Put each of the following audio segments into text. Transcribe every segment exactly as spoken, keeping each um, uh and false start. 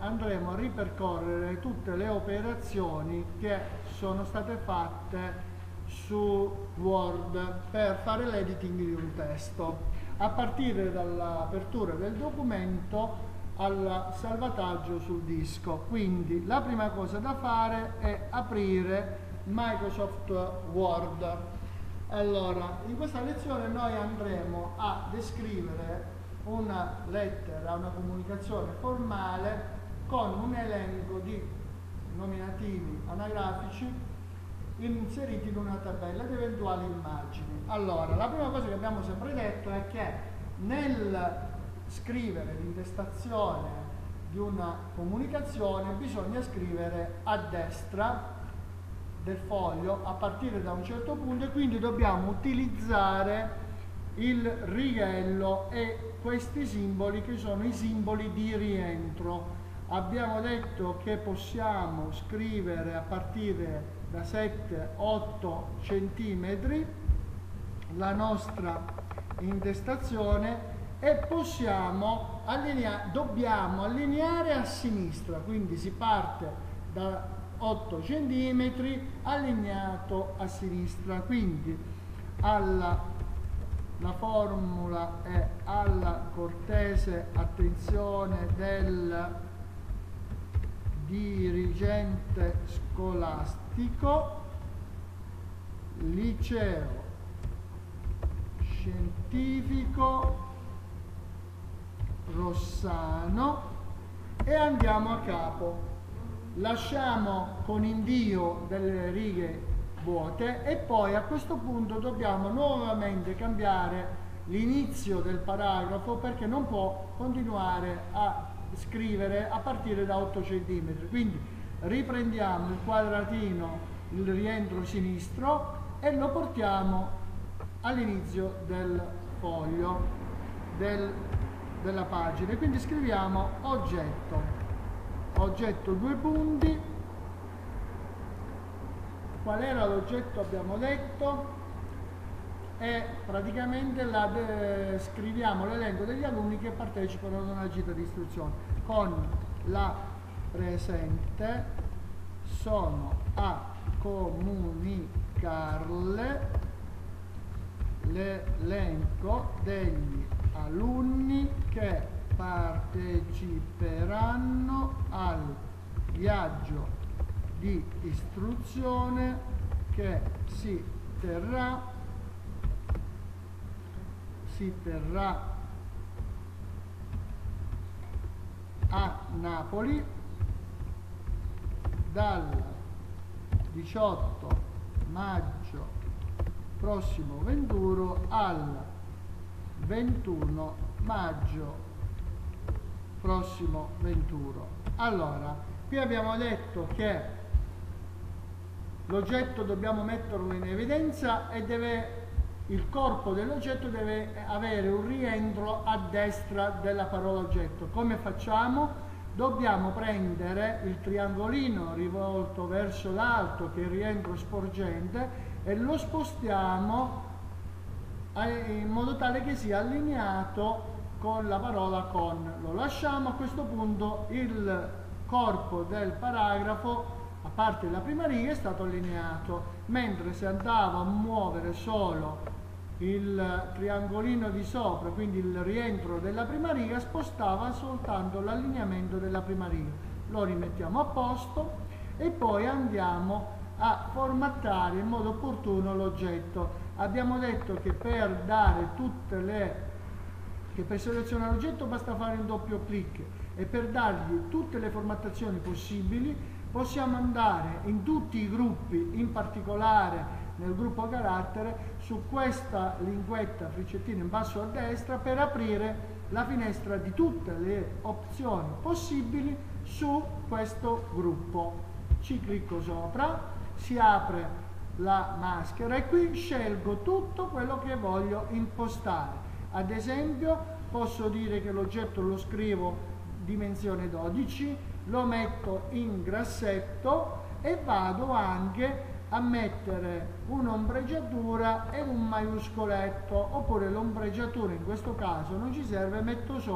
andremo a ripercorrere tutte le operazioni che sono state fatte su Word per fare l'editing di un testo, a partire dall'apertura del documento al salvataggio sul disco. Quindi la prima cosa da fare è aprire Microsoft Word. Allora, in questa lezione noi andremo a descrivere una lettera, una comunicazione formale con un elenco di nominativi anagrafici inseriti in una tabella di eventuali immagini. Allora, la prima cosa che abbiamo sempre detto è che nel scrivere l'intestazione di una comunicazione bisogna scrivere a destra del foglio a partire da un certo punto, e quindi dobbiamo utilizzare il righello e questi simboli che sono i simboli di rientro. Abbiamo detto che possiamo scrivere a partire da sette otto centimetri la nostra intestazione e possiamo allineare, dobbiamo allineare a sinistra, quindi si parte da otto centimetri allineato a sinistra, quindi alla la formula è alla cortese attenzione del dirigente scolastico, liceo scientifico Rossano, e andiamo a capo. Lasciamo con invio delle righe vuote e poi a questo punto dobbiamo nuovamente cambiare l'inizio del paragrafo, perché non può continuare a scrivere a partire da otto centimetri. Quindi riprendiamo il quadratino, il rientro sinistro, e lo portiamo all'inizio del foglio del, della pagina, e quindi scriviamo oggetto oggetto due punti. Qual era l'oggetto? Abbiamo detto è praticamente la de, scriviamo l'elenco degli alunni che partecipano ad una gita di istruzione con la presente sono a comunicarle l'elenco degli alunni che parteciperanno al viaggio di istruzione che si terrà si terrà a Napoli dal diciotto maggio prossimo venturo al ventuno maggio prossimo venturo. Allora, qui abbiamo detto che l'oggetto dobbiamo metterlo in evidenza e deve, il corpo dell'oggetto deve avere un rientro a destra della parola oggetto. Come facciamo? Dobbiamo prendere il triangolino rivolto verso l'alto, che è il rientro sporgente, e lo spostiamo in modo tale che sia allineato con la parola con. Lo lasciamo. A questo punto il corpo del paragrafo, a parte la prima riga, è stato allineato, mentre se andavo a muovere solo il triangolino di sopra, quindi il rientro della prima riga, spostava soltanto l'allineamento della prima riga. Lo rimettiamo a posto e poi andiamo a formattare in modo opportuno l'oggetto. Abbiamo detto che per dare tutte le che per selezionare l'oggetto basta fare un doppio clic, e per dargli tutte le formattazioni possibili possiamo andare in tutti i gruppi, in particolare nel gruppo carattere, su questa linguetta freccettina in basso a destra, per aprire la finestra di tutte le opzioni possibili su questo gruppo. Ci clicco sopra, si apre la maschera e qui scelgo tutto quello che voglio impostare. Ad esempio posso dire che l'oggetto lo scrivo dimensione dodici, lo metto in grassetto e vado anche a mettere un'ombreggiatura e un maiuscoletto, oppure l'ombreggiatura in questo caso non ci serve, metto solo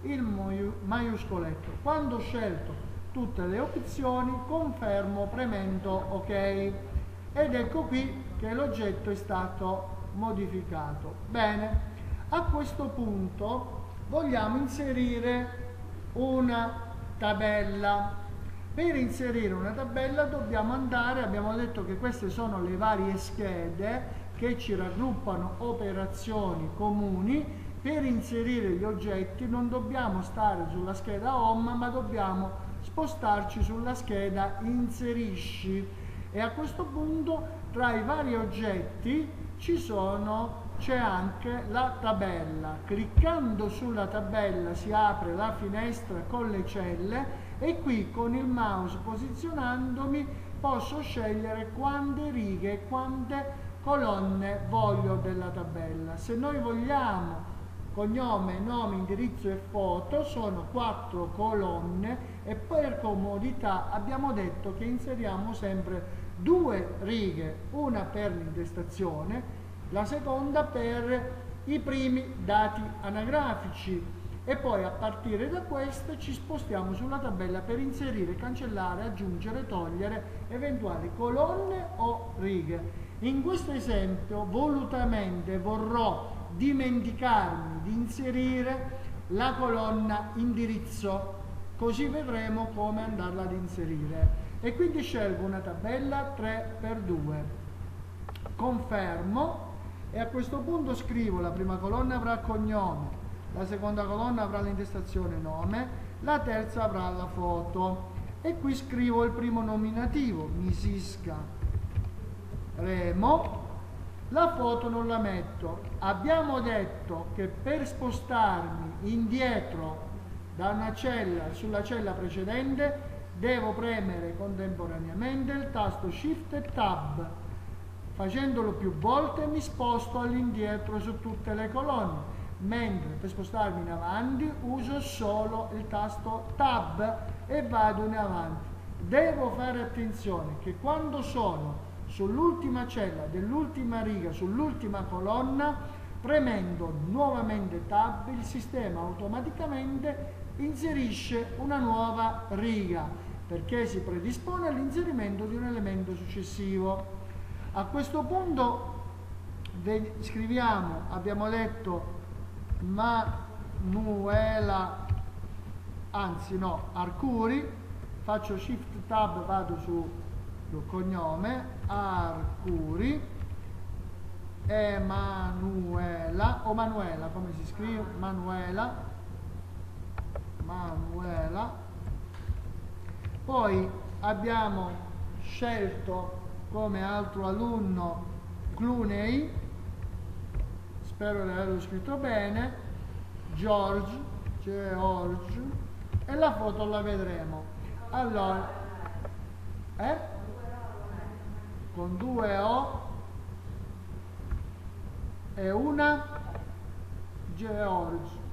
il maiuscoletto. Quando ho scelto tutte le opzioni, confermo premendo ok. Ed ecco qui che l'oggetto è stato modificato. Bene, a questo punto vogliamo inserire una tabella. Per inserire una tabella dobbiamo andare, abbiamo detto che queste sono le varie schede che ci raggruppano operazioni comuni. Per inserire gli oggetti non dobbiamo stare sulla scheda home, ma dobbiamo spostarci sulla scheda inserisci, e a questo punto tra i vari oggetti ci sono c'è anche la tabella. Cliccando sulla tabella si apre la finestra con le celle e qui con il mouse posizionandomi posso scegliere quante righe e quante colonne voglio della tabella. Se noi vogliamo cognome, nome, indirizzo e foto, sono quattro colonne, e per comodità abbiamo detto che inseriamo sempre due righe, una per l'intestazione, la seconda per i primi dati anagrafici, e poi a partire da queste ci spostiamo sulla tabella per inserire, cancellare, aggiungere, togliere eventuali colonne o righe. In questo esempio volutamente vorrò dimenticarmi di inserire la colonna indirizzo, così vedremo come andarla ad inserire, e quindi scelgo una tabella tre per due, confermo, e a questo punto scrivo: la prima colonna avrà cognome, la seconda colonna avrà l'intestazione nome, la terza avrà la foto, e qui scrivo il primo nominativo, Misisca Remo. La foto non la metto. Abbiamo detto che per spostarmi indietro da una cella sulla cella precedente devo premere contemporaneamente il tasto Shift e Tab. Facendolo più volte mi sposto all'indietro su tutte le colonne, mentre per spostarmi in avanti uso solo il tasto Tab e vado in avanti. Devo fare attenzione che quando sono sull'ultima cella dell'ultima riga, sull'ultima colonna, premendo nuovamente Tab, il sistema automaticamente inserisce una nuova riga, perché si predispone all'inserimento di un elemento successivo. A questo punto scriviamo, abbiamo detto Manuela, anzi no, Arcuri, faccio Shift Tab, vado su il cognome, Arcuri, Emanuela, o Manuela, come si scrive? Manuela, Manuela. Poi abbiamo scelto come altro alunno Clooney, spero di averlo scritto bene, George, George, e la foto la vedremo. Allora, eh? Con due O e una George.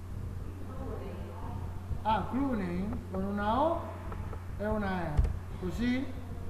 Ah, Clooney con una O e una E, così?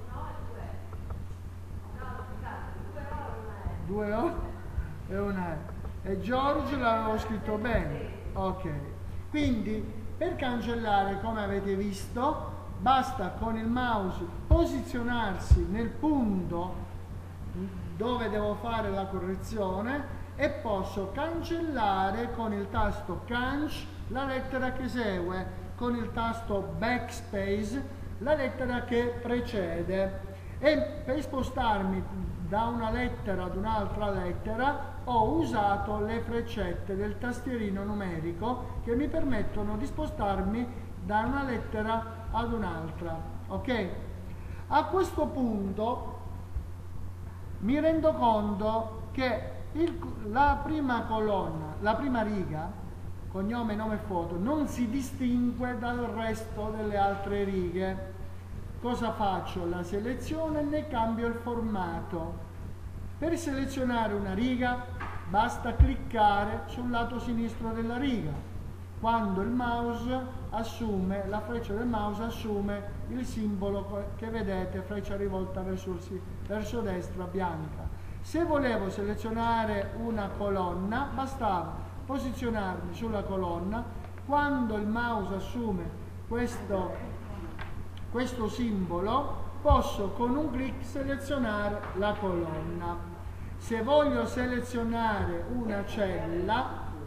Due O e una E. E George l'avevo scritto bene. Ok. Quindi per cancellare, come avete visto, basta con il mouse posizionarsi nel punto dove devo fare la correzione e posso cancellare con il tasto Canc la lettera che segue, con il tasto Backspace la lettera che precede, e per spostarmi da una lettera ad un'altra lettera ho usato le freccette del tastierino numerico che mi permettono di spostarmi da una lettera ad un'altra. Ok? A questo punto mi rendo conto che il, la prima colonna, la prima riga, cognome, nome e foto, non si distingue dal resto delle altre righe. Cosa faccio? La seleziono e ne cambio il formato. Per selezionare una riga basta cliccare sul lato sinistro della riga. Quando il mouse assume, la freccia del mouse assume il simbolo che vedete, freccia rivolta verso, verso destra bianca. Se volevo selezionare una colonna, bastava posizionarmi sulla colonna, quando il mouse assume questo, questo simbolo, posso con un clic selezionare la colonna. Se voglio selezionare una cella,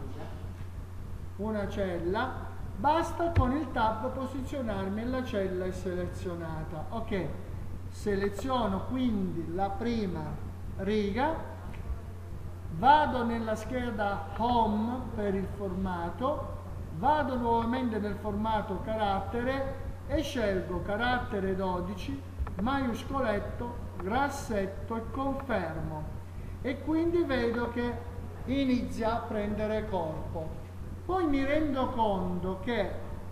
una cella, basta con il tab posizionarmi e la cella è selezionata. Ok, seleziono quindi la prima riga, vado nella scheda Home per il formato, vado nuovamente nel formato carattere e scelgo carattere dodici, maiuscoletto, grassetto e confermo, e quindi vedo che inizia a prendere corpo. Poi mi rendo conto che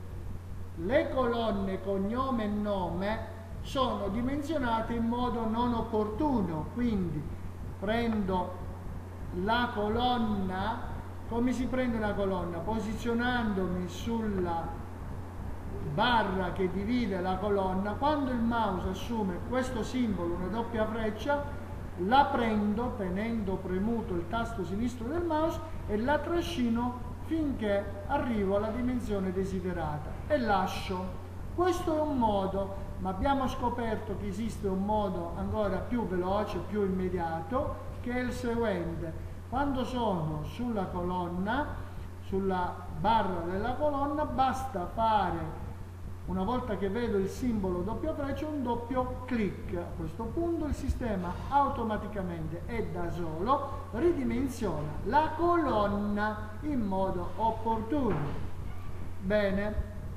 le colonne cognome e nome sono dimensionate in modo non opportuno, quindi prendo la colonna. Come si prende una colonna? Posizionandomi sulla barra che divide la colonna. Quando il mouse assume questo simbolo, una doppia freccia, la prendo tenendo premuto il tasto sinistro del mouse e la trascino finché arrivo alla dimensione desiderata e lascio. Questo è un modo, ma abbiamo scoperto che esiste un modo ancora più veloce, più immediato, che è il seguente. Quando sono sulla colonna, sulla barra della colonna, basta fare, una volta che vedo il simbolo doppia freccia, un doppio clic. A questo punto il sistema automaticamente e da solo ridimensiona la colonna in modo opportuno. Bene,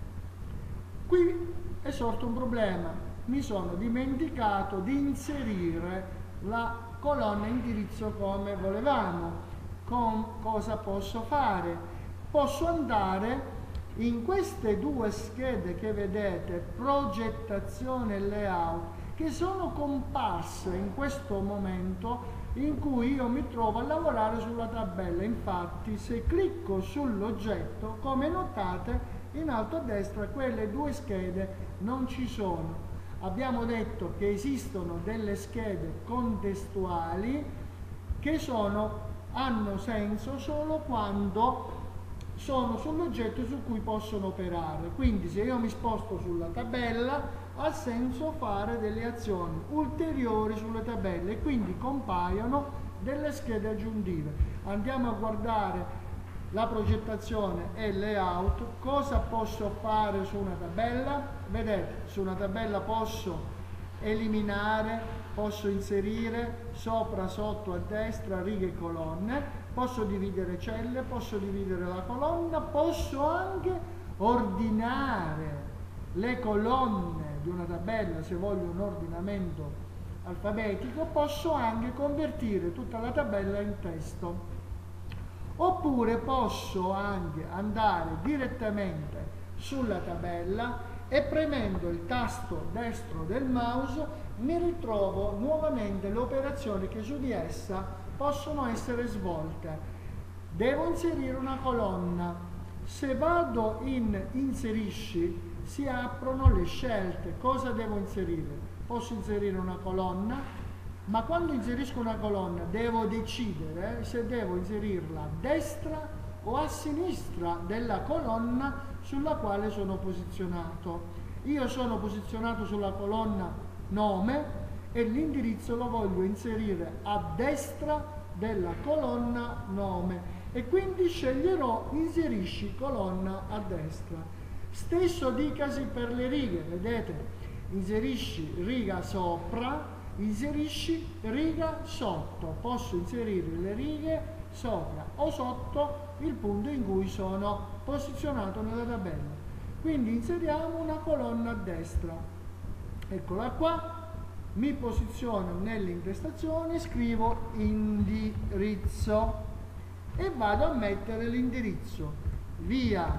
qui è sorto un problema. Mi sono dimenticato di inserire la colonna indirizzo come volevamo. Con cosa posso fare? Posso andare in queste due schede che vedete, progettazione e layout, che sono comparse in questo momento in cui io mi trovo a lavorare sulla tabella. Infatti, se clicco sull'oggetto, come notate in alto a destra quelle due schede non ci sono. Abbiamo detto che esistono delle schede contestuali che sono, hanno senso solo quando sono sull'oggetto su cui possono operare. Quindi se io mi sposto sulla tabella ha senso fare delle azioni ulteriori sulle tabelle e quindi compaiono delle schede aggiuntive. Andiamo a guardare la progettazione e il layout. Cosa posso fare su una tabella? Vedete, su una tabella posso eliminare, posso inserire sopra, sotto, a destra, righe e colonne, posso dividere celle, posso dividere la colonna, posso anche ordinare le colonne di una tabella se voglio un ordinamento alfabetico, posso anche convertire tutta la tabella in testo. Oppure posso anche andare direttamente sulla tabella e premendo il tasto destro del mouse mi ritrovo nuovamente le operazioni che su di essa possono essere svolte. Devo inserire una colonna. Se vado in inserisci si aprono le scelte. Cosa devo inserire? Posso inserire una colonna, ma quando inserisco una colonna devo decidere se devo inserirla a destra o a sinistra della colonna sulla quale sono posizionato. Io sono posizionato sulla colonna nome e l'indirizzo lo voglio inserire a destra della colonna nome e quindi sceglierò inserisci colonna a destra. Stesso dicasi per le righe, vedete, inserisci riga sopra, inserisci riga sotto. Posso inserire le righe sopra o sotto il punto in cui sono posizionato nella tabella. Quindi inseriamo una colonna a destra. Eccola qua. Mi posiziono nelle impostazioni, scrivo indirizzo e vado a mettere l'indirizzo via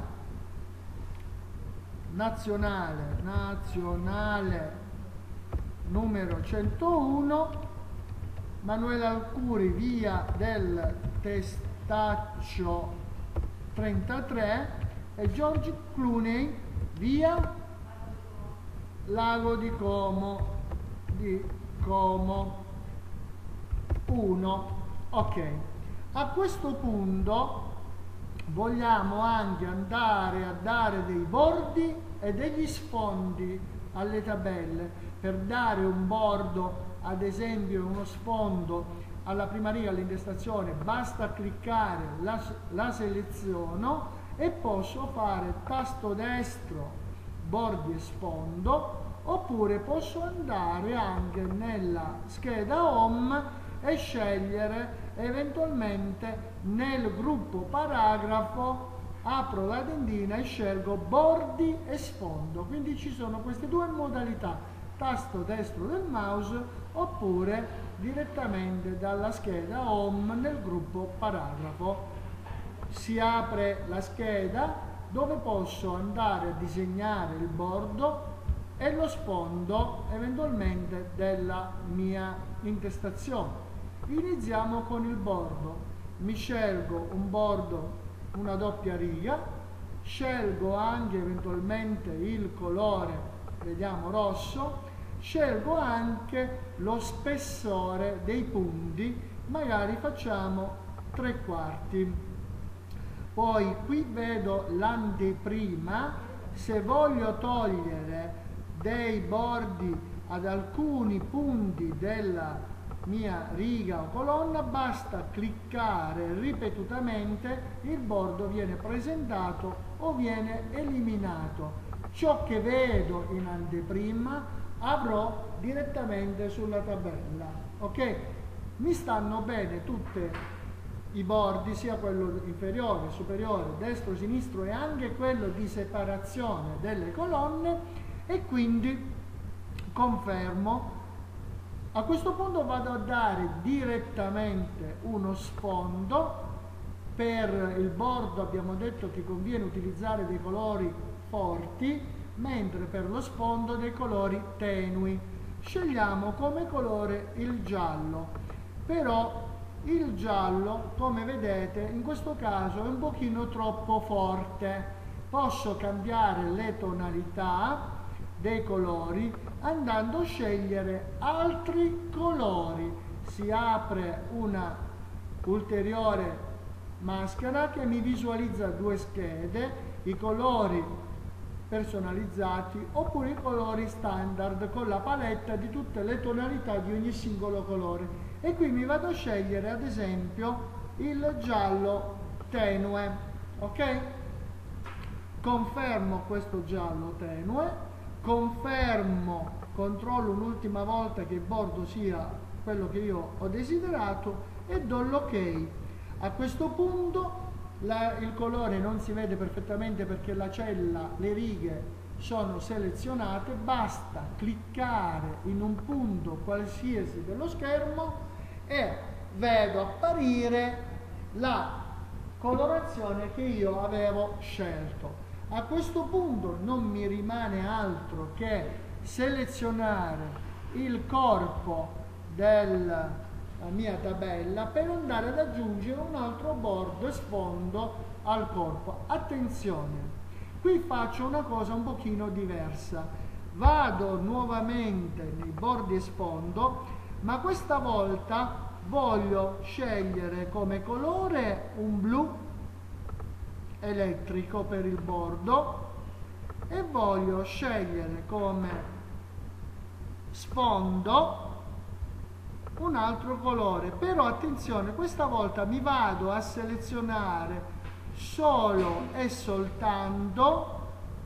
nazionale, nazionale numero centouno, Manuele Arcuri via del Testaccio trentatré e George Clooney via Lago di Como di Como uno. Ok, a questo punto vogliamo anche andare a dare dei bordi e degli sfondi alle tabelle. Per dare un bordo, ad esempio uno sfondo alla prima riga all'intestazione, basta cliccare, la, la seleziono e posso fare tasto destro bordi e sfondo, oppure posso andare anche nella scheda home e scegliere eventualmente nel gruppo paragrafo, apro la tendina e scelgo bordi e sfondo. Quindi ci sono queste due modalità, tasto destro del mouse oppure direttamente dalla scheda home nel gruppo paragrafo. Si apre la scheda dove posso andare a disegnare il bordo e lo sfondo eventualmente della mia intestazione. Iniziamo con il bordo. Mi scelgo un bordo, una doppia riga, scelgo anche eventualmente il colore, vediamo rosso, scelgo anche lo spessore dei punti, magari facciamo tre quarti. Poi qui vedo l'anteprima, se voglio togliere dei bordi ad alcuni punti della mia riga o colonna, basta cliccare ripetutamente, il bordo viene presentato o viene eliminato. Ciò che vedo in anteprima avrò direttamente sulla tabella. Ok? Mi stanno bene tutti i bordi, sia quello inferiore, superiore, destro, sinistro e anche quello di separazione delle colonne, e quindi confermo. A questo punto vado a dare direttamente uno sfondo. Per il bordo abbiamo detto che conviene utilizzare dei colori forti, mentre per lo sfondo dei colori tenui. Scegliamo come colore il giallo, però il giallo, come vedete, in questo caso è un pochino troppo forte. Posso cambiare le tonalità dei colori andando a scegliere altri colori. Si apre una ulteriore maschera che mi visualizza due schede, i colori personalizzati oppure i colori standard con la paletta di tutte le tonalità di ogni singolo colore, e qui mi vado a scegliere ad esempio il giallo tenue. Ok? Confermo questo giallo tenue, confermo, controllo un'ultima volta che il bordo sia quello che io ho desiderato e do l'ok. A questo punto la, il colore non si vede perfettamente perché la cella, le righe sono selezionate, basta cliccare in un punto qualsiasi dello schermo e vedo apparire la colorazione che io avevo scelto. A questo punto non mi rimane altro che selezionare il corpo della mia tabella per andare ad aggiungere un altro bordo e sfondo al corpo. Attenzione, qui faccio una cosa un pochino diversa. Vado nuovamente nei bordi e sfondo, ma questa volta voglio scegliere come colore un blu elettrico per il bordo e voglio scegliere come sfondo un altro colore. Però attenzione, questa volta mi vado a selezionare solo e soltanto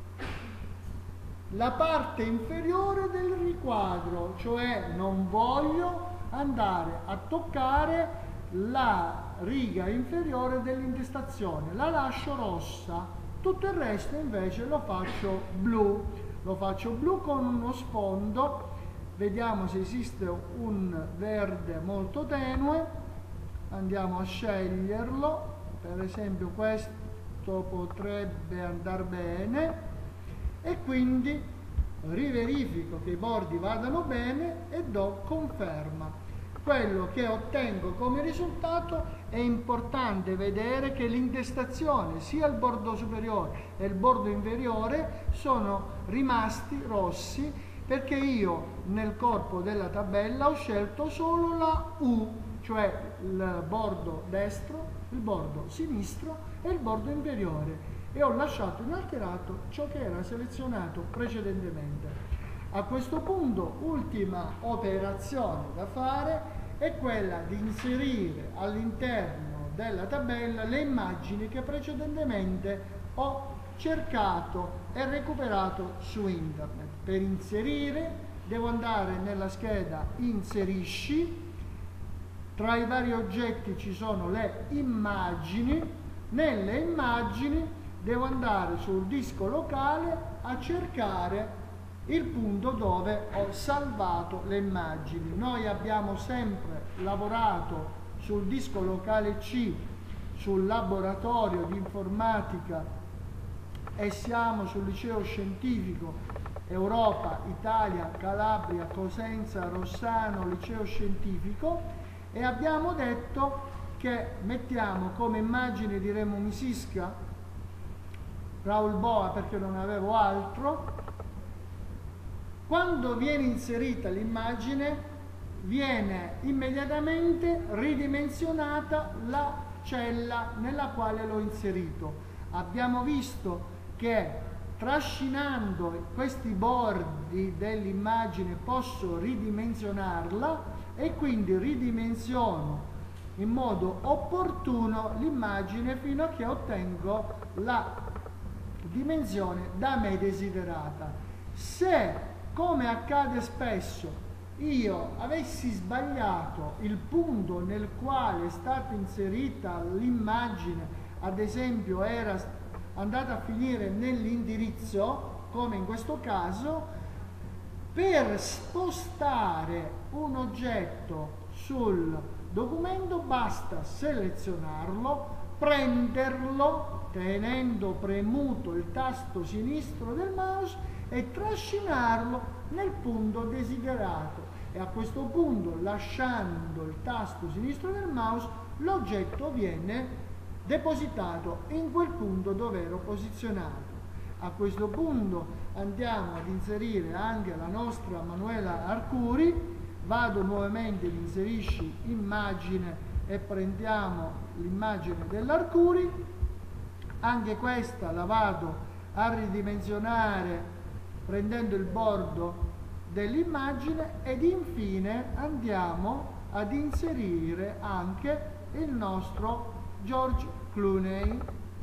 la parte inferiore del riquadro, cioè non voglio andare a toccare la riga inferiore dell'intestazione, la lascio rossa, tutto il resto invece lo faccio blu. Lo faccio blu con uno sfondo, vediamo se esiste un verde molto tenue, andiamo a sceglierlo, per esempio questo potrebbe andare bene, e quindi riverifico che i bordi vadano bene e do conferma. Quello che ottengo come risultato è importante vedere che l'intestazione, sia il bordo superiore e il bordo inferiore, sono rimasti rossi perché io nel corpo della tabella ho scelto solo la U, cioè il bordo destro il bordo sinistro e il bordo inferiore e ho lasciato inalterato ciò che era selezionato precedentemente. A questo punto, ultima operazione da fare è quella di inserire all'interno della tabella le immagini che precedentemente ho cercato e recuperato su internet. Per inserire devo andare nella scheda inserisci, tra i vari oggetti ci sono le immagini, nelle immagini devo andare sul disco locale a cercare il punto dove ho salvato le immagini. Noi abbiamo sempre lavorato sul disco locale C, sul laboratorio di informatica e siamo sul liceo scientifico Europa, Italia, Calabria, Cosenza, Rossano, liceo scientifico, e abbiamo detto che mettiamo come immagine di Remo Misisca, Raul Boa perché non avevo altro. Quando viene inserita l'immagine viene immediatamente ridimensionata la cella nella quale l'ho inserito. Abbiamo visto che trascinando questi bordi dell'immagine posso ridimensionarla e quindi ridimensiono in modo opportuno l'immagine fino a che ottengo la dimensione da me desiderata. Se, come accade spesso, io avessi sbagliato il punto nel quale è stata inserita l'immagine, ad esempio era andata a finire nell'indirizzo, come in questo caso, per spostare un oggetto sul documento basta selezionarlo, prenderlo tenendo premuto il tasto sinistro del mouse e trascinarlo nel punto desiderato, e a questo punto, lasciando il tasto sinistro del mouse, l'oggetto viene depositato in quel punto dove ero posizionato. A questo punto andiamo ad inserire anche la nostra Manuela Arcuri, vado nuovamente in inserisci immagine e prendiamo l'immagine dell'Arcuri, anche questa la vado a ridimensionare prendendo il bordo dell'immagine, ed infine andiamo ad inserire anche il nostro George Clooney.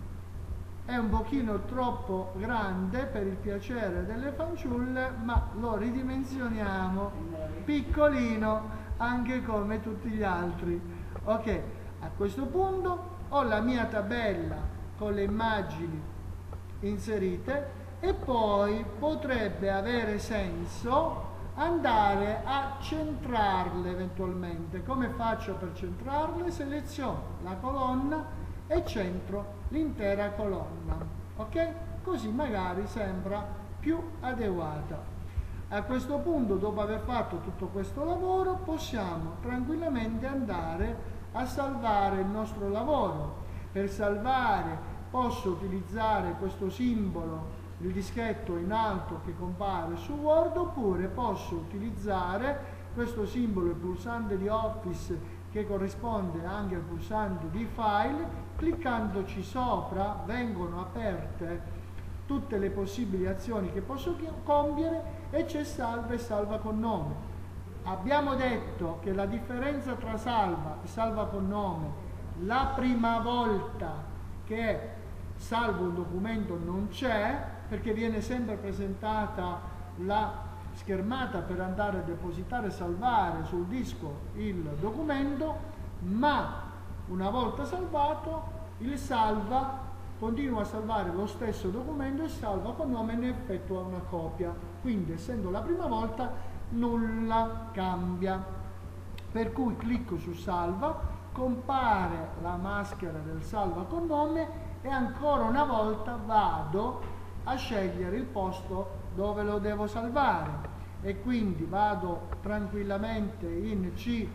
È un pochino troppo grande per il piacere delle fanciulle, ma lo ridimensioniamo piccolino anche come tutti gli altri. Ok, a questo punto ho la mia tabella con le immagini inserite e poi potrebbe avere senso andare a centrarle eventualmente. Come faccio per centrarle? Seleziono la colonna e centro l'intera colonna, ok? Così magari sembra più adeguata. A questo punto, dopo aver fatto tutto questo lavoro, possiamo tranquillamente andare a salvare il nostro lavoro. Per salvare posso utilizzare questo simbolo, il dischetto in alto che compare su Word, oppure posso utilizzare questo simbolo, il pulsante di Office, che corrisponde anche al pulsante di File. Cliccandoci sopra vengono aperte tutte le possibili azioni che posso compiere e c'è salva e salva con nome. Abbiamo detto che la differenza tra salva e salva con nome, la prima volta che salvo un documento non c'è, perché viene sempre presentata la schermata per andare a depositare e salvare sul disco il documento, ma una volta salvato il salva continua a salvare lo stesso documento e salva con nome e ne effettua una copia. Quindi, essendo la prima volta, nulla cambia. Per cui clicco su salva, compare la maschera del salva con nome e ancora una volta vado a scegliere il posto dove lo devo salvare, e quindi vado tranquillamente in C,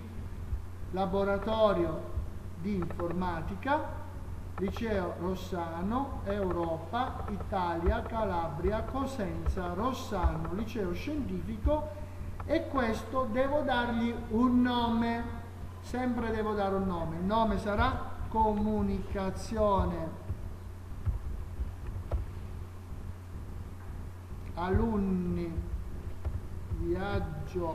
laboratorio di informatica, liceo Rossano, Europa, Italia, Calabria, Cosenza, Rossano, liceo scientifico, e questo devo dargli un nome, sempre devo dare un nome. Il nome sarà comunicazione alunni, viaggio,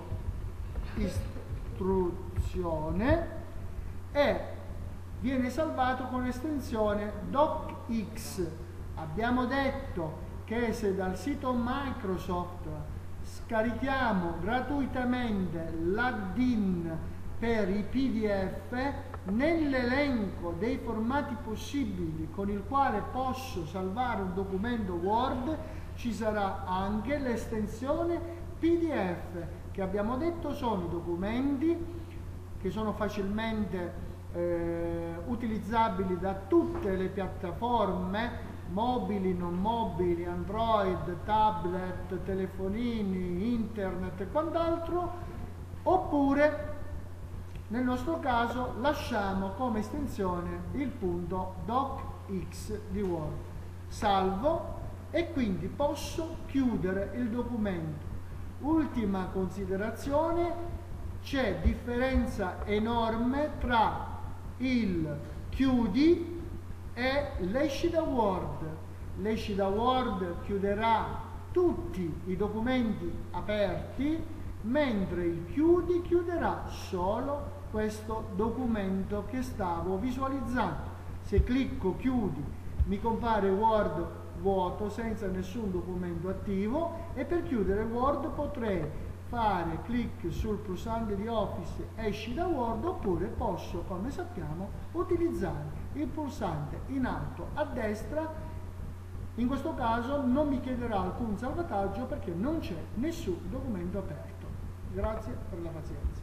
istruzione, e viene salvato con estensione docx. Abbiamo detto che se dal sito Microsoft scarichiamo gratuitamente l'add in per i P D F, nell'elenco dei formati possibili con il quale posso salvare un documento Word ci sarà anche l'estensione P D F, che abbiamo detto sono documenti che sono facilmente eh, utilizzabili da tutte le piattaforme mobili, non mobili, Android, tablet, telefonini, internet e quant'altro, oppure nel nostro caso lasciamo come estensione il punto docx di Word. Salvo e quindi posso chiudere il documento. Ultima considerazione: c'è differenza enorme tra il chiudi e l'esci da Word. L'esci da Word chiuderà tutti i documenti aperti, mentre il chiudi chiuderà solo questo documento che stavo visualizzando. Se clicco chiudi mi compare Word vuoto senza nessun documento attivo, e per chiudere Word potrei fare clic sul pulsante di Office esci da Word, oppure posso, come sappiamo, utilizzare il pulsante in alto a destra. In questo caso non mi chiederà alcun salvataggio perché non c'è nessun documento aperto. Grazie per la pazienza.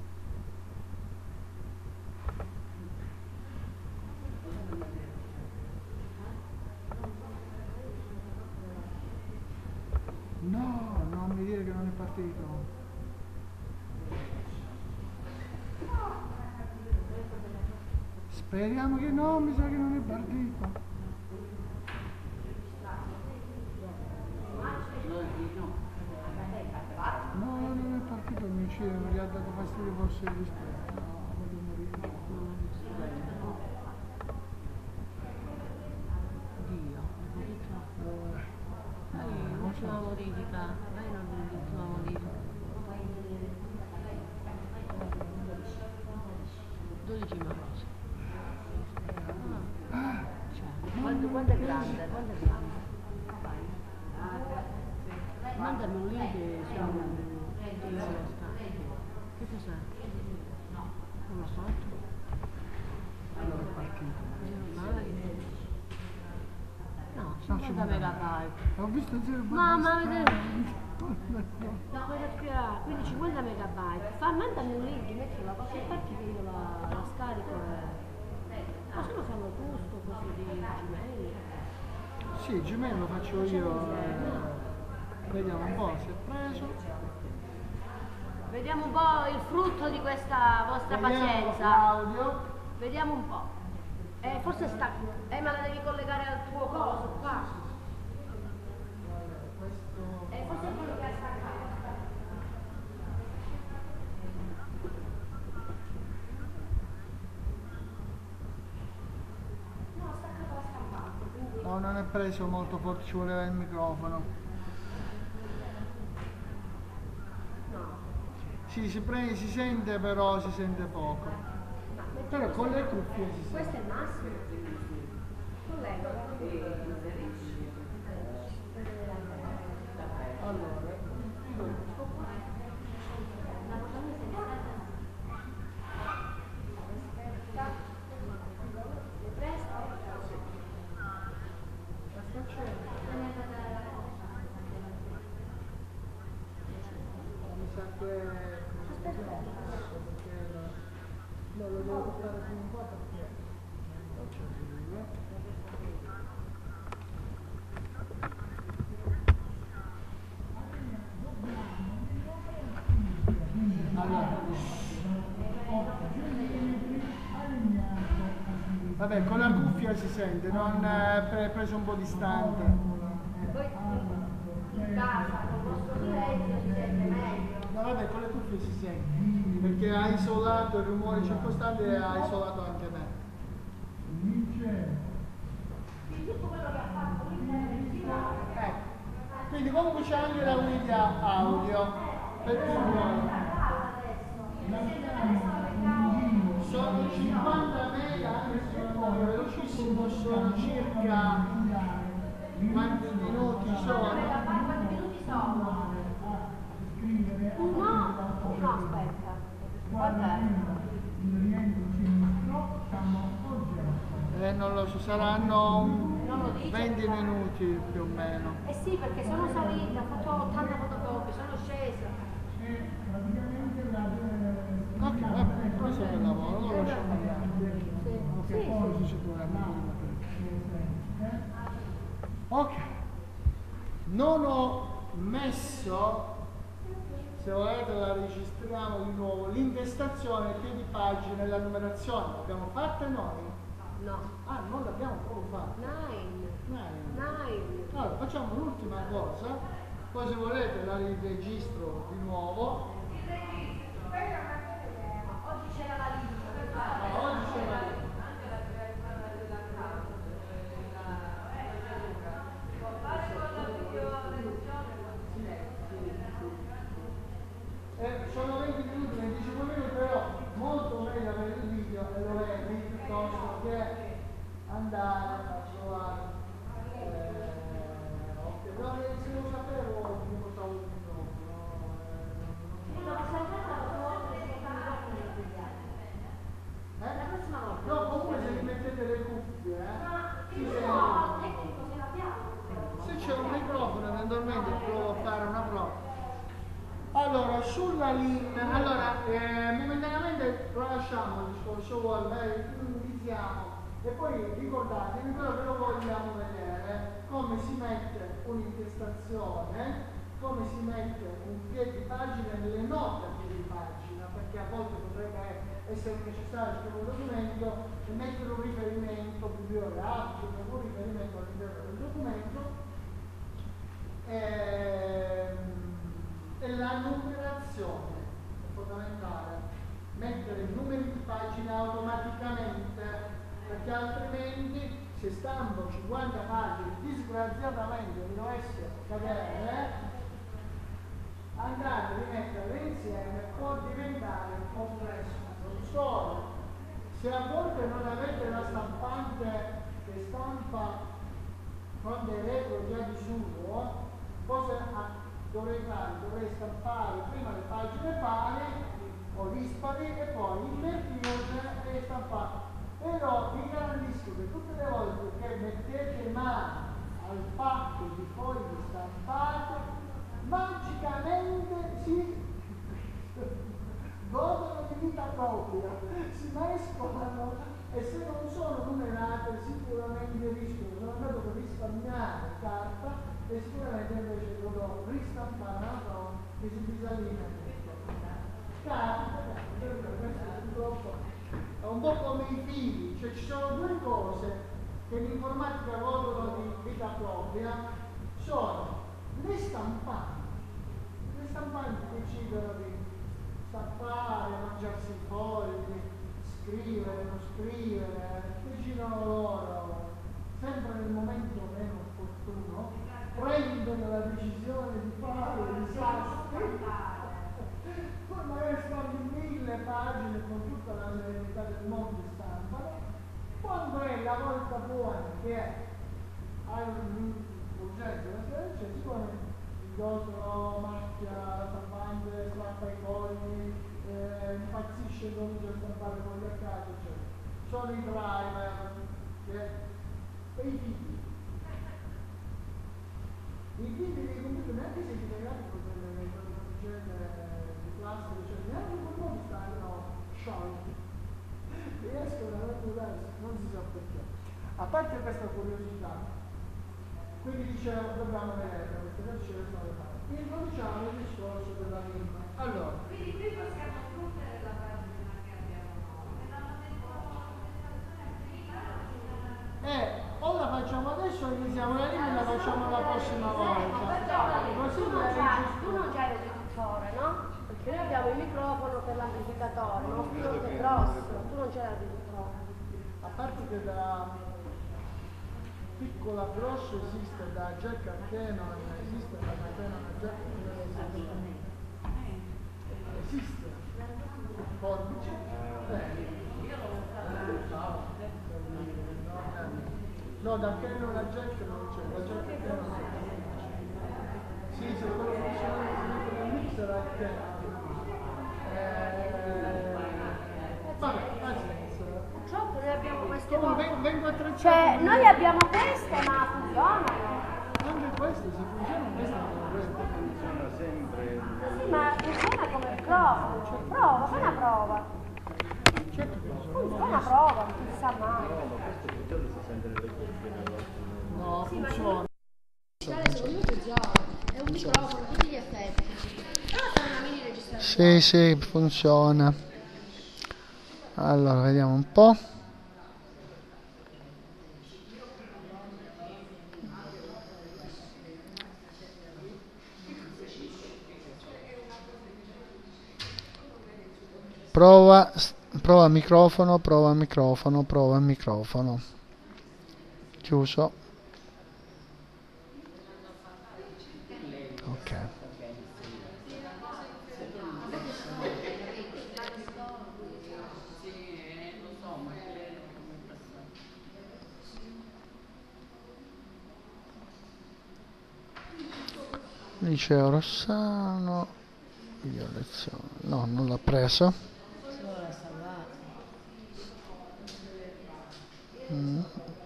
No, non mi dire che non è partito. Speriamo che no, mi sa che non è partito. No, non è partito il mio cinema, gli ha dato fastidio forse il display. No, voglio morire. Dio, dai, ultima modifica, dai non l'ultima modifica. dodici marzo. Ah, cioè, quanto, quanto è grande? Quanto è grande? Mandami un link su io lo scarico. Che cos'è? Non l'ho fatto. Allora è partito. No, cinquanta megabyte. Ho visto zero. Mamma mia. Quindi cinquanta megabyte. Fa, mandami un link, mettilo da qualche parte che io la, la scarico e... Ma se lo fanno giusto così di Gmail? Sì, Gmail lo faccio io. Eh, vediamo un po' se è preso. Vediamo un po' il frutto di questa vostra Vediamo pazienza. l'audio. Vediamo un po'. Eh, forse sta... Eh, ma la devi collegare al tuo coso qua. Eh, forse è quello che hai staccato. No, ho staccato la stampante, quindi... No, non è preso molto forte, ci voleva il microfono. No. Sì, si, prende, si sente, però si sente poco. Però con le cuffie si sente. Questo è il massimo. Collega. Allora, mi sa che no, lo devo portare più un po' perché non c'è arrivo. Allora, vabbè, con la cuffia si sente, non è preso un po' distante. Poi in casa, con il vostro silenzio si sente meglio. No, vabbè, con le cuffie si sente, perché ha isolato il rumore circostante e ha isolato anche me. Ecco. Quindi comunque c'è anche la guida audio per chi vuole. Sono cinquanta mega, anche se sono velocissimo, sono circa quanti minuti sono? Quanti minuti sono? Uno? No, aspetta. Quant'è? Eh, non lo so, saranno venti minuti più o meno. Eh sì, perché sono salita, ho fatto ottanta fotocopie, sono scesa. Ok, vabbè, questo è il lavoro, lo lasciamo andare. Sì. Ok, Sì, poi sì. ci sicuramente. Ok, non ho messo, se volete la registriamo di nuovo, l'intestazione, il piedi pagina e la numerazione. L'abbiamo fatta noi? No. Ah, non l'abbiamo proprio fatta. Nine. Nine. Nine. Allora, facciamo l'ultima cosa, poi se volete la registro di nuovo. Oggi c'era la lista. Ah, oggi c'è la lista. Eh, sono venti minuti, venticinque minuti, però molto meglio avere il video e lo vedi piuttosto che andare a trovare. Eh, ok, no, se lo sapevo mi portavo il microfono. Eh, La prossima volta. no, comunque se vi mettete le cuffie, eh, si sente. No, tecnico se l'abbiamo. Se c'è un microfono, eventualmente provo a fare una prova. Allora, sulla linea, allora, eh, momentaneamente lasciamo il discorso wall, eh, iniziamo e poi ricordatevi quello che lo vogliamo vedere, come si mette un'intestazione, come si mette un piedi pagina nelle note a piedi pagina, perché a volte potrebbe essere necessario scrivere un documento e mettere un riferimento bibliografico, un riferimento all'interno del documento. Ehm, E la numerazione è fondamentale, mettere i numeri di pagina automaticamente, perché altrimenti se stampo cinquanta pagine disgraziatamente mi dovesse cadere, andare a rimetterle insieme può diventare complesso. Non solo, se a volte non avete la stampante che stampa con dei retro già di suo, cosa dovrei fare? Dovrei stampare prima le pagine pari o dispari e poi invertirle e stampare. Però vi garantisco che tutte le volte che mettete mano al pacco di fogli stampate, magicamente si godono di vita propria, si mescolano e se non sono numerate sicuramente rischiano, sono andato per risparmiare carta e sicuramente invece dovrò ristampare una prova che si disallinea tutto. Capita, capita, questo purtroppo è un po' come i fili, cioè ci sono due cose che l'informatica godono di vita propria, sono le stampanti. Le stampanti decidono di stampare, mangiarsi i fogli, scrivere, non scrivere, decidono loro, sempre nel momento meno opportuno, prendono la decisione di fare i disastri, poi magari stanno mille pagine con tutta la serenità del mondo e stampano, quando è la volta buona che hai un progetto da fare, cioè sicuramente il gioco macchia la stampante, strappa i fogli, eh, impazzisce e comincia a stampare fogli a caso, cioè sono i driver che, e i figli. I figli dei computer neanche se ti pagati potrebbero le progetti di plastica, cioè neanche quel modo stanno sciolti. Riescono a radunare, non si sa perché. A parte questa curiosità, quindi dicevo, dobbiamo vedere queste persone sono le parti. Introduciamo il discorso della lingua. Allora. Quindi qui possiamo sfruttare la pagina che abbiamo Eh, o la facciamo adesso o iniziamo la lingua e la facciamo la prossima volta. Così Tu non la c'hai registro. tu non c'hai il riduttore, no? Perché noi abbiamo il microfono per l'amplificatore, il nostro è grosso, tu non c'hai il riduttore. A parte che da piccola, grosso esiste da jack a Canon, esiste da Canon a jack, esiste. Forbici. Eh. No, da Canon a jack non c'è, da jack a Canon non c'è. Sì, se quello funzionale del mixer è Canon. Eh, vabbè, pazienza. Purtroppo noi abbiamo queste Comunque cose. vengo attrezzati. Cioè, noi abbiamo queste, ma funzionano. Anche queste, se funzionano, queste non queste. Funziona sempre. Sì, ma funziona come il microfono. Prova, fai una prova. Certo che Fai una prova, non si sa mai. No, ma questo funziona si sente nelle cuffie. no, funziona. Secondo me funziona. È un microfono, tutti gli effetti. Però è una mini Sì, registrazione. sì, funziona. Allora, vediamo un po'. Prova, prova microfono, prova microfono, prova microfono. Chiuso. Ok. Liceo Rossano, io lezione, no, non l'ha preso. Mm.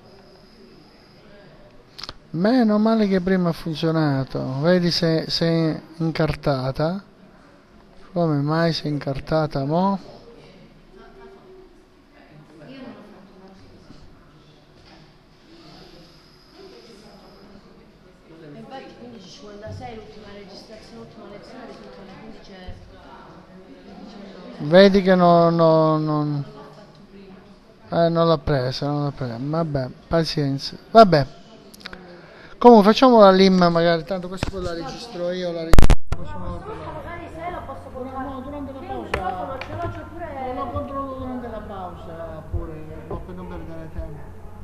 Meno male che prima ha funzionato, vedi se, se è incartata. Come mai si è incartata mo'? Infatti quindici e cinquantasei l'ultima registrazione, l'ultima lezione risulta alle quindici e diciannove. Vedi che no, no, non, eh, non l'ha presa, non l'ha presa. Vabbè, pazienza. Vabbè. Comunque facciamo la lim magari, tanto questo poi la registro io, la registro. Magari se lo posso controllare. No, durante la Io il pausa. microfono ce l'ho, c'ho pure. Lo controllo durante la pausa pure, per non perdere tempo.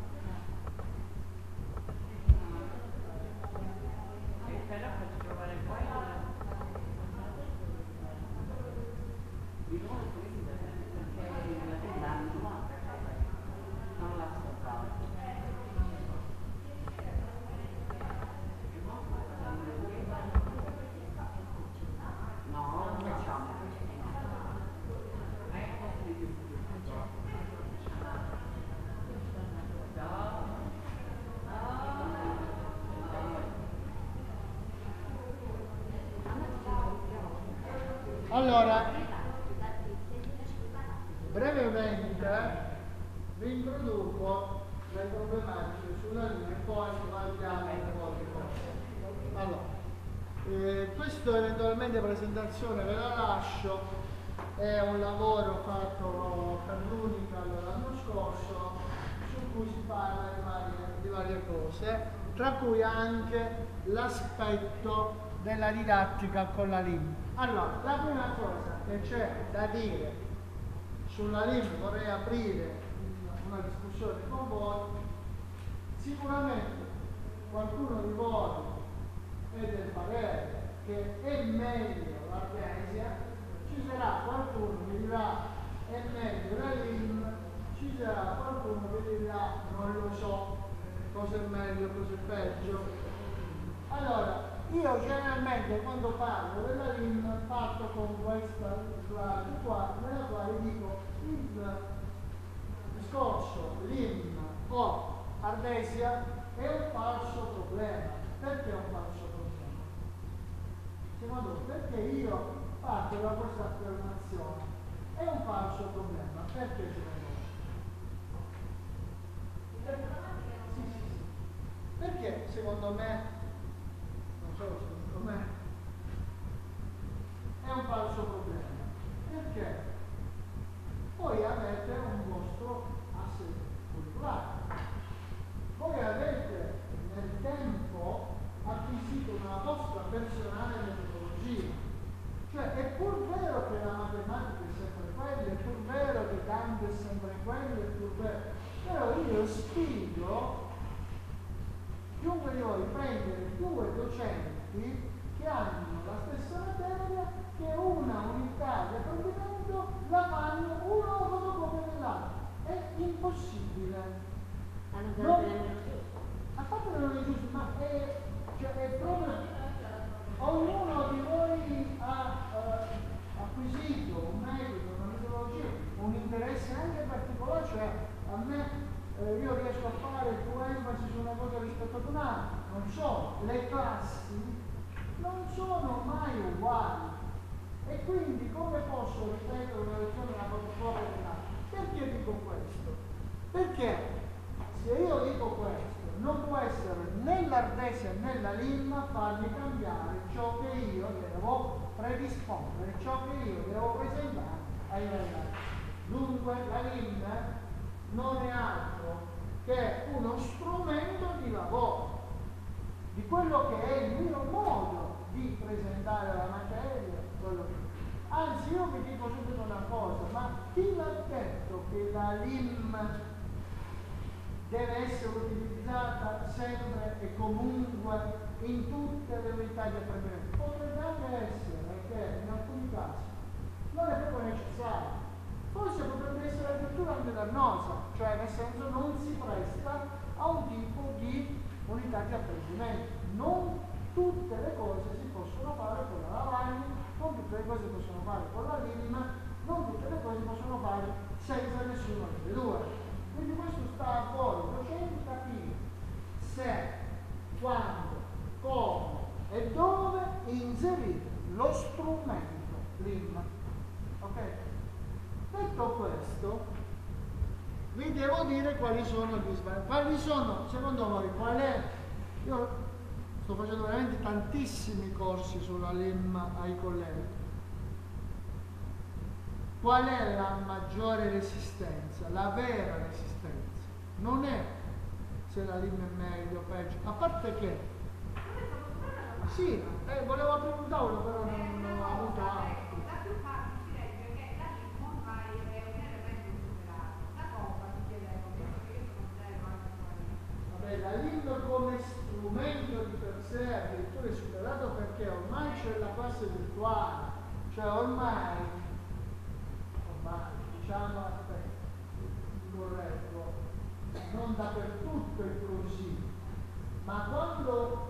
Allora, brevemente vi introduco le problematiche sulla linea e poi guardiamo le cose. Allora, eh, questo eventualmente presentazione ve la lascio, è un lavoro fatto per l'Unical l'anno scorso su cui si parla di varie, di varie cose, tra cui anche l'aspetto della didattica con la LIM. Allora, la prima cosa che c'è da dire sulla LIM, vorrei aprire una discussione con voi. Sicuramente qualcuno di voi è del parere che è meglio l'Artesia, ci sarà qualcuno che dirà è meglio la LIM, ci sarà qualcuno che dirà non lo so cosa è meglio, cosa è peggio. Allora, io generalmente quando parlo della LIM parto con questa slide qua, nella quale dico il discorso LIM o Ardesia è un falso problema. Perché è un falso problema? Secondo me, perché io parto da questa affermazione. È un falso problema. Perché secondo me? Perché, sì, sì, sì. Perché secondo me secondo me è un falso problema, perché voi avete un vostro asset culturale, voi avete nel tempo acquisito una vostra personale metodologia, cioè è pur vero che la matematica è sempre quella, è pur vero che Dante è sempre quello, è pur vero, però io spiego oggetti che hanno la stessa materia, che una unità di apprendimento la fanno uno fotocopia dell'altro. È impossibile. Hanno Non- dato nemmeno giusto. A parte che non è giusto, ma è, cioè è proprio. Ognuno di voi ha eh, acquisito un metodo, una metodologia, un interesse anche particolare, cioè a me eh, io riesco a fare più enfasi su una cosa rispetto ad un'altra, non so, le classi non sono mai uguali e quindi come posso ripetere una lezione una fotocopia dell'altra? Perché dico questo? Perché se io dico questo non può essere né l'Ardese né la Limma farmi cambiare ciò che io devo predisporre, ciò che io devo presentare ai ragazzi. Dunque la Limma non è altro che uno strumento di lavoro, di quello che è il mio modo di presentare la materia. Quello che... Anzi, io vi dico subito una cosa, ma chi l'ha detto che la Limma deve essere utilizzata sempre e comunque in tutte le unità di apprendimento? Potrebbe anche essere che in alcuni casi non è proprio necessario, forse potrebbe essere addirittura anche dannosa, cioè nel senso non si presta a un tipo di unità di apprendimento. Non tutte le cose si possono fare con la lavagna, non tutte le cose si possono fare con la Limma, non tutte le cose si possono fare senza nessuno delle due. Quindi questo sta a voi docenti capire se, quando, come e dove inserire lo strumento Limma. Ok? Detto questo, vi devo dire quali sono gli sbagli. Quali sono, secondo voi, qual è? Io sto facendo veramente tantissimi corsi sulla Limma ai colleghi. Qual è la maggiore resistenza? La vera resistenza. Non è se la Limma è meglio o peggio, a parte che sì, eh, volevo aprire un tavolo, però non, non ho avuto altro. Da più parti si legge che la Limma ormai è un elemento superato. Da cosa ti chiedevo, visto che io sono zero anche qua. Vabbè, la Limma come strumento di per sé addirittura è superato perché ormai c'è la classe virtuale, cioè ormai, ormai diciamo, aspetta, corretto, non dappertutto è così, ma quando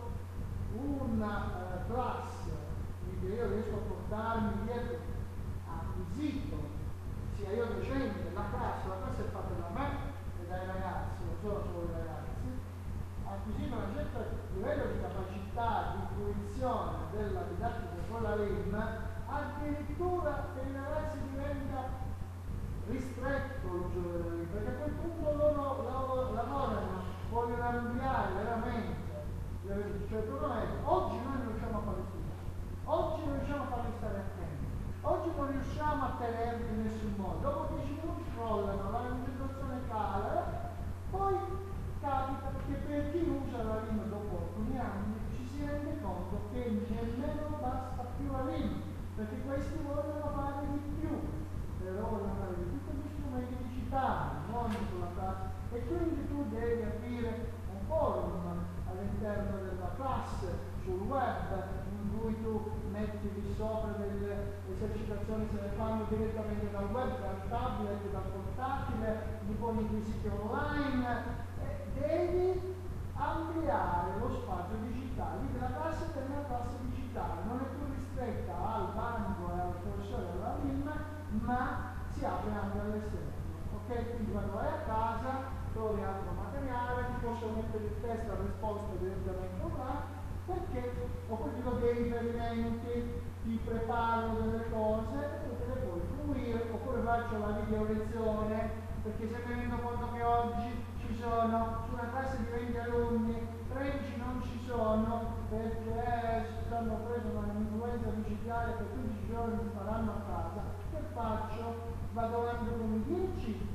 una eh, classe che io riesco a portarmi dietro ha acquisito, sia io docente, la classe, la classe è fatta da me e dai ragazzi, non sono solo i ragazzi, ha acquisito un certo livello di capacità, di fruizione della didattica con la Limma, addirittura che i ragazzi diventa ristretto l'uso della Limma, perché a quel punto loro, loro lavorano, vogliono ampliare veramente. Cioè il problema è che oggi noi non riusciamo a farli studiare, oggi non riusciamo a farli stare attenti, oggi non riusciamo a tenerli in nessun modo, dopo dieci minuti crollano, la concentrazione cala, poi capita che per chi usa la Limma dopo alcuni anni ci si rende conto che nemmeno basta più la Limma, perché questi vogliono fare di più, però vogliono fare di tutti gli strumenti digitali, non sulla classe, e quindi tu devi aprire un forum all'interno della classe, sul web, in cui tu metti lì sopra delle esercitazioni, se le fanno direttamente dal web, dal tablet, dal portatile, li poni in siti online, e devi ampliare lo spazio digitale, quindi la classe è una classe digitale, non è più ristretta al banco e al professore della Limma, ma si apre anche all'esterno. Ok? Quindi quando vai a casa trovi altro materiale, ti posso mettere il testo a risposta direttamente online, perché ho quello dei riferimenti, ti preparo delle cose e te le puoi fruire, oppure faccio la video lezione, perché se mi rendo conto che oggi ci sono, su una classe di venti alunni, tredici non ci sono, perché si stanno preso un'influenza micidiale che quindici giorni faranno a casa, che faccio? Vado avanti con i dieci,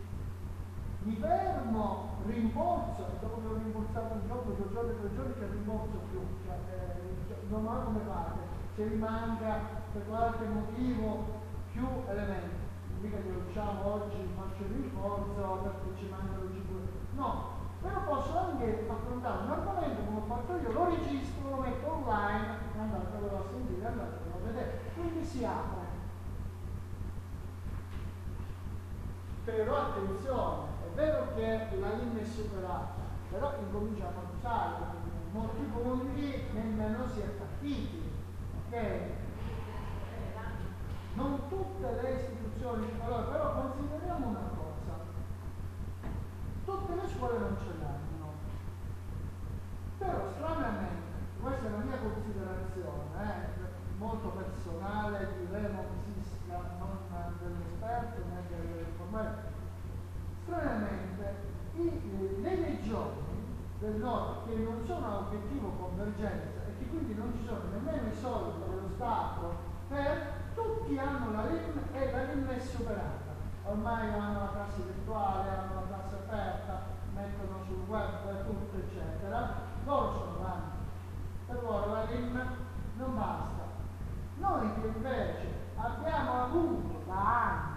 mi fermo, rimborso, e dopo che ho rimborsato un giorno, due giorni, tre giorni che rimborso più, cioè eh, non so come fate, se rimanga per qualche motivo più elementi, mica glielo diciamo oggi faccio il rimborso perché ci mancano cinque, no, però posso anche affrontare un argomento come ho fatto io, lo registro, lo metto online, andatevelo a sentire, andatevelo a vedere. Quindi si apre. Però attenzione, è vero che la linea è superata, però incominciamo a usare, molti punti nemmeno si è partiti, ok? Non tutte le istituzioni, allora, però consideriamo una cosa, tutte le scuole non ce l'hanno, però stranamente, questa è la mia considerazione, eh, molto personale, diremo fisica, non dell'esperto né dell'informatico. Stranamente, i, le regioni del nord che non sono a obiettivo convergenza e che quindi non ci sono nemmeno i soldi dello Stato per tutti hanno la R I M e la R I M è superata. Ormai hanno la classe virtuale, hanno la classe aperta, mettono sul web tutto eccetera. Loro sono avanti. Per loro la R I M non basta. Noi che invece abbiamo avuto da anni,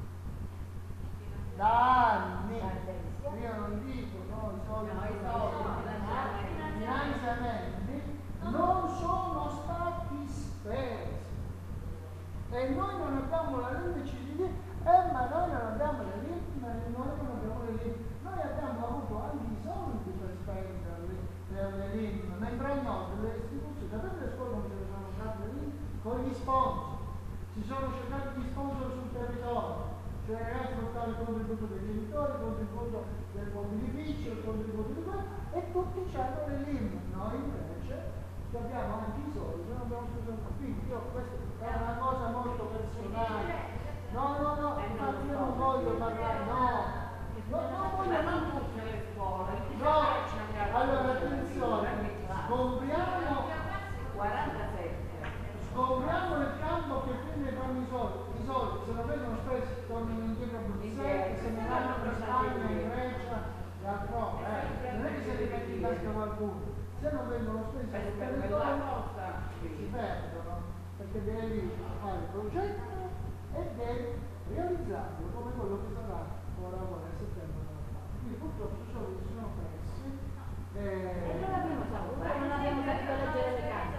da anni, io non dico no, i soldi, no, i soldi, i finanziamenti non sono stati spesi. E noi non abbiamo la R I M C D D, eh, ma noi non abbiamo la R I M, noi non abbiamo le R I M. Noi abbiamo avuto anche i soldi per spendere le, le R I M, mentre al nord le istituzioni, sapete le scuole come se ne sono usate le R I M? Con gli sponsor. Si sono cercati gli sponsor sul territorio. Cioè ragazzi portare il contributo dei genitori, il contributo del mobilificio, il contributo di quello, e tutti hanno le R I M. Noi invece che abbiamo anche i soldi, non abbiamo speso un quindi io questa è una cosa molto personale. No, no, no, infatti io non voglio parlare, no, no, non voglio non tutte le scuole, no, allora attenzione, scopriamo quarantasette. scopriamo nel campo che quindi fanno i soldi, i soldi se non vengono spesi tornano indietro a Bruxelles, se ne vanno per Spagna, in Grecia e altrove, eh. Non è che se li metti in tasca qualcuno, se non vengono spesi sul territorio si perdono, perché devi fare il progetto e devi realizzarlo come quello che sarà ora ora a settembre. Quindi purtroppo i soldi si sono persi. E non abbiamo saputo, non abbiamo saputo leggere le carte.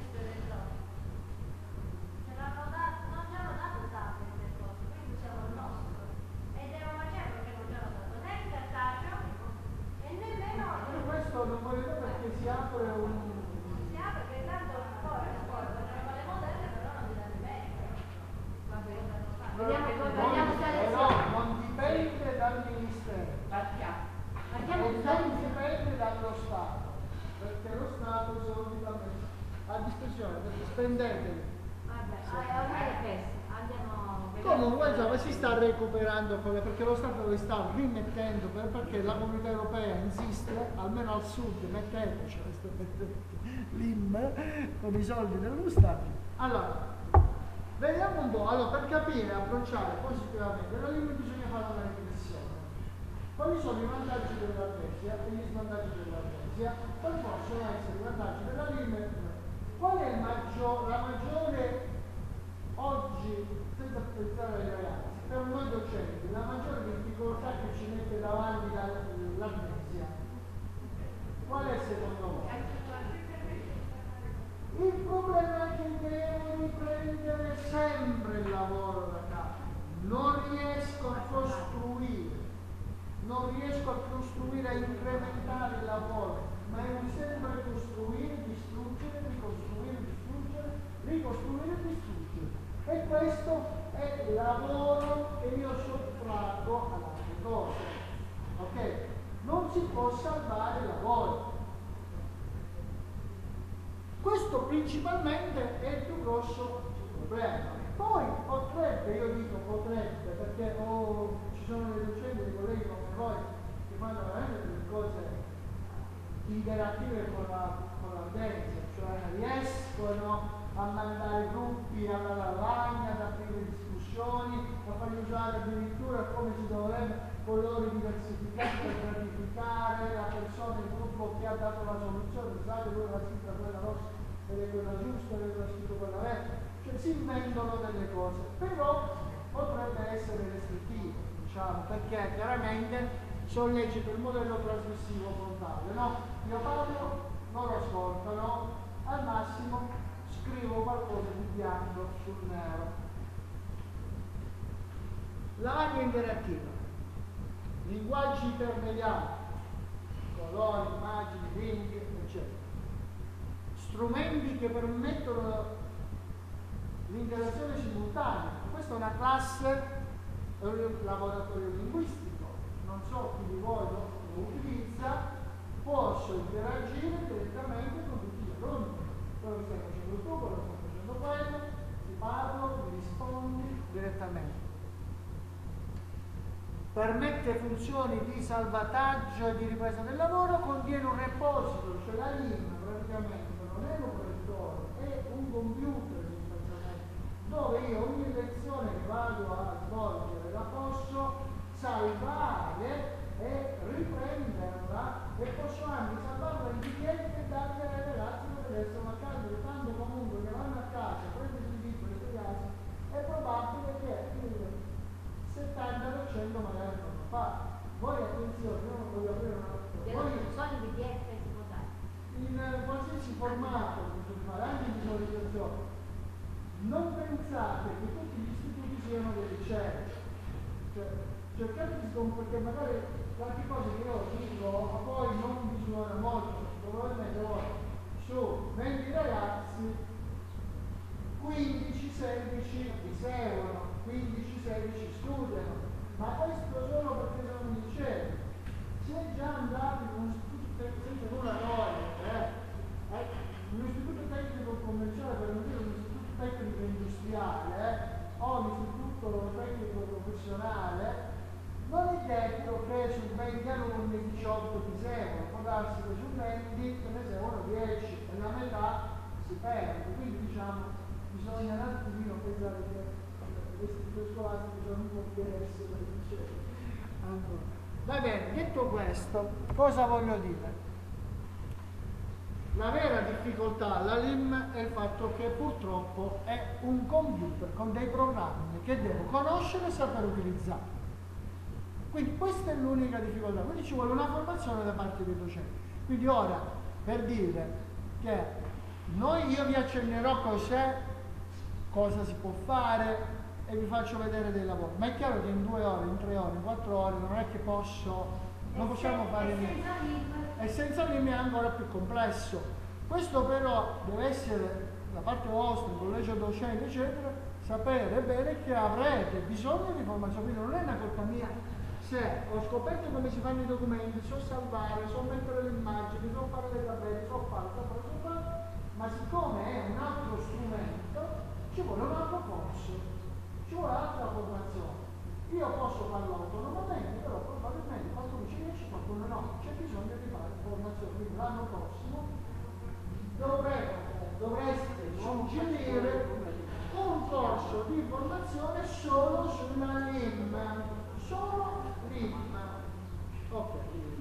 Non voglio dire perché si apre un... Si apre che tanto poi le scuole vogliono le moderne però non ti danno i mezzi. Vediamo poi non, vogliamo stare però non dipende dal Ministero e non dipende dallo Stato, perché lo Stato i soldi l'ha messo a disposizione, perché spendeteli. Vabbè, ormai è presto, andiamo... Comunque insomma, si sta recuperando quello, perché lo Stato lo sta rimettendo per, perché la Comunità Europea insiste, almeno al sud, metteteci l'I M con i soldi dello Stato. Allora, vediamo un po', allora, per capire, approcciare positivamente, la L I M bisogna fare una riflessione. Quali sono i vantaggi dell'Ardesia e gli svantaggi dell'Ardesia? Quali possono essere i vantaggi della L I M? Qual è il maggior, la maggiore oggi, senza pensare ai ragazzi, per noi docenti, la maggiore difficoltà che ci mette davanti l'Ardesia? Qual è secondo voi? Il problema è che devo riprendere sempre il lavoro da capo, non riesco a costruire, non riesco a costruire, a incrementare il lavoro, ma è un sempre costruire, distruggere, ricostruire, distruggere, ricostruire, distruggere. E questo è il lavoro che io sottraggo ad altre cose. Ok? Non si può salvare il lavoro. Questo principalmente è il più grosso problema. Poi potrebbe, io dico potrebbe, perché oh, ci sono dei docenti, dei colleghi come voi, che fanno veramente delle cose interative con la, con l'Ardesia, cioè riescono a mandare gruppi alla lavagna, ad aprire discussioni, a farli usare addirittura come si dovrebbe colori diversificati per gratificare la persona, il gruppo che ha dato la soluzione, pensate lui la scritta quella rossa ed è quella giusta, ed è scritto quella vecchia, cioè si inventano delle cose, però potrebbe essere restrittivo, diciamo, perché chiaramente sollecita il modello trasmissivo frontale, no? Io parlo, loro ascoltano, al massimo scrivo qualcosa di bianco sul nero. Lavagna interattiva, linguaggi intermediari, colori, immagini, link, eccetera. Strumenti che permettono l'interazione simultanea. Questa è una classe, è un laboratorio linguistico, non so chi di voi lo, lo utilizza, posso interagire direttamente con tutti gli alunni. Quello che stai facendo tu, quello che sto facendo quello, ti parlo, mi rispondi direttamente. Permette funzioni di salvataggio e di ripresa del lavoro, contiene un repository, cioè la L I M praticamente non è un operatore, è un computer sostanzialmente, dove io ogni lezione che vado a svolgere la posso salvare e riprenderla e posso anche salvarla in P D F e darle ai ragazzi che deve essere a casa, tanto comunque che vanno a casa, prendono il libro e studiarsi, è probabile che il settanta per cento magari non lo fa. Voi attenzione, io non voglio aprire una Voi non sono in P D F si può dare. in qualsiasi formato che potete fare, anche in visualizzazione. Non pensate che tutti gli istituti siano dei ricerche. Cioè, cercate di perché magari qualche cosa che io dico a voi non vi suona molto, probabilmente voi su venti ragazzi quindici sedici vi seguono, quindici sedici studiano, ma questo solo perché sono un liceo. Se già andate in un istituto senza nulla togliere, eh, eh, un istituto tecnico commerciale, per non dire un istituto tecnico industriale, eh, o un istituto tecnico professionale, non è detto che su venti alunni diciotto ti seguono, può darsi che su venti te ne seguono dieci e la metà si perde, quindi diciamo bisogna un attimino pensare che l'istituto scolastico sono un po' diversi dai licei. Allora, va bene, detto questo, cosa voglio dire? La vera difficoltà alla L I M è il fatto che purtroppo è un computer con dei programmi che devo conoscere e saper utilizzare. Quindi questa è l'unica difficoltà, quindi ci vuole una formazione da parte dei docenti. Quindi ora, per dire che noi, io vi accennerò cos'è, cosa si può fare e vi faccio vedere dei lavori, ma è chiaro che in due ore, in tre ore, in quattro ore non è che posso, non possiamo fare niente. E senza L I M è ancora più complesso. Questo però deve essere da parte vostra, il collegio docente eccetera, sapere bene che avrete bisogno di formazione, quindi non è una colpa mia. Se ho scoperto come si fanno i documenti, so salvare, so mettere le immagini, so fare le tabelle, so fare, so fare, so fare, ma siccome è un altro strumento, ci vuole un altro corso, ci vuole un'altra formazione. Io posso farlo autonomamente, però probabilmente qualcuno ci riesce, qualcuno no, c'è bisogno di fare formazione, quindi l'anno prossimo dovrete, dovreste suggerire un corso di formazione solo sulla L I M, solo L I M. Ok.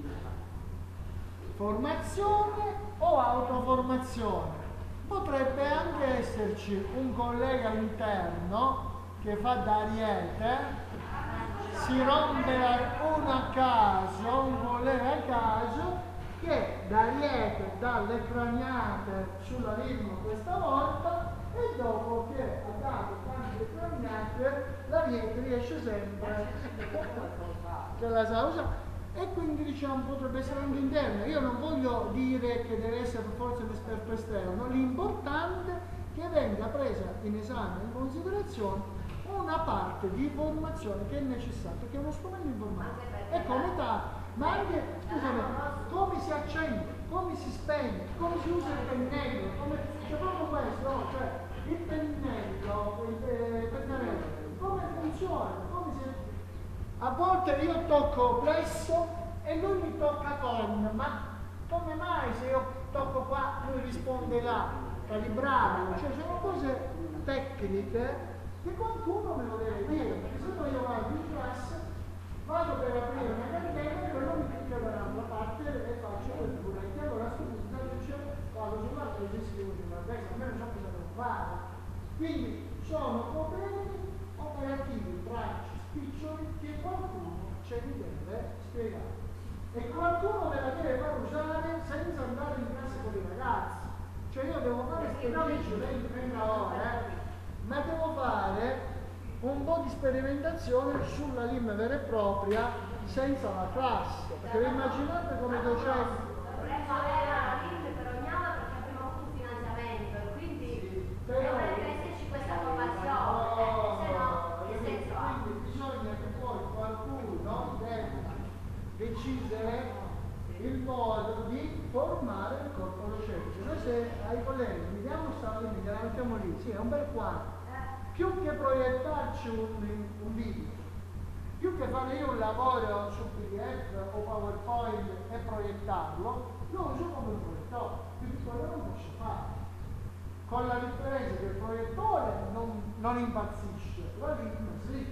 Formazione o autoformazione. Potrebbe anche esserci un collega interno che fa da ariete, si rompe uno a caso, un collega a caso, che da ariete dà le craniate sulla L I M questa volta e dopo che ha dato tante craniate l'ariete riesce sempre che la sa usare. E quindi diciamo potrebbe essere anche interno. Io non voglio dire che deve essere per forza un esperto esterno, l'importante è che venga presa in esame, in considerazione, una parte di formazione che è necessaria, perché è uno strumento informatico. E come tale, ma anche, scusami, come si accende, come si spegne, come si usa il pennello, come, c'è proprio questo, no? Cioè il pennello, il eh, pennarello, come funziona, come si... A volte io tocco plesso e lui mi tocca con, ma come mai se io tocco qua lui risponde là, calibrarlo, cioè sono cose tecniche che qualcuno me lo deve dire, perché se no io vado in classe, vado per aprire una cartella e quello mi clicca dall'altra parte e faccio quel furetto, allora a questo punto dice vado sulla presa e scrivo sulla destra, almeno so cosa devo fare. Quindi sono problemi operativi, pratici, spiccioli che qualcuno ce li deve spiegare e qualcuno me la deve far usare senza andare in classe con i ragazzi, cioè io devo fare esperienze sperimentazione sulla L I M vera e propria senza la classe, perché vi immaginate come docenti. Dovremmo avere la L I M per ogni aula perché abbiamo avuto un finanziamento e quindi Sì, però- dovrebbe esserci questa formazione, No, se no che senso ha? quindi bisogna che poi qualcuno debba decidere il modo di formare il corpo docente. Noi se ai colleghi gli diamo questa L I M, gliela mettiamo lì, sì, è un bel quadro. Più che proiettarci un, un video, più che fare io un lavoro su P D F o PowerPoint e proiettarlo, lo uso come un proiettore, quindi quello non posso fare. Con la differenza che il proiettore non, non impazzisce, la L I M sì.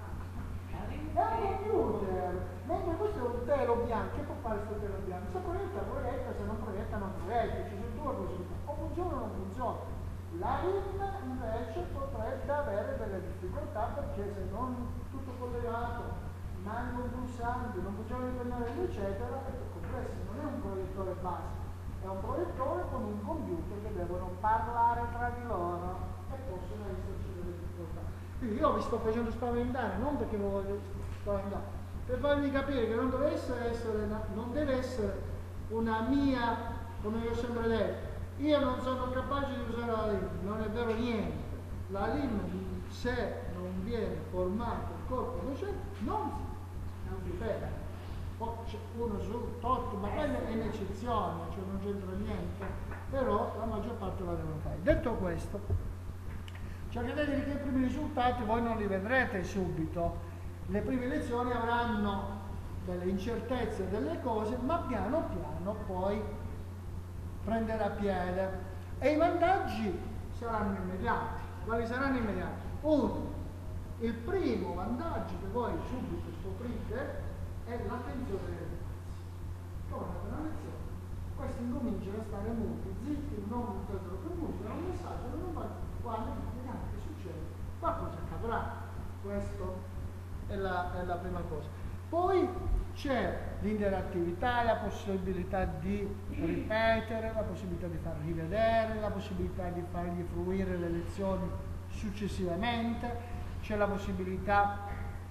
È un computer, mentre questo è un telo bianco. Che può fare questo telo bianco? Se proietta, proietta, se non proietta, non proietta. Ci sono due possibilità, o funziona o non funziona. La L I M invece potrebbe avere delle difficoltà perché se non tutto collegato, manca un pulsante, non funziona il pennarello, eccetera, è più complesso. Non è un proiettore basico, è un proiettore con un computer che devono parlare tra di loro e possono esserci delle difficoltà. Quindi io vi sto facendo spaventare, non perché lo voglio spaventare, per farvi capire che non deve essere, essere una, non deve essere una mia, come vi ho sempre detto, io non sono capace di usare la L I M, non è vero niente. La L I M, se non viene formato il corpo docente, non si, non si ferma. Poi c'è uno su tot, ma quella è un'eccezione, cioè non c'entra niente, però la maggior parte la devono fare. Detto questo, cercate che i primi risultati voi non li vedrete subito. Le prime lezioni avranno delle incertezze, delle cose, ma piano piano poi prenderà piede. E i vantaggi saranno immediati. Quali saranno immediati? Uno, il primo vantaggio che voi subito scoprite è l'attenzione dei ragazzi. Come una lezione, questi incominciano a stare muti, zitti, non intendo più musica, un messaggio, non va, quando vediamo che succede, qualcosa accadrà. Questo è la, è la prima cosa. Poi c'è l'interattività, la possibilità di ripetere, la possibilità di far rivedere, la possibilità di fargli fruire le lezioni successivamente, c'è la possibilità.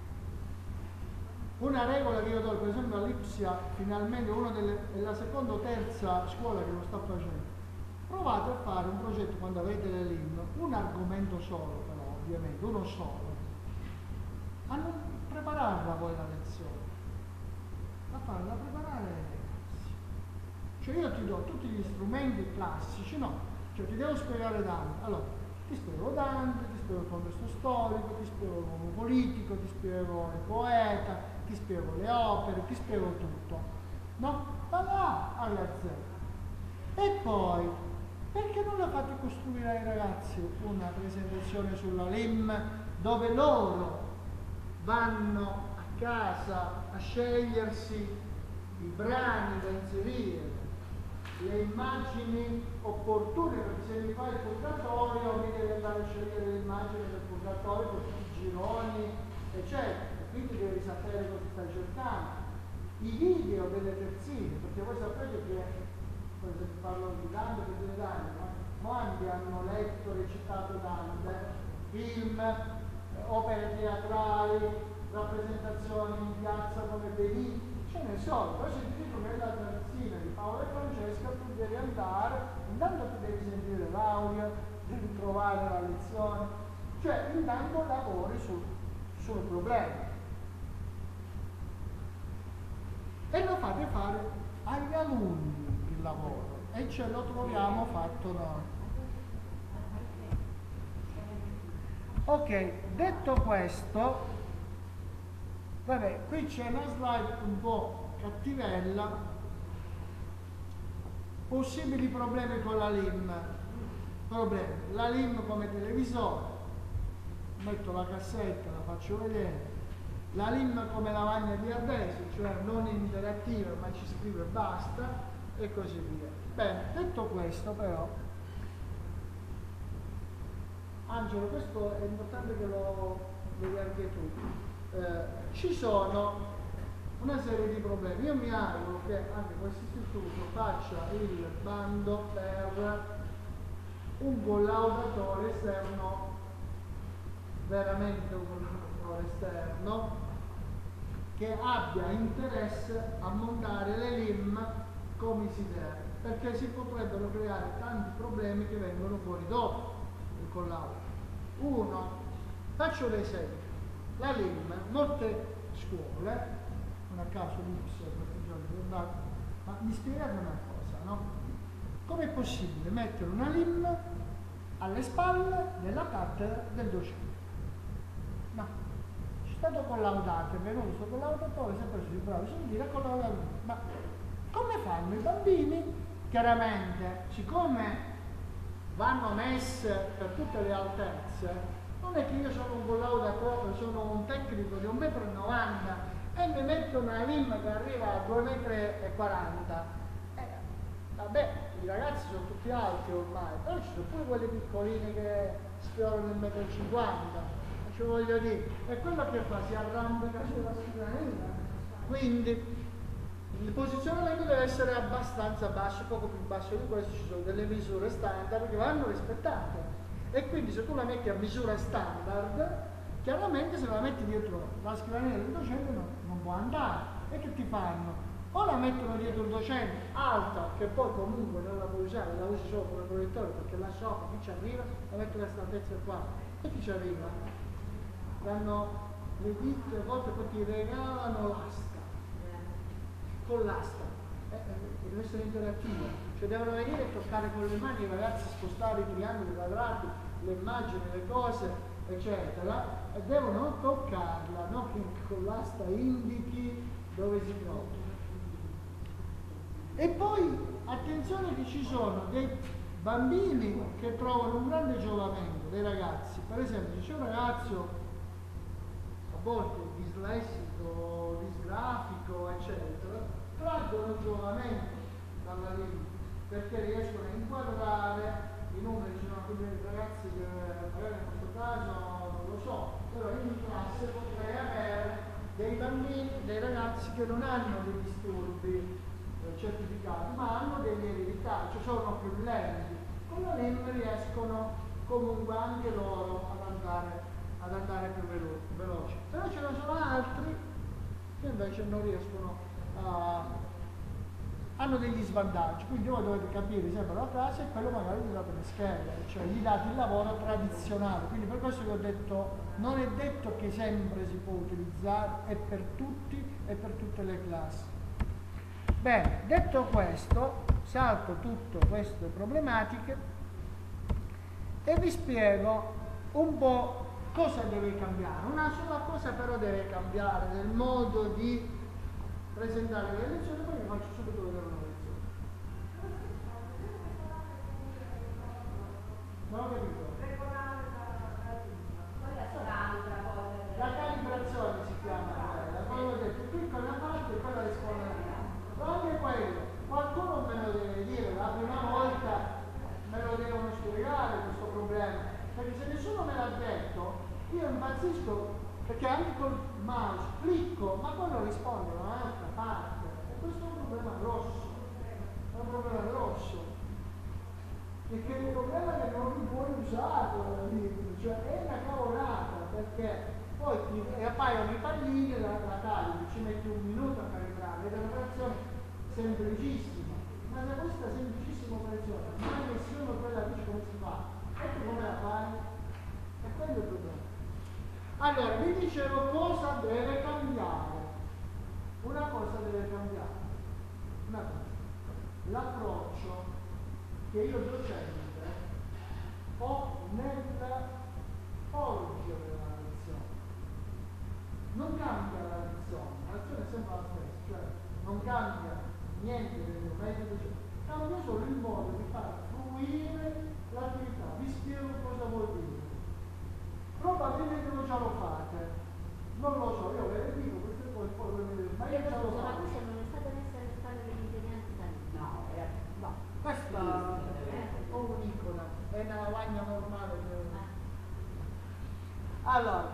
Una regola che io do, per esempio all'Ipsia, finalmente una delle, è la seconda o terza scuola che lo sta facendo. Provate a fare un progetto quando avete le L I M, un argomento solo però, ovviamente, uno solo, a non prepararla voi la lezione, a farla preparare ai ragazzi. Cioè io ti do tutti gli strumenti classici, no, cioè ti devo spiegare Dante, allora ti spiego Dante, ti spiego il contesto storico, ti spiego l'uomo politico, ti spiego il poeta, ti spiego le opere, ti spiego tutto, no? Da là alla Z. E poi, perché non la fate costruire ai ragazzi una presentazione sulla L I M dove loro vanno a casa a scegliersi i brani da inserire, le immagini opportune, perché se mi fai il purgatorio mi devi andare a scegliere le immagini del purgatorio con tutti i gironi, eccetera, e quindi devi sapere cosa stai cercando. I video delle terzine, perché voi sapete che, per esempio parlo di Dante e di Dante, ma quanti hanno letto, recitato Dante, film, opere teatrali, rappresentazioni in piazza come Benì, ce ne sono. Poi se ti dico che è la terzina di Paolo e Francesca, tu devi andare, intanto ti devi sentire l'audio, devi trovare la lezione, cioè intanto lavori sul, sul problema. E lo fate fare agli alunni il lavoro, e ce lo troviamo fatto noi. Ok, detto questo, vabbè, qui c'è una slide un po' cattivella, possibili problemi con la L I M. Problemi, la L I M come televisore, metto la cassetta, la faccio vedere, la L I M come lavagna di adesivo, cioè non interattiva ma ci scrive e basta, e così via. Bene, detto questo però, Angelo, questo è importante che lo vedi anche tu. Eh, ci sono una serie di problemi. Io mi auguro che anche questo istituto faccia il bando per un collaudatore esterno veramente istruttore esterno che abbia interesse a montare le L I M come si deve, perché si potrebbero creare tanti problemi che vengono fuori dopo il collaudo. Uno, faccio l'esempio, la L I M, molte scuole, non a caso l'I P S questi giorni è andato, ma mi spiegate una cosa, no? Com'è possibile mettere una L I M alle spalle della cattedra del docente? No, c'è stato collaudato, è venuto questo collaudatore, si è preso il bravo, si dire collaudato, ma come fanno i bambini? Chiaramente, siccome vanno messe per tutte le altezze, non è che io sono un collaudatore, sono un tecnico di un metro e novanta e mi metto una L I M che arriva a due metri e quaranta. Eh, vabbè, i ragazzi sono tutti alti ormai, però ci sono pure quelle piccoline che sfiorano il metro e cinquanta, ci voglio dire, e quello che fa si arrampica sulla scrivania. Quindi il posizionamento deve essere abbastanza basso, poco più basso di questo, ci sono delle misure standard che vanno rispettate. E quindi se tu la metti a misura standard, chiaramente se la metti dietro la scrivania del docente no, non può andare. E che ti fanno? O la mettono dietro il docente alta, che poi comunque non la puoi usare, la usi solo come proiettore, perché là sopra chi ci arriva, la metto questa altezza qua. E chi ci arriva? Danno le ditte, a volte poi ti regalano l'asta. Con l'asta, eh, eh, deve essere interattiva, cioè devono venire e toccare con le mani i ragazzi, spostare i triangoli, i quadrati, le immagini, le cose, eccetera, e devono toccarla, non che con l'asta indichi dove si trova. E poi attenzione che ci sono dei bambini che trovano un grande giovamento, dei ragazzi, per esempio se c'è un ragazzo a volte dislessico, disgrafico, eccetera, traggono giovamento dalla L I M perché riescono a inquadrare i numeri. Ci sono alcuni ragazzi che magari in questo caso non lo so, però in classe potrei avere dei bambini, dei ragazzi che non hanno dei disturbi eh, certificati, ma hanno dei lievi ritardi, cioè sono più lenti. Con la L I M riescono comunque anche loro ad andare ad andare più velo veloci, però ce ne sono altri che invece non riescono a... hanno degli svantaggi, quindi voi dovete capire sempre la classe e quello magari gli date le schede, cioè gli date il lavoro tradizionale, quindi per questo vi ho detto, non è detto che sempre si può utilizzare, è per tutti e per tutte le classi. Bene, detto questo, salto tutte queste problematiche e vi spiego un po' cosa deve cambiare. Una sola cosa però deve cambiare nel modo di presentare le lezioni, poi vi faccio subito vedere una lezione. Non ho capito. La calibrazione si chiama quella, come ho detto, clicco una parte e quella risponde a me. Ma anche quello, qualcuno me lo deve dire, la prima volta me lo devono spiegare questo problema, perché se nessuno me l'ha detto, io impazzisco, perché anche col mouse clicco, ma quello risponde da un'altra parte, e questo è un problema grosso, è un problema grosso, perché il problema è che non li puoi usare, cioè è una cavolata, perché poi ti appaiono i pallini, la, la calibri, ci metti un minuto a calibrare, ed è un'operazione semplicissima, ma da questa semplicissima operazione, ma nessuno quella dice come si fa, e tu come la fai? E quello è il problema. Allora, vi dicevo cosa deve cambiare. Una cosa deve cambiare. Una cosa. L'approccio che io docente ho nel svolgere la lezione. Non cambia la lezione, la lezione è sempre la stessa, cioè non cambia niente del mio metodo, cambia solo il modo di far fruire l'attività. Vi spiego cosa vuol dire. Probabilmente voi già lo fate, non lo so, io ve le dico queste cose, poi voi mi dite, ma io già lo Ma faccio. questa non è stata messa alle spalle degli insegnanti da lì. No, è No, questa è un'icona, è una lavagna normale. Allora,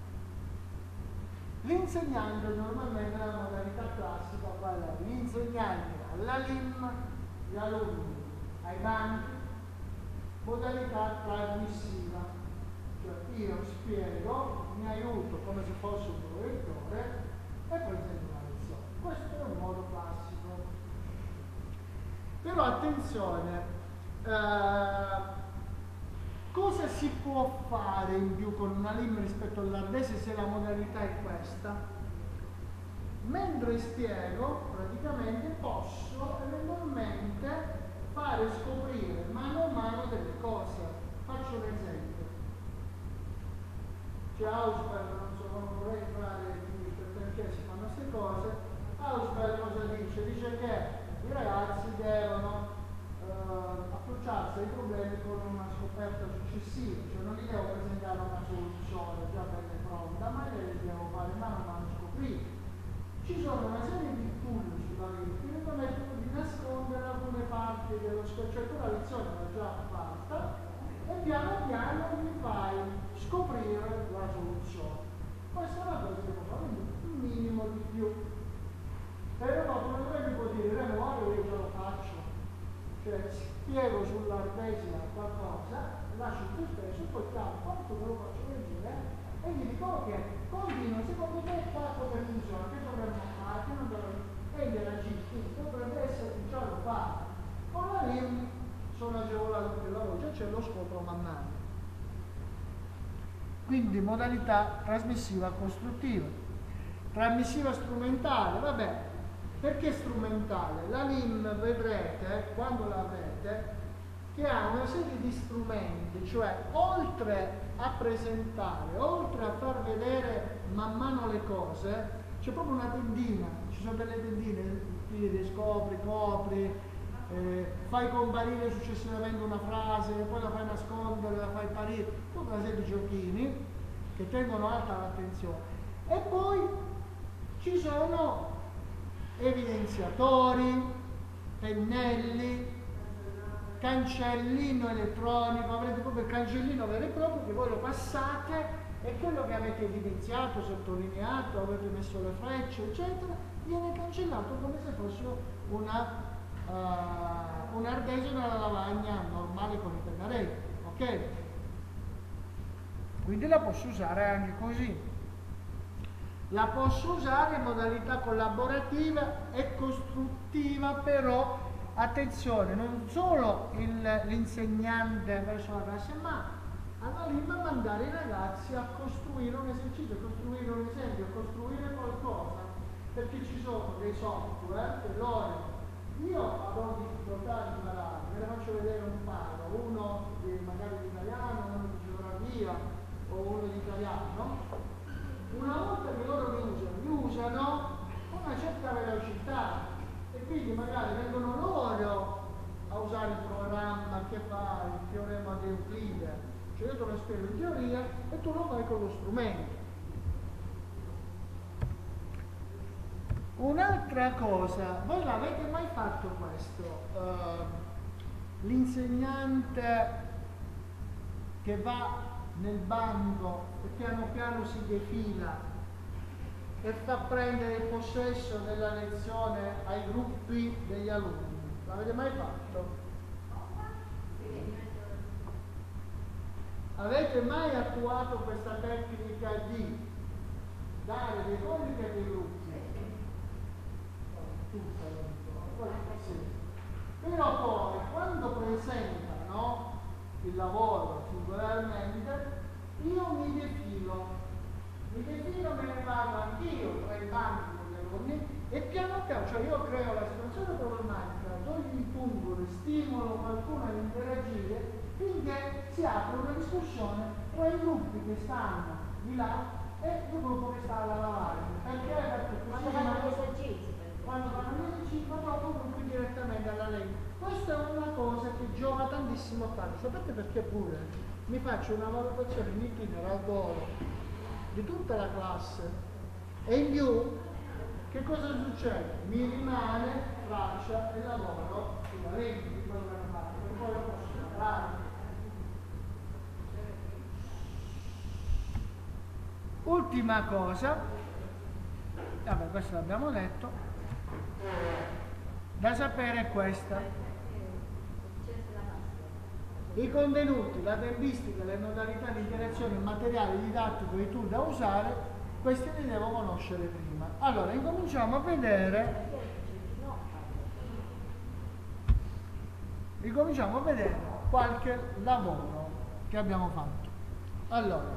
l'insegnante normalmente nella modalità classica fa l'insegnante alla L I M, gli alunni ai banchi, modalità trasmissiva. Cioè io spiego, mi aiuto come se fosse un proiettore e presento una lezione. Questo è un modo classico. Però attenzione, eh, cosa si può fare in più con una L I M rispetto all'ardese se la modalità è questa? Mentre spiego, praticamente posso eventualmente fare scoprire mano a mano delle cose. Faccio un esempio. C'è Ausberg, non so, non vorrei entrare qui perché si fanno queste cose. Ausberg cosa dice? Dice che i ragazzi devono eh, approcciarsi ai problemi con una scoperta successiva, cioè non gli devo presentare una soluzione già bella e pronta, ma li devo fare mano a mano scoprire. Ci sono una serie di tool sulla L I M che mi permettono di nascondere alcune parti dello scopo, cioè tu la lezione l'hai già fatta e piano piano mi fai scoprire la soluzione. Questa è una cosa che può fare un minimo di più. Però dopo non mi può dire, Remo, guarda io ce lo faccio. Cioè spiego sull'ardesina qualcosa, lascio il sospeso e poi chiamo quanto me lo faccio vedere e gli dico ok, continua, secondo te qua come funziona, che dovremmo fare, che non dovremmo e interagisci, dovrebbe essere già lo fa. Con la L I M sono agevolato perché la voce c'è lo scopro man mano. Quindi modalità trasmissiva costruttiva. Trasmissiva strumentale, vabbè, perché strumentale? La L I M vedrete, quando la avrete, che ha una serie di strumenti, cioè oltre a presentare, oltre a far vedere man mano le cose, c'è proprio una tendina, ci sono delle tendine, tiri, scopri, copri, eh, fai comparire successivamente una frase, poi la fai nascondere, la fai apparire, tutta una serie di giochini che tengono alta l'attenzione. E poi ci sono evidenziatori, pennelli, cancellino elettronico, avrete proprio il cancellino vero e proprio che voi lo passate e quello che avete evidenziato, sottolineato, avete messo le frecce, eccetera, viene cancellato come se fosse una, uh, un ardesio nella lavagna normale con i pennarelli, ok? Quindi la posso usare anche così. La posso usare in modalità collaborativa e costruttiva, però attenzione, non solo l'insegnante verso la classe, ma alla L I M mandare i ragazzi a costruire un esercizio, a costruire un esempio, a costruire qualcosa, perché ci sono dei software che loro, io avrò difficoltà a imparare, ve ne faccio vedere un paio, uno di, magari di italiano, uno di geografia o uno di italiano. Una volta che loro li usano, li usano con una certa velocità e quindi magari vengono loro a usare il programma che fa il teorema di Euclide, cioè io te lo spiego in teoria e tu lo fai con lo strumento. Un'altra cosa, voi l'avete mai fatto questo? Uh, l'insegnante che va nel banco e piano piano si defila e fa prendere il possesso della lezione ai gruppi degli alunni. L'avete mai fatto? Avete mai attuato questa tecnica di dare dei compiti ai gruppi? Sì. Però poi quando presentano il lavoro singolarmente, io mi defilo, mi defilo, me ne vado anch'io tra i banchi con gli alunni e piano piano, cioè io creo la situazione problematica, do gli impugno, stimolo qualcuno ad interagire finché si apre una discussione tra i gruppi che stanno di là e il gruppo che sta alla lavagna. Perché? Perché Quando fanno gli esercizi. Quando fanno gli esercizi proprio gruppi direttamente alla legge. Questa è una cosa che giova tantissimo a fare. Sapete perché pure? Mi faccio una valutazione in itinere al volo di tutta la classe e in più che cosa succede? Mi rimane traccia e lavoro sulla legge di quello che hanno fatto, per poi lo posso lavorare. Ultima cosa, vabbè, questo l'abbiamo detto, da sapere è questa. I contenuti, la tempistica, le modalità di interazione, il materiale didattico e i tool da usare, questi li devo conoscere prima. Allora, incominciamo a vedere, incominciamo a vedere qualche lavoro che abbiamo fatto. Allora,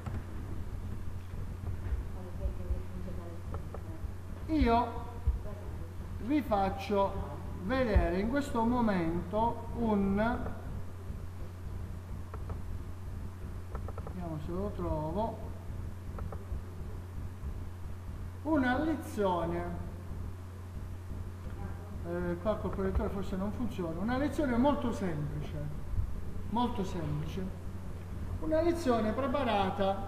io vi faccio vedere in questo momento un, vediamo se lo trovo, una lezione, eh, qua col proiettore forse non funziona, una lezione molto semplice, molto semplice, una lezione preparata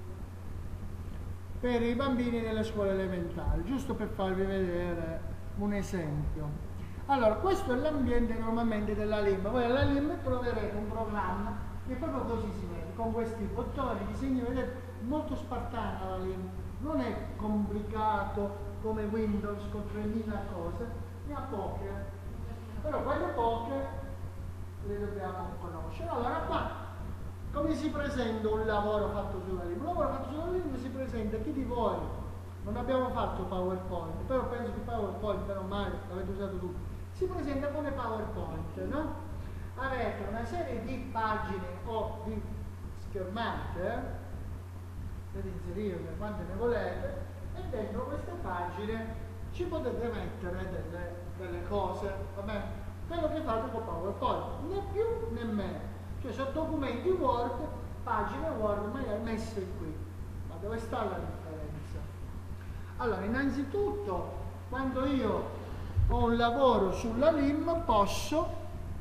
per i bambini delle scuole elementari, giusto per farvi vedere un esempio. Allora, questo è l'ambiente normalmente della L I M. Voi alla L I M troverete un programma che proprio così si vede, con questi bottoni, disegni, vedete, molto spartana la L I M. Non è complicato come Windows con tremila cose, ne ha poche. Però quelle poche le dobbiamo conoscere. Allora qua, come si presenta un lavoro fatto sulla L I M? Un lavoro fatto sulla L I M si presenta, chi di voi, non abbiamo fatto PowerPoint, però penso che PowerPoint, meno male, l'avete usato tutti, si presenta come PowerPoint, no? Avete una serie di pagine o di schermate, potete inserirle quante ne volete, e dentro queste pagine ci potete mettere delle, delle cose, va bene? Quello che fate con PowerPoint, né più né meno. Cioè sono documenti Word, pagine Word messe qui. Ma dove sta la differenza? Allora, innanzitutto, quando io ho un lavoro sulla L I M, posso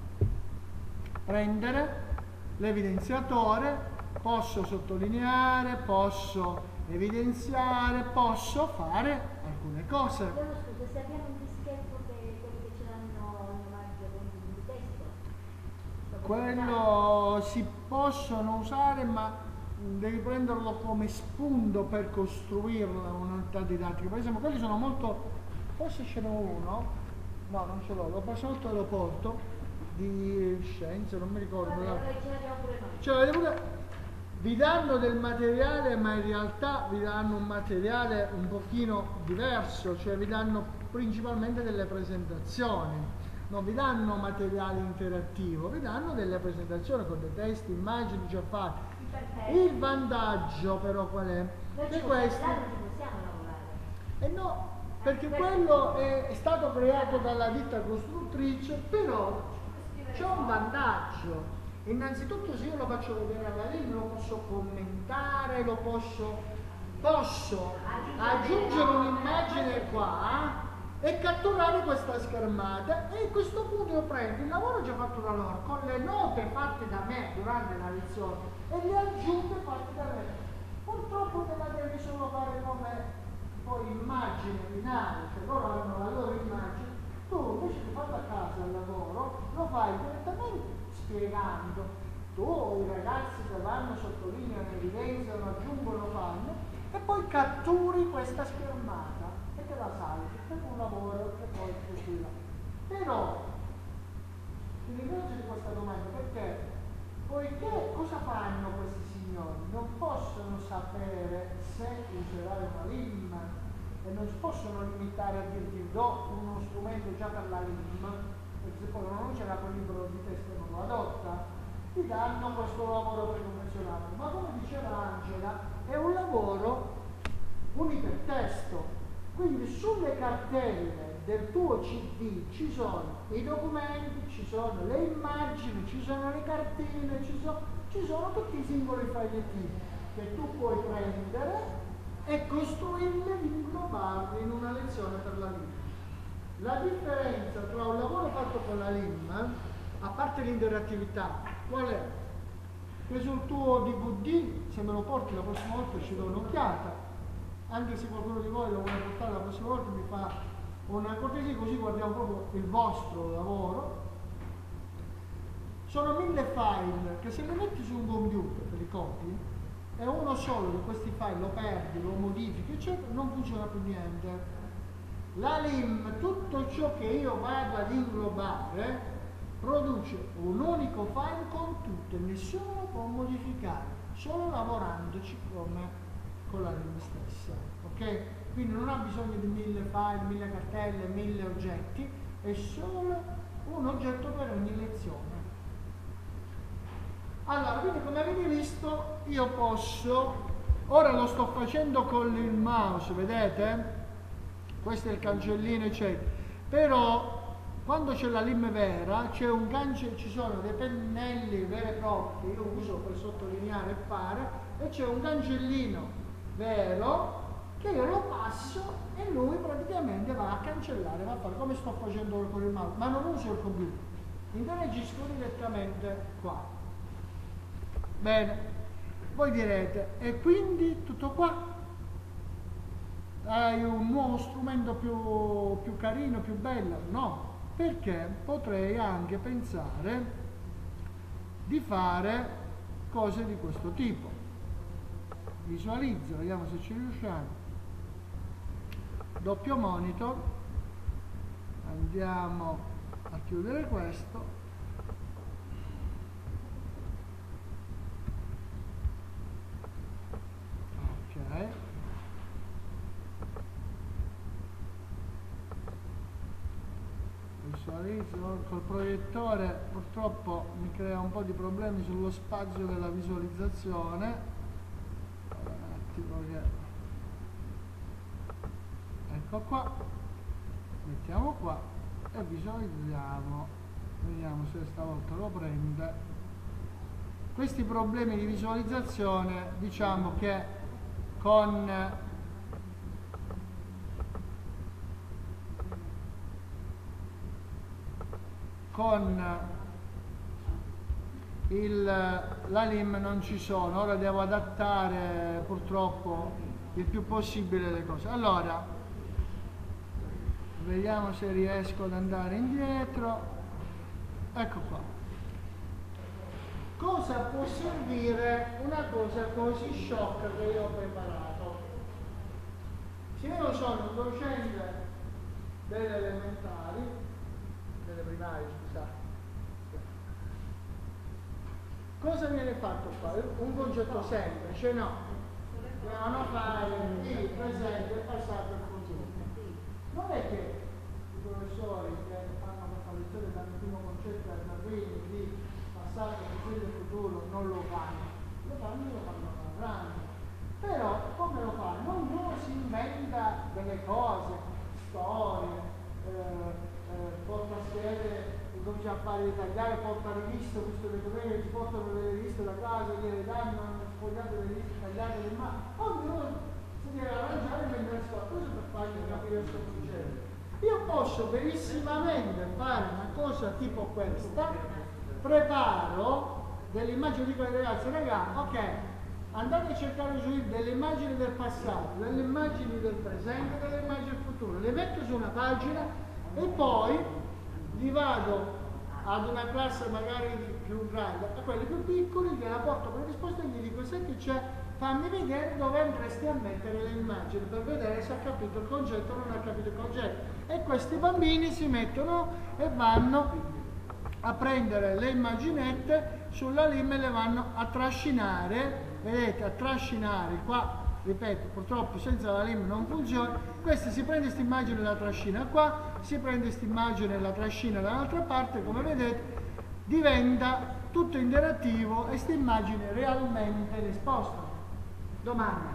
prendere l'evidenziatore, posso sottolineare, posso evidenziare, posso fare alcune cose. Però scusa, se abbiamo un dischetto che quelli che ce l'hanno in omaggio con il testo, Quello si possono usare, ma devi prenderlo come spunto per costruirla un'unità didattica. Per esempio, quelli sono molto, forse ce n'è uno, no, non ce l'ho, l'ho preso sotto l'aeroporto di scienze, non mi ricordo. vabbè, la- noi ce l'abbiamo pure noi. Ce l'avete pure? Vi danno del materiale, ma in realtà vi danno un materiale un pochino diverso, cioè vi danno principalmente delle presentazioni, non vi danno materiale interattivo, vi danno delle presentazioni con dei testi, immagini già fatte. Perfetto. Il vantaggio però qual è? Noi Che ci questi... possiamo, non ci possiamo lavorare. Eh no, perché quello è stato creato dalla ditta costruttrice, però c'è un vantaggio. Innanzitutto se io lo faccio vedere alla L I M lo posso commentare, lo posso, posso aggiungere un'immagine qua e catturare questa schermata, e a questo punto io prendo il lavoro già fatto da loro con le note fatte da me durante la lezione e le aggiunte fatte da me. Purtroppo te la devi solo fare come poi immagine finale, cioè loro hanno la loro immagine, tu invece di farlo a casa al lavoro lo fai direttamente spiegando, tu i ragazzi che vanno, sottolineano, evidenziano, aggiungono, fanno, e poi catturi questa schermata e te la salvi, è un lavoro che poi costruirà. Però ti ringrazio di questa domanda, perché poiché cosa fanno questi signori? Non possono sapere se userai una L I M e non si possono limitare a dirti do uno strumento già per la L I M, perché se poi non c'era quel libro di testo e non lo adotta, ti danno questo lavoro preconfezionato. Ma come diceva Angela, è un lavoro un ipertesto, quindi sulle cartelle del tuo C D ci sono i documenti, ci sono le immagini, ci sono le cartine, ci sono, ci sono tutti i singoli fogliettini che tu puoi prendere e costruirli e inglobarli in una lezione per la L I M. La differenza tra un lavoro fatto con la L I M, a parte l'interattività, qual è? Che sul tuo D V D, se me lo porti la prossima volta ci do un'occhiata, anche se qualcuno di voi lo vuole portare la prossima volta mi fa una cortesia, così guardiamo proprio il vostro lavoro. Sono mille file che se li metti su un computer, te li copi, e uno solo di questi file lo perdi, lo modifichi, eccetera, non funziona più niente. La L I M, tutto ciò che io vado ad inglobare, produce un unico file con tutto e nessuno può modificare, solo lavorandoci come con la lingua stessa, ok? Quindi non ha bisogno di mille file, mille cartelle, mille oggetti, è solo un oggetto per ogni lezione. Allora, quindi come avete visto, io posso, ora lo sto facendo con il mouse, vedete? Questo è il cancellino, eccetera. Però quando c'è la lim vera, c'è un cance- ci sono dei pennelli veri e propri, io uso per sottolineare e fare, e c'è un cancellino vero che io lo passo e lui praticamente va a cancellare, va a fare come sto facendo con il mouse, ma non uso il computer, interagisco direttamente qua. Bene, voi direte, e quindi tutto qua? Hai un nuovo strumento più, più carino, più bello? No, perché potrei anche pensare di fare cose di questo tipo. Visualizzo, vediamo se ci riusciamo. Doppio monitor, andiamo a chiudere questo. Ok. Visualizzo col proiettore, purtroppo mi crea un po' di problemi sullo spazio della visualizzazione. Allora, un attimo che... Ecco qua, mettiamo qua e visualizziamo, vediamo se stavolta lo prende. Questi problemi di visualizzazione, diciamo che con con il, la lim non ci sono, ora devo adattare purtroppo il più possibile le cose. Allora, vediamo se riesco ad andare indietro. Ecco qua. Cosa può servire una cosa così sciocca che io ho preparato? Se io sono un docente delle elementari, delle primarie, scusate, cosa viene fatto qua? Un concetto semplice, no? Devono fare il presente, il passato e il futuro. Non è che i professori che fanno questa lezione danno il primo concetto ai bambini di passato, presente e futuro non lo fanno, lo fanno e lo fanno parlando. Però come lo fanno? Ognuno si inventa delle cose, storie, eh, eh, porta schede, comincia a fare ritagliare, porta riviste, questo le domenica ci portano le riviste da casa, gliele danno, sfogliate le riviste, tagliate le mani, ognuno si deve arrangiare mentre sta, questo per fargli capire cosa succede. Io posso benissimamente fare una cosa tipo questa, preparo delle immagini, dico ai ragazzi, ragazzi, ok, andate a cercare su delle immagini del passato, delle immagini del presente, delle immagini del futuro, le metto su una pagina e poi li vado ad una classe magari più grande, a quelli più piccoli, gliela porto con le risposte e gli dico, senti c'è, fammi vedere dove andresti a mettere le immagini per vedere se ha capito il concetto o non ha capito il concetto. E questi bambini si mettono e vanno a prendere le immaginette sulla lim e le vanno a trascinare, vedete, a trascinare qua, ripeto, purtroppo senza la lim non funziona. Questa si prende questa immagine e la trascina qua, si prende questa immagine e la trascina dall'altra parte, come vedete diventa tutto interattivo e questa immagine realmente risposta. Domanda,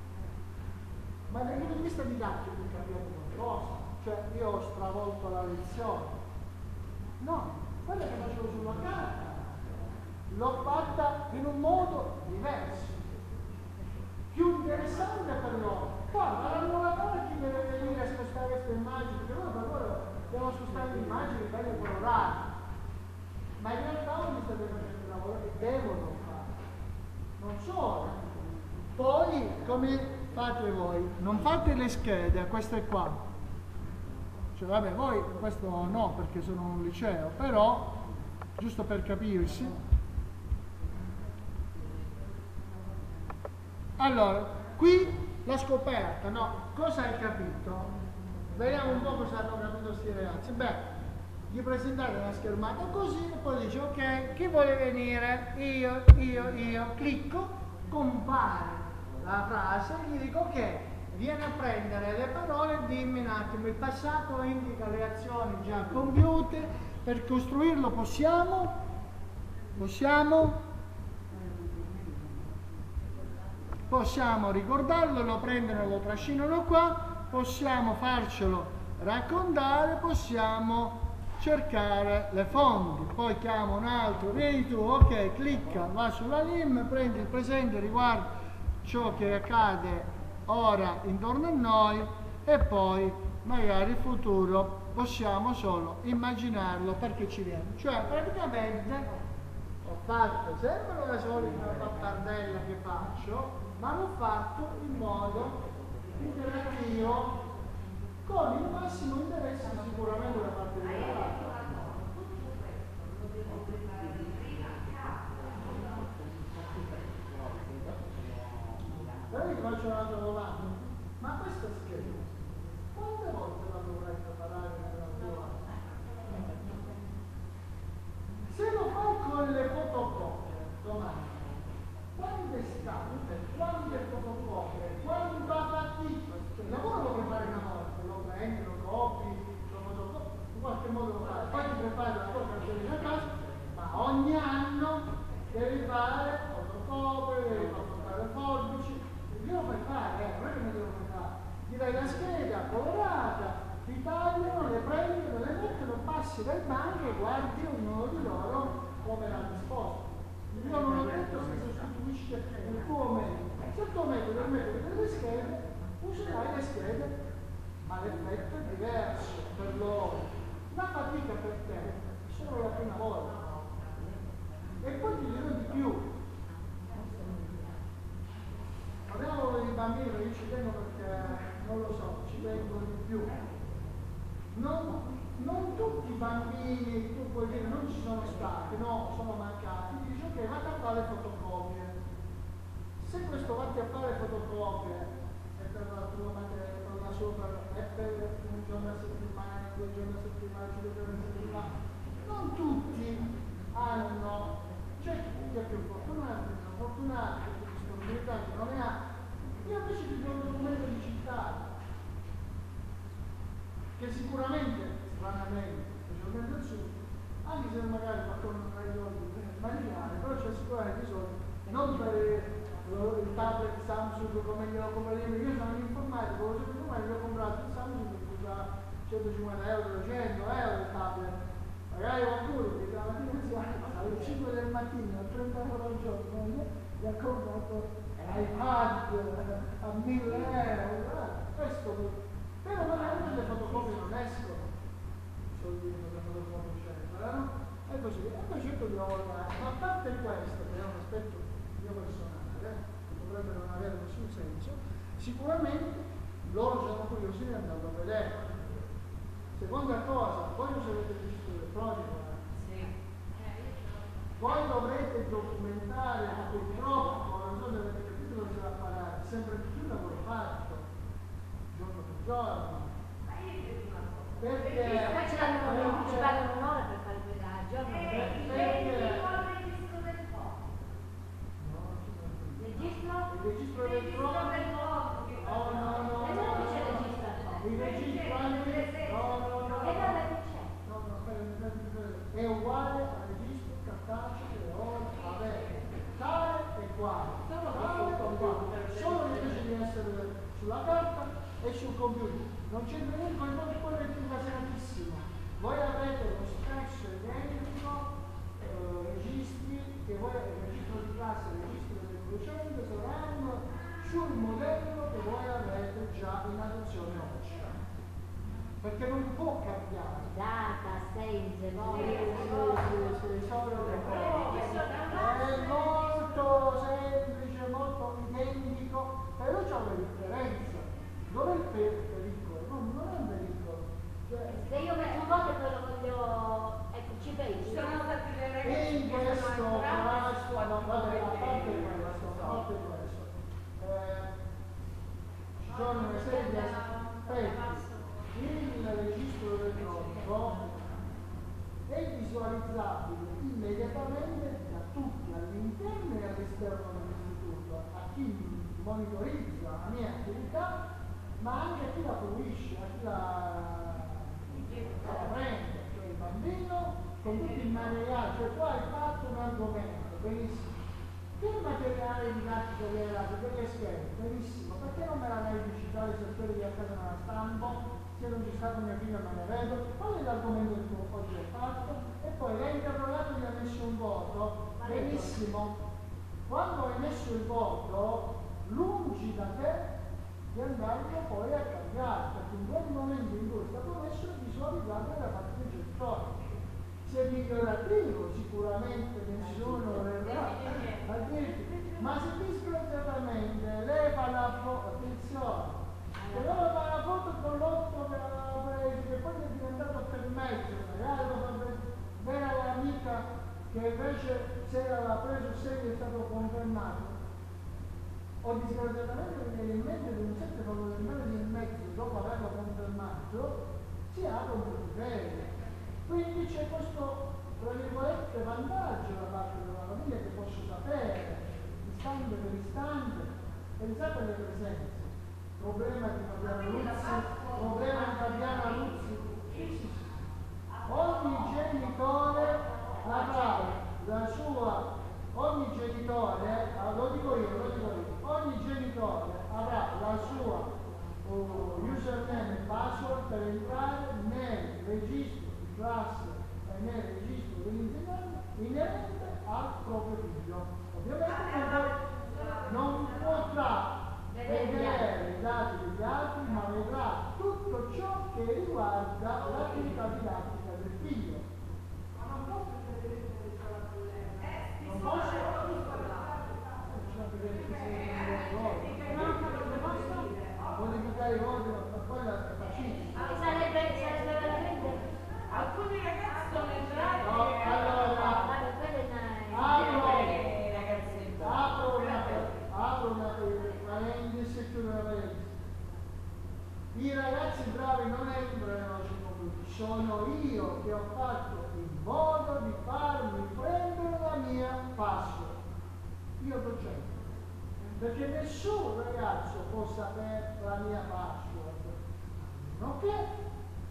ma dal punto di vista didattico capiamo qualcosa? Cioè io ho stravolto la lezione? No, quella che facevo sulla carta l'ho fatta in un modo diverso, più interessante per loro. Guarda, la nuova cosa chi deve venire a spostare queste immagini, perché loro per loro devono spostare le immagini belle colorate, ma in realtà non mi state facendo il lavoro che devono fare, non solo. Poi come fate voi? Non fate le schede, queste qua. Cioè, vabbè, voi questo no, perché sono un liceo, però, giusto per capirsi. Allora, qui la scoperta, no? Cosa hai capito? Vediamo un po' cosa hanno capito questi ragazzi. Beh, gli presentate una schermata così e poi dice ok, chi vuole venire? Io, io, io, clicco, compare la frase, gli dico ok, vieni a prendere le parole e dimmi un attimo, il passato indica le azioni già compiute, per costruirlo possiamo? Possiamo? Possiamo ricordarlo, lo prendono, lo trascinano qua, possiamo farcelo raccontare, possiamo cercare le fonti, poi chiamo un altro, vieni tu, ok, clicca, va sulla L I M, prendi il presente, riguarda ciò che accade ora intorno a noi e poi magari il futuro possiamo solo immaginarlo perché ci viene. Cioè praticamente ho fatto sempre la solita pappardella che faccio, ma l'ho fatto in modo interattivo con il massimo interesse sicuramente da parte del mercato. Però io ti faccio un'altra domanda, ma questa scheda quante volte la dovrai preparare nella tua? Se lo fai con le fotocopie domani, quante stampe, quante fotocopie, quanta fatica, cioè il lavoro lo puoi fare una volta, lo prendi, lo copi, lo fotocopi, in qualche modo lo fai, poi ti prepari la tua canzone a casa, ma ogni anno devi fare fotocopie, devi fare forbici, io lo fai fare, eh, non è che me lo fai fare, ti dai la scheda colorata, ti tagliano, le prendono, le mettono, passi dai banchi e guardi ognuno di loro come l'ha disposto. Io non ho detto che sostituisce il tuo metodo. Se il tuo metodo è il metodo delle schede, userai le schede, ma l'effetto è diverso per loro. La fatica per te è solo la prima volta. E poi ti dirò di più. Parliamo dei bambini, io ci tengo perché non lo so, ci tengo di più. Non, non tutti i bambini, tu puoi dire, non ci sono stati, no, sono mancati, ti dici ok, vatti a fare fotocopie. Se questo vatti a fare fotocopie è per la tua materia, per la sua, è per un giorno a settimana, due giorni a settimana, cinque giorni a settimana, non tutti hanno, c'è chi è più fortunato, chi è fortunato, chi ha disponibilità, chi non ne ha. Io invece ti do un documento di città che sicuramente, stranamente, specialmente al sud, anche se magari qualcuno non ha i soldi per sbagliare, però c'è sicuramente i soldi, non per il, il tablet Samsung come glielo compro io, io sono un informatico, lo so informatico, ho comprato il Samsung che costa centocinquanta euro, duecento euro il tablet, magari qualcuno che la mattina si alza alle cinque del mattino, a trenta euro al giorno, gli ha comprato l'iPad a mille euro, questo. Però magari le fotocopie non escono, soldini delle fotocopie eccetera, no? E così, e poi cerco di lavorare. Ma a parte questo, che è un aspetto mio personale, eh, che potrebbe non avere nessun senso, sicuramente loro sono curiosi di andare a vedere. Seconda cosa, voi userete il registro elettronico, eh? Voi dovrete documentare, purtroppo, non so se avete capito dove si va a parare, sempre di più lavoro fatto. Giorno per giorno, perché poi ci danno, ci pagano un'ora per fare quella giorno. Registro? Il registro elettronico? No, no, no, E non c'è registro? il registro anche? No, no, no, E dove c'è? no, no, aspetta, aspetta, è uguale al registro cartaceo che ora avete, tale e quale, tale e quale, solo invece di essere sulla carta e sul computer, non c'entra niente con il quello è più basanatissimo. Voi avrete lo stesso identico eh, registri che voi, il registro di classe e il registro del docente saranno sul modello che voi avete già in adozione oggi. Perché non può cambiare. Data, senza, No, sì, sì, sì, sono le cose. È molto semplice, molto identico, però c'è una differenza. Dov'è il pericolo? No, non è un pericolo. Cioè, se io metto un voto poi lo voglio, ecco, ci pensi. e in questo caso, no, vabbè, a parte questo, a parte questo, eh, ci sono una serie di aspetti. Il registro elettronico ma anche a chi la fruisce, a chi la, la prende, cioè il bambino con tutti i materiali, cioè tu hai fatto un argomento, benissimo. Che materiale didattico vi hai dato? Degli schermi, benissimo, perché non me la dai digitale se quelli di a casa me la stampo? Se non c'è stato mio figlio me ne vedo, qual è l'argomento che tu oggi hai fatto? E poi l'hai interrogato e gli ha messo un voto, benissimo. Quando hai messo il voto, lungi da te di andarlo poi a cambiare, perché in quel momento in cui è stato messo è visualizzato da parte del gestore. Se è migliorativo sicuramente nessuno vorrà a dirti, ma se disgraziatamente lei fa la foto, attenzione, se loro fa la foto con l'otto che aveva preso, che poi è diventato per mezzo, magari lo fa bene all'amica che invece se l'aveva preso sei è stato confermato, o disgraziatamente mi viene in mente di un sette valore di in mezzo dopo averlo confermato, si apre un criterio. Quindi c'è questo, tra virgolette, vantaggio da parte della famiglia che posso sapere, istante per istante. Pensate alle presenze. Problema di Fabiano Ruzzi, problema di Fabiano Ruzzi. Sì, sì, sì. Ogni genitore avrà la sua, ogni genitore, lo dico io, lo dico io, ogni genitore avrà la sua uh, username e password per entrare nel registro classe e nel registro dell'insegnante inerente al proprio figlio. Ovviamente non potrà vedere i dati degli altri, ma vedrà tutto ciò che riguarda l'attività didattica del figlio. Ma non posso vedere la problema. Non posso modificare i voti, ma poi è facile. Sarebbe, sarebbe veramente... Alcuni ragazzi sono entrati No, e allora, Guarda, quella è una... apro, apro una, apro una parentesi e chiudo la parentesi. I ragazzi bravi non entrano nei computer, sono io che ho fatto il modo di farmi prendere la mia password. Io docente. Perché nessun ragazzo può sapere la mia password. Ok?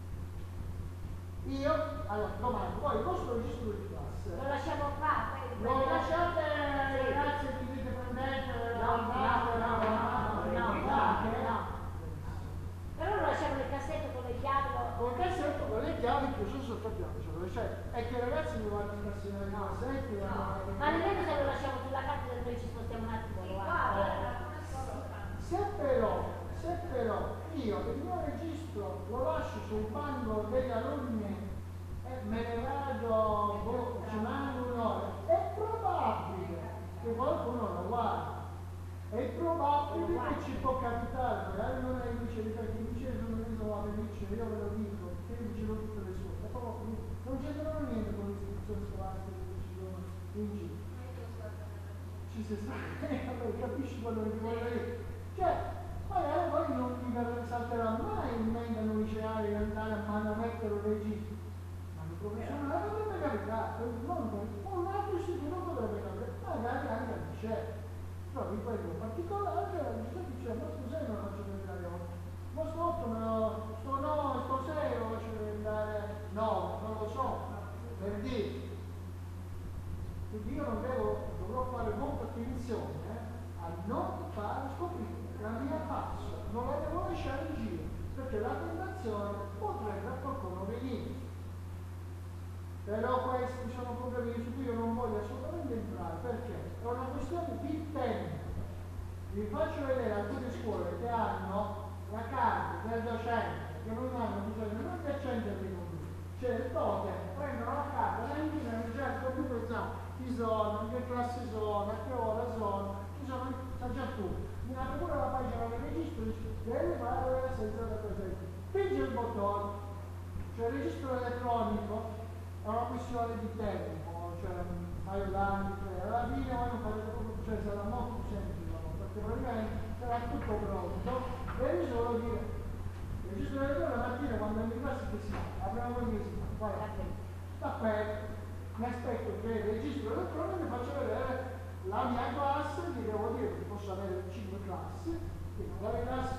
Io, allora, domando, poi il vostro registro di classe Lo lasciamo qua. poi- lo lasciate ai ragazzi che dite prendete, guardate, no, no, no, guardate? no. Però lo lasciamo nel cassetto con le chiavi. lo- Con il cassetto con le chiavi chiuso sotto chiave, cioè dove c'è? È che i ragazzi mi guardano in cassetto di cassetti, Ma nemmeno se lo lasciamo sulla carta e noi ci spostiamo un attimo. lo guarda. se però, se però io il mio registro lo lascio sul banco degli alunni e me ne vado, boh, ci mando un'ora, è probabile che qualcuno lo guardi. È probabile che ci può capitare, magari non è invece di perché invece sono io sono felice, io ve lo dico, che io dicevo tutte le sue, è proprio così. Non c'entrano niente con le istituzioni scolastiche che ci sono in giro. Ci si sta, allora capisci quello che ti voglio dire? Cioè, magari poi non mi salterà mai in mente a un liceale di andare a manomettere un registro. Ma il professionale potrebbe capitare, non un altro istituto potrebbe capitare, magari anche al liceo. Però ripeto, in particolare la gente dice, ma sto sei non lo faccio diventare otto, ma sto otto me lo, sto nove, sto sei lo faccio diventare nove, non lo so, per dire. Quindi io non devo, dovrò fare molta attenzione eh, a non far scoprire la mia password, non la devo lasciare in giro, perché la tentazione potrebbe a qualcuno venire. Però questi sono problemi su cui io non voglio assolutamente entrare, perché è una questione di tempo. Vi faccio vedere alcune scuole che hanno la carta del docente, che non hanno bisogno non di accendere i computer, cioè il totem, prendono la carta, la inviano già il computer sa chi sono, in che classe sono, a che ora sono, ci sono, sa già tutto. Mi apre pure la pagina del registro, dice, deve fare senza la presenza. Pinge il bottone, cioè il registro elettronico. È una questione di tempo, cioè un paio d'anni, tre. Alla fine voi non farete proprio, cioè sarà molto più semplice, perché praticamente sarà tutto pronto, devi solo dire, il registro elettronico la mattina quando entri in classe che si fa, apriamo il che si fa, guarda, sta aperto, mi aspetto che il registro elettronico mi faccia vedere la mia classe, gli devo dire che posso avere cinque classi, quindi magari le classi sono in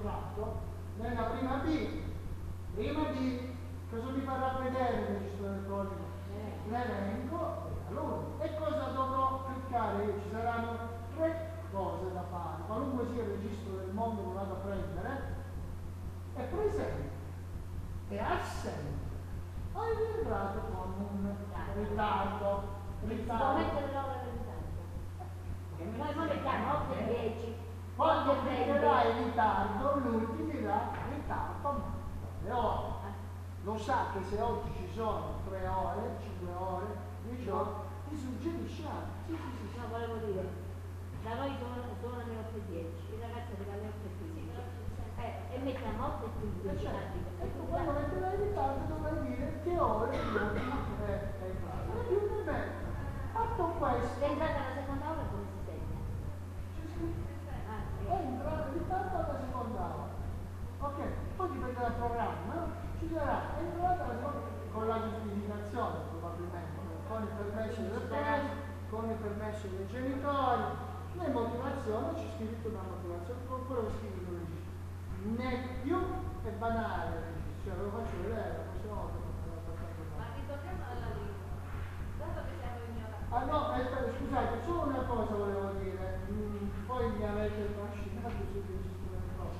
fatto, nella prima B, prima D, cosa mi farà vedere il registro elettronico? L'elenco dei valori. E cosa dovrò cliccare io? Ci saranno tre cose da fare, qualunque sia il registro del mondo che vado a prendere, è presente, è assente, ho rientrato con un ritardo, ritardo. Sicuramente l'ora del ritardo. Noi non mettiamo otto e dieci. Quando cliccherai in ritardo, lui ti dirà ritardo le ore. Lo sa che se oggi ci sono tre ore, cinque ore, dieci ore, ti suggerisce anche. Sì, sì, sì, sì. No, volevo dire, da noi sono, sono le otto e dieci, il ragazzo arriva alle otto e quindici. Eh, e mettiamo otto e quindici. E tu quando metterai in ritardo dovrai dire che ore lui è entrato. E più che bene. Fatto questo, L'entrata alla seconda ora come si segna? c'è scritto. Ah, sì. Entra in ritardo alla seconda ora. Ok, poi dipende dal programma, no? Ci sarà entrata alla seconda con la giustificazione probabilmente, con il permesso del padre, con il permesso dei genitori, le motivazioni, c'è scritto una motivazione, con quello che scrive il registro. Né più è banale il registro, cioè lo faccio vedere la prossima volta quando lo faccio Ma ritorniamo alla lingua. Dato che siamo ignoranti. Ah no, aspetta, scusate, solo una cosa volevo dire, mm, poi mi avete trascinato sul registro elettronico.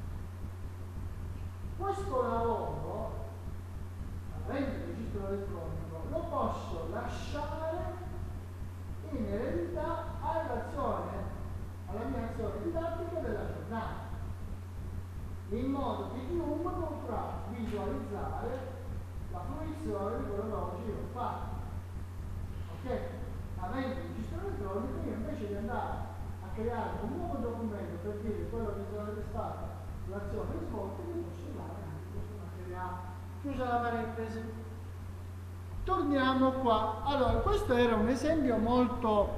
Questo lavoro, avendo il registro elettronico, lo posso lasciare in eredità all'azione, alla mia azione didattica della giornata, in modo che chiunque potrà visualizzare la fruizione di quello che oggi ho fatto. Ok? Avendo il registro elettronico, io invece di andare a creare un nuovo documento per dire quello che sarebbe stata l'azione svolta, io posso dare anche questo materiale. Chiusa la parentesi. Torniamo qua. Allora, questo era un esempio molto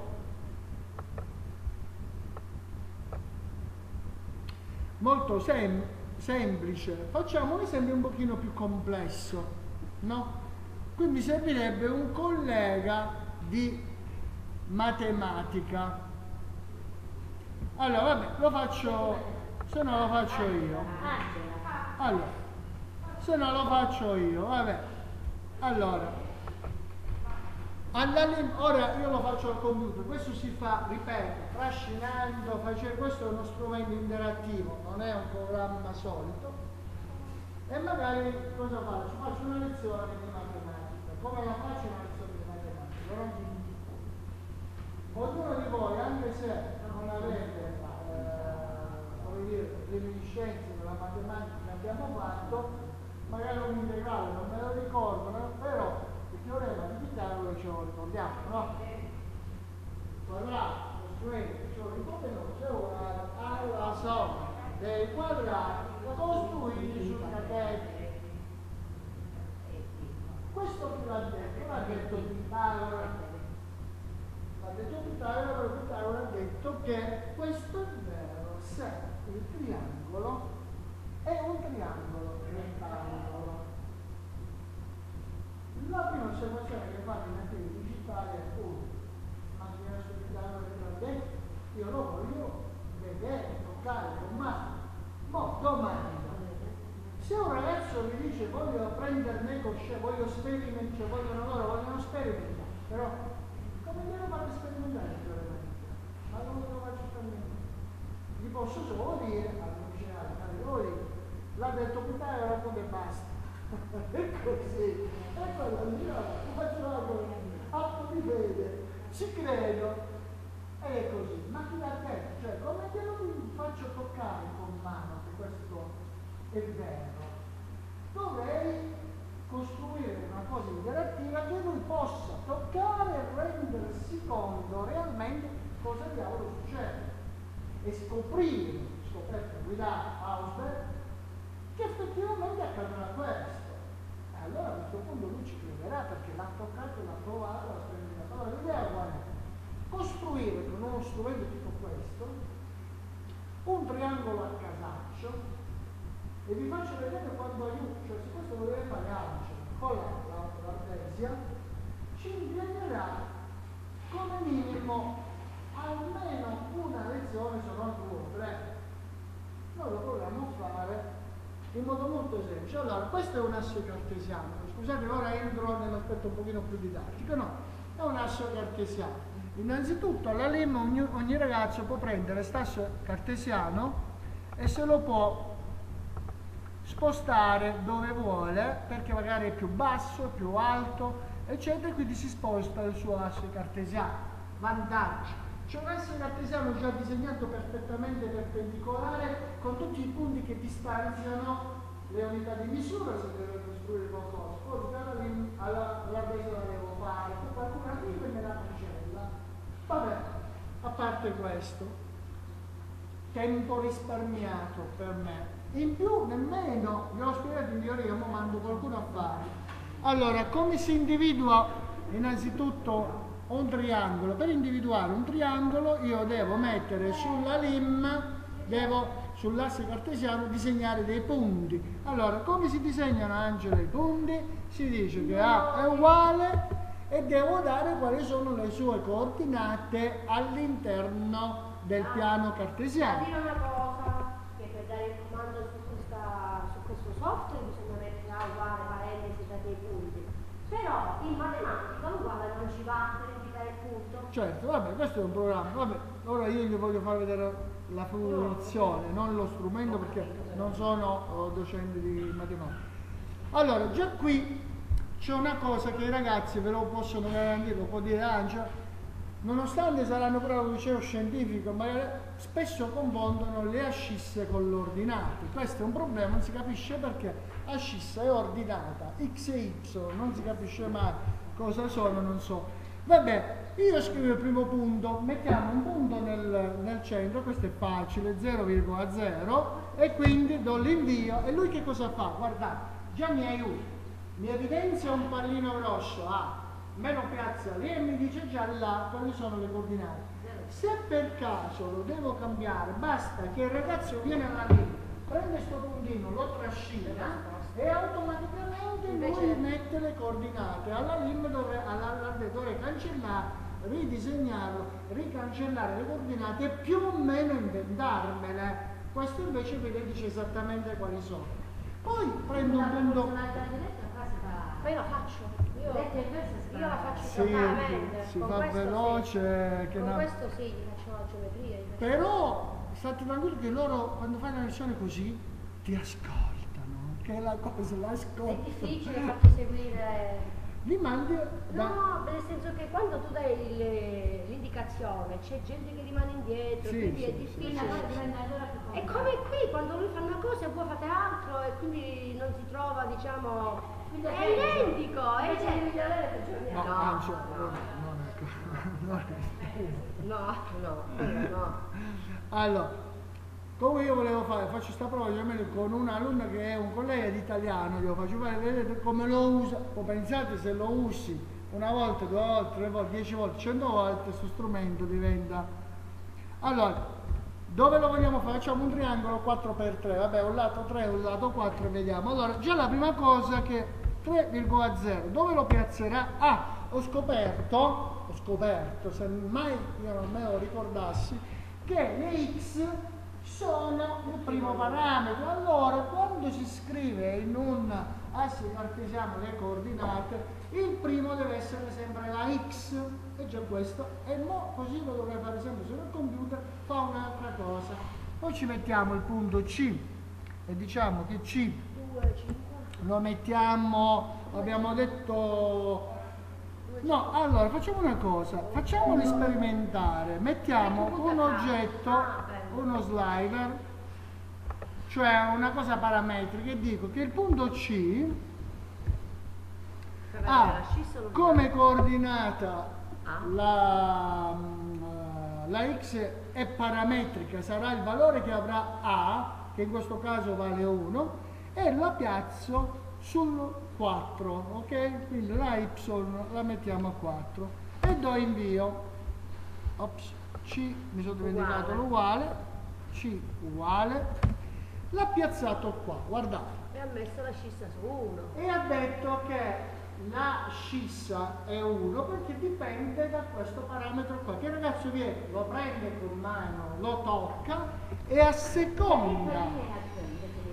molto sem semplice. Facciamo un esempio un pochino più complesso, no? Qui mi servirebbe un collega di matematica. Allora, vabbè, lo faccio, se no lo faccio io. Allora, se no lo faccio io, vabbè. Allora, ora io lo faccio al computer, questo si fa, ripeto, trascinando, facendo, questo è uno strumento interattivo, non è un programma solito. E magari cosa faccio? Faccio una lezione di matematica. Come la faccio una lezione di matematica? Non ti dico. Ognuno di voi, anche se non avete eh, come dire, reminiscenze della matematica che abbiamo fatto, magari un integrale non me lo ricordo, no? Però il teorema di Pitagora ce lo ricordiamo, no? Quadrato, lo strumento che ce lo ricordiamo, è uguale alla somma dei quadrati costruiti sul cateto. Questo chi l'ha detto? L'ha detto Pitagora. L'ha detto Pitagora perché Pitagora ha detto che questo è vero se il triangolo è un triangolo rettangolo. La prima osservazione che fate in attività digitale è uno. Immaginare su Pitagora che l'ha detto, io lo voglio vedere, toccare con mano. Ma domanda, se un ragazzo mi dice voglio prenderne coscienza, voglio sperimentare, cioè vogliono loro, vogliono sperimentare, però come glielo fate sperimentare il teorema di Pitagora? Ma non lo faccio sperimentare. Gli posso solo dire, all'università, l'ha detto Pitagora, come basta. È così, è quello lì, faccio la cosa, atto di fede, ci credo. Ed è così, ma chi l'ha detto? Cioè, come glielo faccio toccare con mano che questo è vero? Dovrei costruire una cosa interattiva che lui possa toccare e rendersi conto realmente cosa diavolo succede e scoprire, scoperto guidare Ausberg, che effettivamente accadrà questo. E allora a questo punto lui ci crederà perché l'ha toccato, l'ha provato, l'ha sperimentato. Allora l'idea qual è? Costruire con uno strumento tipo questo un triangolo a casaccio e vi faccio vedere quanto aiuta, cioè se questo lo deve fare Angelo con la Artesia ci impiegherà come minimo almeno una lezione, se non due o tre. Noi lo dovremmo fare fare in modo molto semplice. Allora, questo è un asse cartesiano. Scusate, ora entro nell'aspetto un pochino più didattico. No, è un asse cartesiano. Innanzitutto alla lemma ogni, ogni ragazzo può prendere questo asse cartesiano e se lo può spostare dove vuole, perché magari è più basso, più alto, eccetera, e quindi si sposta il suo asse cartesiano. Vantaggi: c'è un asse cartesiano già disegnato perfettamente perpendicolare con tutti i punti che distanziano le unità di misura se deve costruire qualcosa. Poi alla, alla, alla base la devo fare, poi qualcuno arriva e me la cancella. Vabbè, a parte questo, tempo risparmiato per me. In più nemmeno, vi ho spiegato in teoria, ma mando qualcuno a fare. Allora, come si individua innanzitutto un triangolo? Per individuare un triangolo io devo mettere sulla limma, devo sull'asse cartesiano disegnare dei punti. Allora, come si disegnano, Angela, i punti? Si dice che A è uguale e devo dare quali sono le sue coordinate all'interno del piano cartesiano. Dire una cosa, che per dare il comando su, questa, su questo software bisogna mettere A uguale, parentesi, da dei punti. Però in matematica uguale non ci va per indicare il punto. Certo, vabbè, questo è un programma. Vabbè, ora io gli voglio far vedere la funzione, non lo strumento, perché non sono oh, docente di matematica. Allora, già qui c'è una cosa che i ragazzi ve lo possono garantire, lo può dire Angela, nonostante saranno però al liceo scientifico, ma spesso confondono le ascisse con le ordinate. Questo è un problema, non si capisce perché ascissa è ordinata, x e y, non si capisce mai cosa sono, non so. Vabbè, io scrivo il primo punto, mettiamo un punto nel, nel centro, questo è facile, zero virgola zero, e quindi do l'invio. E lui che cosa fa? Guardate, già mi aiuta, mi evidenzia un pallino grosso, A, me lo piazza lì e mi dice già là quali sono le coordinate. Se per caso lo devo cambiare, basta che il ragazzo viene alla linea, prende questo puntino, lo trascina e automaticamente lui mette le coordinate. Alla lim dovrei, alla, dovrei cancellare, ridisegnarlo, ricancellare le coordinate e più o meno inventarmele. Questo invece vi dice esattamente quali sono. Poi prendo un punto. Ma io la faccio. Io, io la faccio Sì, totalmente. si Con fa questo veloce. Sì. Che Con na... questo sì, gli faccio la geometria. Gli faccio... Però state tranquilli che loro quando fanno una lezione così ti ascoltano, che è la cosa, l'ascolto. È difficile farti seguire. Li mandi da... No, nel senso che quando tu dai il- l'indicazione c'è gente che rimane indietro, Sì, quindi sì, è sì, difficile. Quindi allora diventa ancora più È complicato. come qui, quando lui fa una cosa e voi fate altro e quindi non si trova, diciamo, Quindi è peggio. identico, è Invece di identico. migliorare peggioriamo. No, No, non, c'è- no. non è, non è co- non è- No, no, quello no. Allora, come io volevo fare, faccio sta prova con un'alunna che è un collega di italiano, glielo faccio fare, vedete come lo usa. Poi pensate, se lo usi una volta, due volte, tre volte, dieci volte, cento volte, questo strumento diventa. Allora, dove lo vogliamo fare? Facciamo un triangolo quattro per tre, vabbè, un lato tre, un lato quattro, vediamo. Allora, già la prima cosa che tre virgola zero, dove lo piazzerà? Ah, ho scoperto, ho scoperto, se mai io non me lo ricordassi, che le x sono il primo parametro. Allora, quando si scrive in un asse cartesiano le coordinate, il primo deve essere sempre la x, e già questo, e mo così lo dovrei fare sempre sul computer, fa un'altra cosa. Poi ci mettiamo il punto C, e diciamo che C due, cinque. lo mettiamo, abbiamo detto. No, allora facciamo una cosa, facciamoli sperimentare, mettiamo un oggetto, uno slider, cioè una cosa parametrica, e dico che il punto C ha come coordinata la, la x è parametrica, sarà il valore che avrà A, che in questo caso vale uno, e la piazzo sul quattro, ok? Quindi la y la mettiamo a quattro e do invio. Ops, C, mi sono dimenticato l'uguale, C uguale, l'ha piazzato qua, guardate. E ha messo la scissa su uno. E ha detto che la scissa è uno perché dipende da questo parametro qua. Che il ragazzo viene, lo prende con mano, lo tocca e a seconda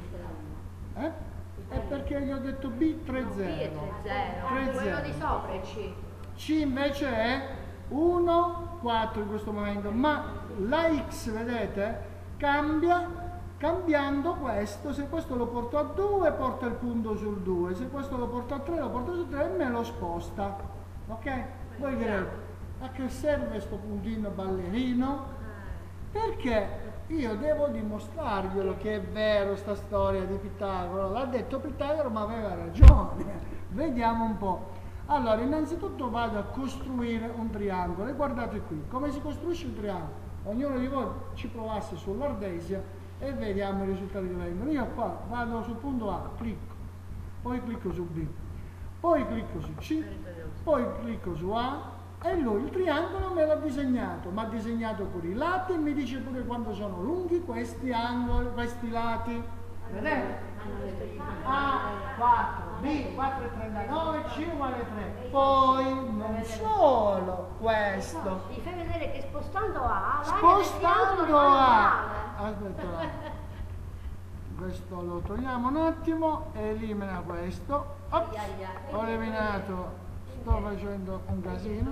perché gli ho detto B tre B è zero. tre zero. tre Quello zero. di sopra è C. C invece è uno quattro in questo momento, ma la X, vedete, cambia cambiando questo. Se questo lo porto a due, porta il punto sul due, se questo lo porto a tre, lo porto su tre e me lo sposta. Ok? Voi direte, a che serve questo puntino ballerino? Perché io devo dimostrarglielo che è vero sta storia di Pitagora. L'ha detto Pitagora, ma aveva ragione. Vediamo un po'. Allora, innanzitutto vado a costruire un triangolo e guardate qui, come si costruisce un triangolo? Ognuno di voi ci provasse sull'ardesia e vediamo i risultati che vengono. Io qua vado sul punto A, clicco, poi clicco su B, poi clicco su C, poi clicco su A e lui il triangolo me l'ha disegnato, ma ha disegnato pure i lati e mi dice pure quanto sono lunghi questi angoli, questi lati. Vedete? A quattro, B quattro virgola trentanove, C uguale tre. Poi non solo questo, Gli fai vedere che spostando A, spostando A, A, aspetta, questo lo togliamo un attimo, elimina questo. Ops, ho eliminato, sto facendo un casino.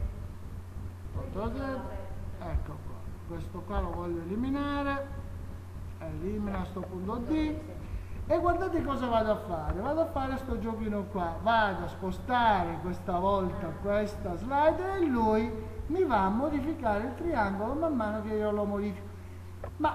Ecco qua, questo qua lo voglio eliminare, elimina sto punto D. E guardate cosa vado a fare, vado a fare sto giochino qua, vado a spostare questa volta questa slide e lui mi va a modificare il triangolo man mano che io lo modifico. Ma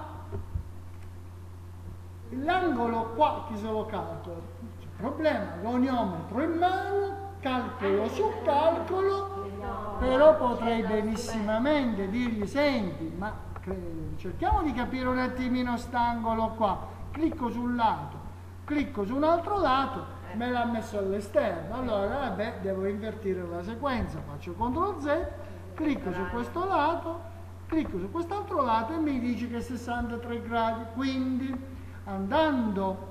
l'angolo qua chi se lo calcola? C'è problema, goniometro in mano, calcolo su calcolo, però potrei benissimamente dirgli, senti, ma cerchiamo di capire un attimino st'angolo qua, clicco sul lato, clicco su un altro lato, me l'ha messo all'esterno, allora vabbè, devo invertire la sequenza, faccio controllo Z, clicco su questo lato, clicco su quest'altro lato e mi dice che è sessantatré gradi, quindi andando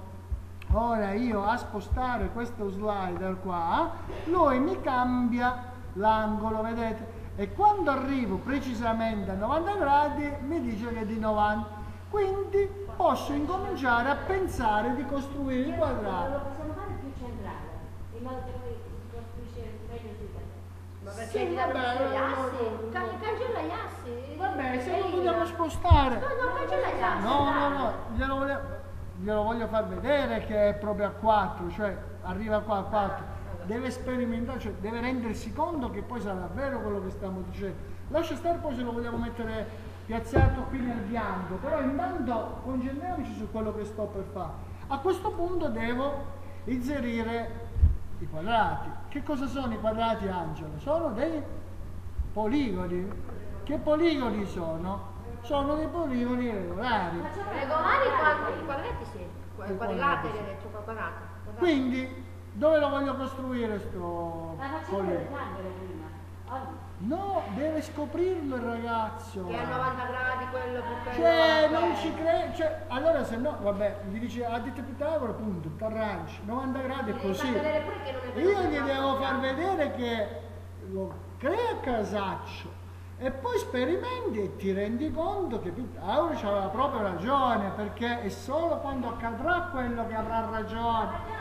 ora io a spostare questo slider qua, lui mi cambia l'angolo, vedete? E quando arrivo precisamente a novanta gradi mi dice che è di novanta, quindi posso incominciare a pensare di costruire il quadrato. Lo possiamo fare più centrale, in modo che poi si costruisce meglio sui quadrati. Ma perché Sì, gli vabbè, danno gli no, assi? no, no. Can- Cancella gli assi. Vabbè, se lo Elimina. vogliamo spostare. No, no, cancella gli assi. No, dai. no, no, glielo voglio, glielo voglio far vedere che è proprio a quattro, cioè arriva qua a quattro. Deve sperimentare, cioè deve rendersi conto che poi sarà vero quello che stiamo dicendo. Lascia stare poi se lo vogliamo mettere piazzato qui nel bianco, però intanto concentriamoci su quello che sto per fare. A questo punto devo inserire i quadrati. Che cosa sono i quadrati, Angelo? Sono dei poligoni. Che poligoni sono? Sono dei poligoni regolari. Regolari quadri, i quadrati sì. Qua- I Quadrilati, quadrati, sì. hai detto, quadrati. Quindi dove lo voglio costruire sto Ma facciamo il poligono? rettangolo prima. Oggi. No, deve scoprirlo il ragazzo. Che a novanta gradi quello più bello. Cioè, non ci crede, cioè, allora se no, vabbè, gli dice, ha detto Pitagora, punto, t'arrangi, novanta gradi è Devi così. far vedere pure che non è vero Io che gli non devo ha far cambiato. vedere che lo crea casaccio e poi sperimenti e ti rendi conto che Pitagora aveva proprio ragione, perché è solo quando accadrà quello che avrà ragione.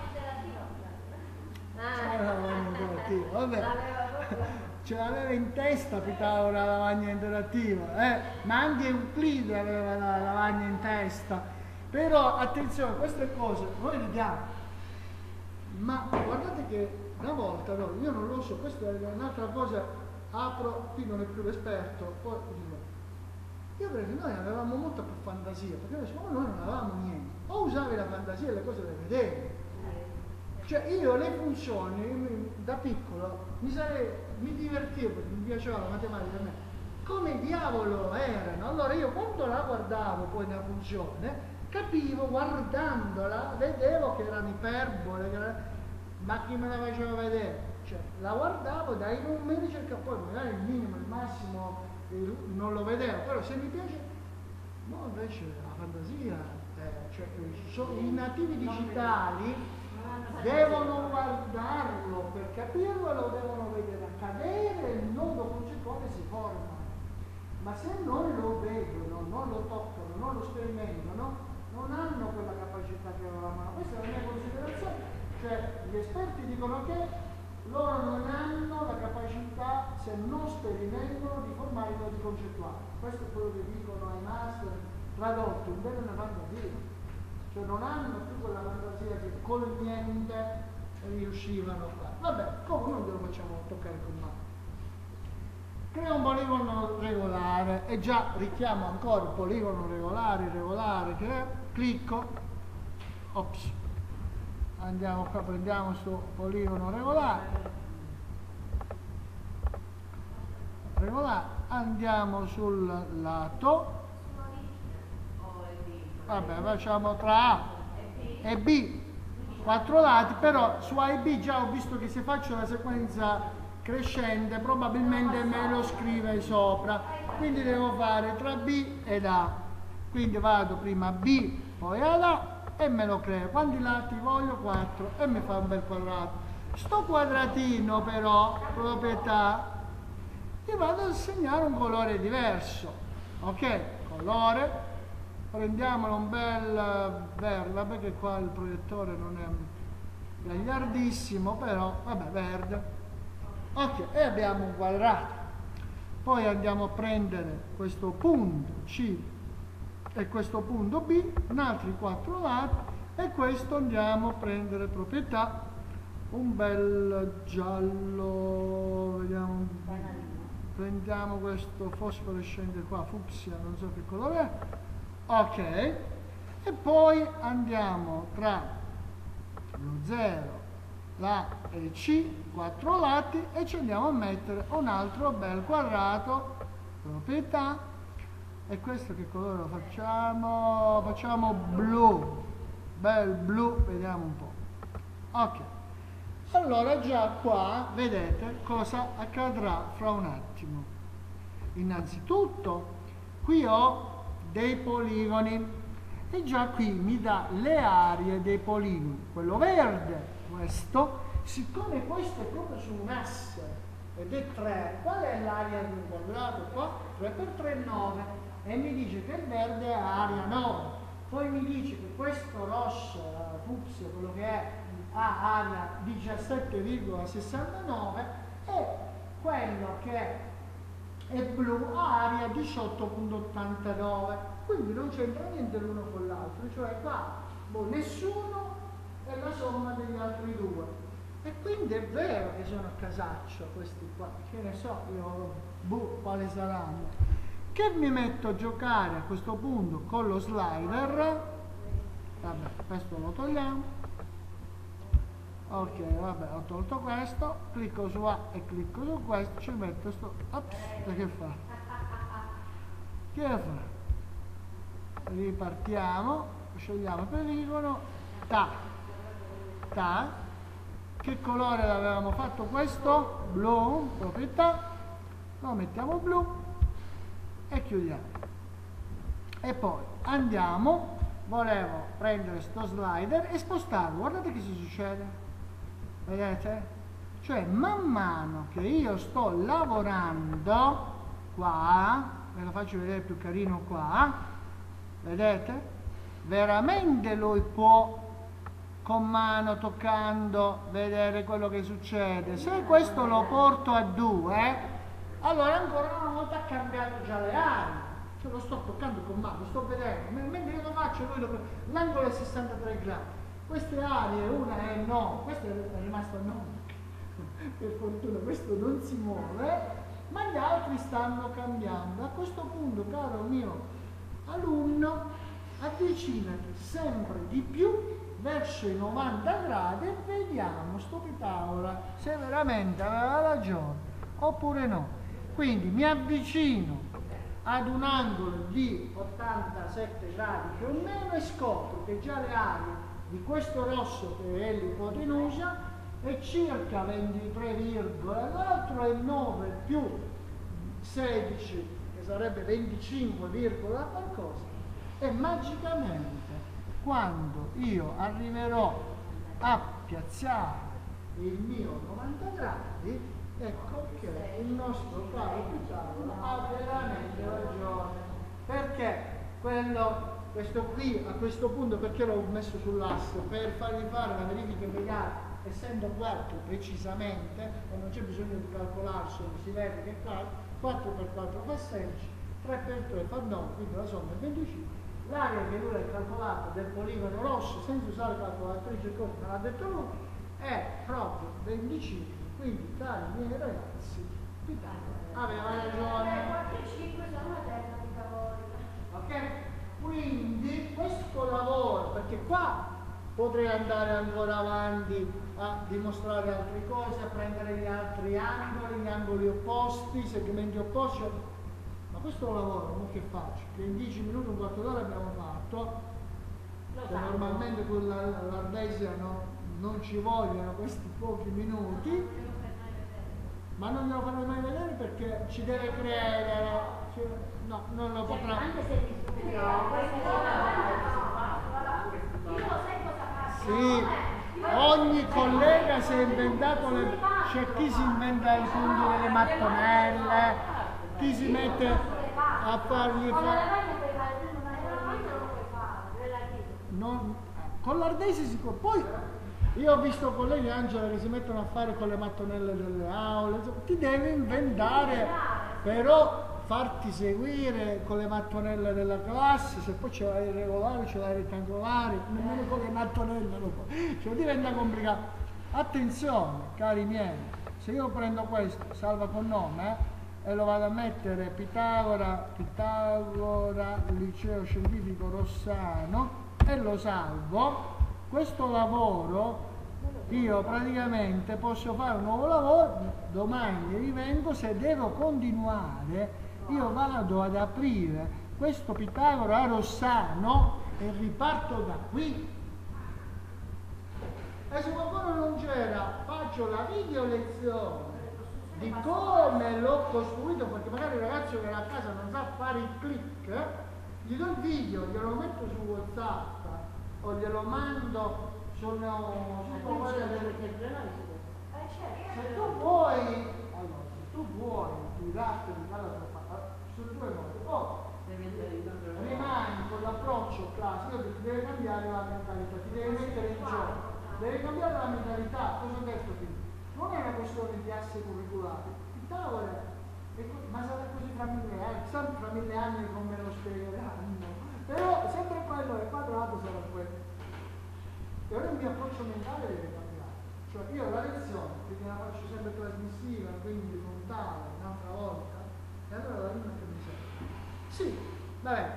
Ah. C'era la lavagna interattiva, vabbè. Ce l'aveva in testa Pitagora la lavagna interattiva, eh? Ma anche Euclide aveva la lavagna in testa. Però attenzione, queste cose noi vediamo, ma guardate che una volta, no, io non lo so, questa è un'altra cosa, apro, qui non è più l'esperto, poi io credo che noi avevamo molta più fantasia, perché noi non avevamo niente, o usavi la fantasia e le cose le vedevi. Cioè io le funzioni da piccolo mi, sarei, mi divertivo perché mi piaceva la matematica a me, come diavolo erano. Allora io quando la guardavo poi una funzione capivo, guardandola vedevo che erano iperbole, che era... ma chi me la faceva vedere? Cioè la guardavo dai numeri, cercavo, poi magari il minimo, il massimo il, non lo vedevo, però se mi piace, no, invece la fantasia, eh, cioè, so, i nativi digitali devono guardarlo per capirlo, lo devono vedere accadere, il nodo concettuale si forma. Ma se non lo vedono, non lo toccano, non lo sperimentano, non hanno quella capacità che avevamo. Questa è la mia considerazione. Cioè gli esperti dicono che loro non hanno la capacità, se non sperimentano, di formare i nodi concettuali. Questo è quello che dicono ai master tradotti, un bene una fantasia. Cioè non hanno più quella fantasia che col niente riuscivano a fare. Vabbè, comunque non glielo facciamo toccare con mano. Crea un poligono regolare e già richiamo ancora il poligono regolare, regolare, che è, clicco, ops, andiamo qua, prendiamo questo poligono regolare, regolare, andiamo sul lato, vabbè, facciamo tra A e B, quattro lati, però su A e B già ho visto che se faccio la sequenza crescente probabilmente me lo scrive sopra, quindi devo fare tra B ed A, quindi vado prima a B, poi ad A e me lo crea. Quanti lati voglio? quattro e mi fa un bel quadrato. Sto quadratino però, proprietà, gli vado a segnare un colore diverso, ok? Colore, prendiamolo un bel verde, vabbè che qua il proiettore non è gagliardissimo, però vabbè, verde. Ok, e abbiamo un quadrato. Poi andiamo a prendere questo punto C e questo punto B, in altri quattro lati, e questo andiamo a prendere proprietà, un bel giallo, vediamo, prendiamo questo fosforescente qua, fucsia, non so che colore è, ok, e poi andiamo tra lo zero, la e C, quattro lati, e ci andiamo a mettere un altro bel quadrato, proprietà, e questo che colore lo facciamo? Facciamo blu, bel blu, vediamo un po', ok. Allora già qua vedete cosa accadrà fra un attimo. Innanzitutto qui ho dei poligoni e già qui mi dà le aree dei poligoni. Quello verde, questo, siccome questo è proprio su un asse ed è tre, qual è l'area di un quadrato qua? tre per tre, nove, e mi dice che il verde è area nove. Poi mi dice che questo rosso, la fucsia, quello che è, ha area diciassette virgola sessantanove e quello che è blu ha area diciotto virgola ottantanove, quindi non c'entra niente l'uno con l'altro, cioè qua boh, nessuno è la somma degli altri due, e quindi è vero che sono a casaccio questi qua, che ne so io, boh, quali saranno, che mi metto a giocare a questo punto con lo slider. Vabbè, questo lo togliamo. Ok, vabbè, ho tolto questo, clicco su A e clicco su questo, ci metto sto, ops, e che fa? Che fa? Ripartiamo, scegliamo il poligono, ta, ta, che colore l'avevamo fatto questo? Blu, proprietà, lo mettiamo blu e chiudiamo. E poi andiamo, volevo prendere sto slider e spostarlo, guardate che si succede. Vedete? Cioè man mano che io sto lavorando qua, ve lo faccio vedere più carino qua, vedete? Veramente lui può con mano toccando vedere quello che succede. Se questo lo porto a due, allora ancora una volta ha cambiato già le aree. Cioè lo sto toccando con mano, sto vedendo, mentre io lo faccio, lui lo... l'angolo è sessantatré gradi. Queste aree, una è no, questa è rimasta no, per fortuna questo non si muove, ma gli altri stanno cambiando. A questo punto, caro mio alunno, avvicinati sempre di più verso i novanta gradi e vediamo sto Pitagora se veramente aveva ragione oppure no. Quindi mi avvicino ad un angolo di ottantasette gradi più o meno e scopro che già le aree di questo rosso, che è l'ipotenusa, è circa ventitré, l'altro è nove più sedici, che sarebbe venticinque, qualcosa, e magicamente quando io arriverò a piazzare il mio novanta gradi, ecco che il nostro caro Pitagora ha veramente ragione, perché quello questo qui a questo punto perché l'ho messo sull'asse? Per fargli fare la verifica immediata, essendo quattro precisamente, e non c'è bisogno di calcolarselo, si vede che qua quattro per quattro fa sedici, tre per tre fa nove, quindi la somma è venticinque. L'area che lui ha calcolato del poligono rosso, senza usare calcolatrice, come me l'ha detto lui, è proprio venticinque. Quindi, cari miei ragazzi, Pitagora aveva ragione. quattro e cinque sono una terza di lavori. Ok? Quindi questo lavoro, perché qua potrei andare ancora avanti a dimostrare altre cose, a prendere gli altri angoli, gli angoli opposti, i segmenti opposti, ma questo lavoro non che faccio, che in dieci minuti, un quarto d'ora abbiamo fatto, che normalmente con la- l'Ardesiano non ci vogliono questi pochi minuti, ma non glielo farò mai vedere perché ci deve credere, cioè, no, non lo Cioè, potrà. anche se mi studio, questo Io lo sai cosa faccio? Sì, ogni collega si è inventato le... c'è chi si inventa i punti delle mattonelle, chi si mette a fargli Con la fare... lavagna puoi fare, tu non hai la lavagna non puoi fare. relativo. Non... Con l'Ardesi si può... Poi io ho visto colleghi, Angela, che si mettono a fare con le mattonelle delle aule, insomma, ti devi inventare, però farti seguire con le mattonelle della classe, se poi ce l'hai regolari, ce l'hai rettangolari, nemmeno con le mattonelle lo puoi. Cioè diventa complicato. Attenzione, cari miei, se io prendo questo, salva con nome, eh, e lo vado a mettere Pitagora, Pitagora, Liceo Scientifico Rossano, e lo salvo, questo lavoro io praticamente posso fare un nuovo lavoro, domani rivengo, se devo continuare io vado ad aprire questo Pitagora Rossano e riparto da qui. E se qualcuno non c'era, faccio la video lezione di come l'ho costruito, perché magari il ragazzo che era a casa non sa fare il click, gli do il video, glielo metto su WhatsApp o glielo mando sul Attenzione, perché il giornale si può. Eh certo. se tu vuoi, allora, se tu vuoi tirarti dalla tua parte, su due modi, o rimani con l'approccio classico, ti devi cambiare la mentalità, ti devi mettere in gioco, devi cambiare la mentalità, cosa ho detto prima? Non è una questione di asse curriculari, Pitagora, è co- ma sarà così fra mille anni, sempre fra mille anni come lo spiegheranno, però sempre quello è quadrato sarà quello. E ora il mio approccio mentale deve cambiare. Cioè io la lezione, quindi la faccio sempre trasmissiva, quindi frontale, un'altra volta, e allora la rima che mi serve. Sì, vabbè.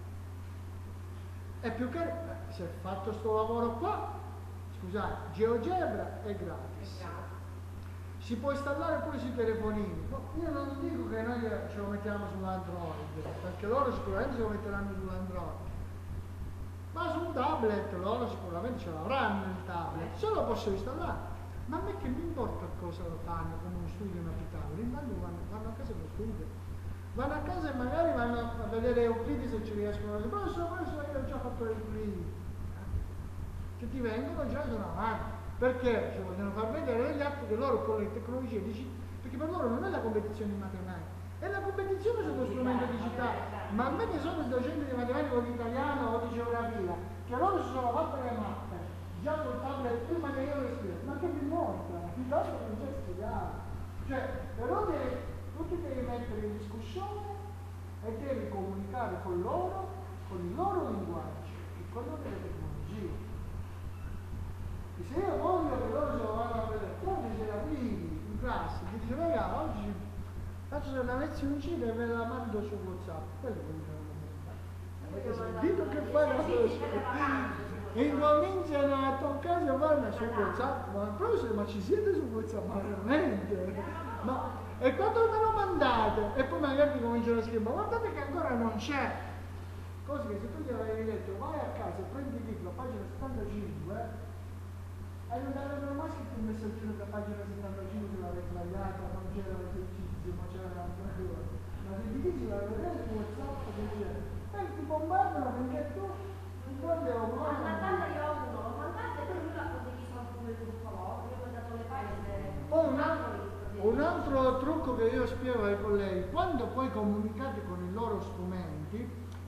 È più che se è fatto sto lavoro qua, scusate, GeoGebra è gratis. Si può installare pure sui telefonini. Io non dico che noi ce lo mettiamo sull'Android, perché loro sicuramente se lo metteranno sull'Android. Ma su un tablet loro sicuramente ce l'avranno il tablet, se lo posso installare. Ma a me che mi importa cosa lo fanno come uno studio in Pitagora, intanto vanno, vanno a casa e lo studio. Vanno a casa e magari vanno a vedere Euclidi se ci riescono a dire, professore, professore, io ho già fatto Euclidi. Che ti vengono già da una mano. Perché ci vogliono far vedere degli atti che loro con le tecnologie digitali, perché per loro non è la competizione di matematica, è la competizione sullo strumento digitale. Ma a me che sono il docente di matematica o di italiano o di geografia, che loro si sono fatte le mappe, già col tablet prima che io le studio, ma che mi mostra? Il dato non c'è studiato. Cioè, però devi, tu ti devi mettere in discussione e devi comunicare con loro, con il loro linguaggio, e quello delle tecnologie. E se io voglio che loro se lo vanno a vedere, quando se la vivi in classe, ti dice, raga, oggi faccio una lezioncina e ve la mando su WhatsApp. Quello è quello che devo fare. Dito che fai la cosa. E incominciano a toccarsi a farla su WhatsApp. Ma professore, ma ci siete su WhatsApp? Ma veramente? Ma, e quando me lo mandate? E poi magari cominciano a scrivere, ma guardate che ancora non c'è. Così che se tu gliel'avevi detto, vai a casa e prendi il libro a pagina settantacinque, e non avevano mai scritto un messaggino da pagina settantacinque che l'aveva sbagliata, non c'era l'esercizio, ma c'era un'altra cosa. Ma se ti dici la vedere su WhatsApp che dice, e ti bombardano finché tu non guardi la Ma mano. mandate io uno, l'ho mandato e poi lui l'ha condiviso anche come gruppo loro, io ho mandato le pagine. Poi un altro, un altro trucco che io spiego ai colleghi, quando poi comunicate con i loro strumenti,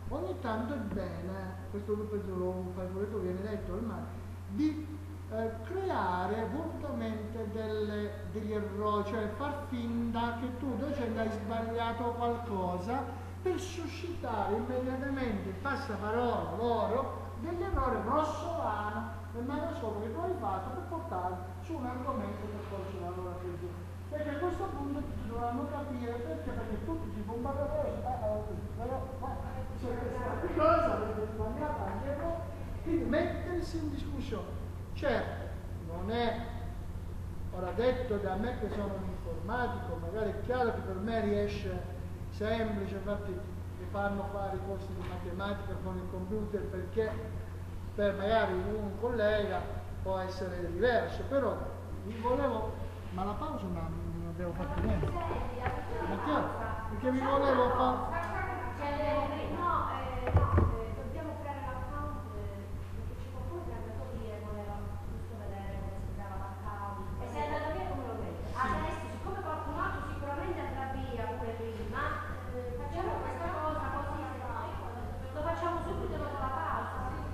ogni tanto è bene, questo penso lo fai pure tu, viene detto al mare, di eh, creare volutamente delle, degli errori, cioè far finta che tu docente hai sbagliato qualcosa per suscitare immediatamente il passaparola loro dell'errore grossolano e macroscopico che tu hai fatto per portare su un argomento che porge la loro attenzione. Perché a questo punto tutti dovranno capire perché, perché tutti si bombardano però c'è questa cosa avete sbagliato anche voi, quindi mettersi in discussione. Certo, non è ora detto da me che sono un informatico, magari è chiaro che per me riesce semplice, infatti mi fanno fare i corsi di matematica con il computer perché per magari un collega può essere diverso, però vi volevo, ma la pausa non, non abbiamo fatto niente, ma chiaro, perché vi volevo fare... No, eh, no, eh, dobbiamo creare l'account eh, perché c'è qualcuno che è andato via e voleva giusto vedere come si creava l'account. E se è andato via come lo vede? Adesso, siccome qualcun altro sicuramente andrà via pure prima, eh, facciamo questa cosa così, se no, lo facciamo subito dopo la pausa.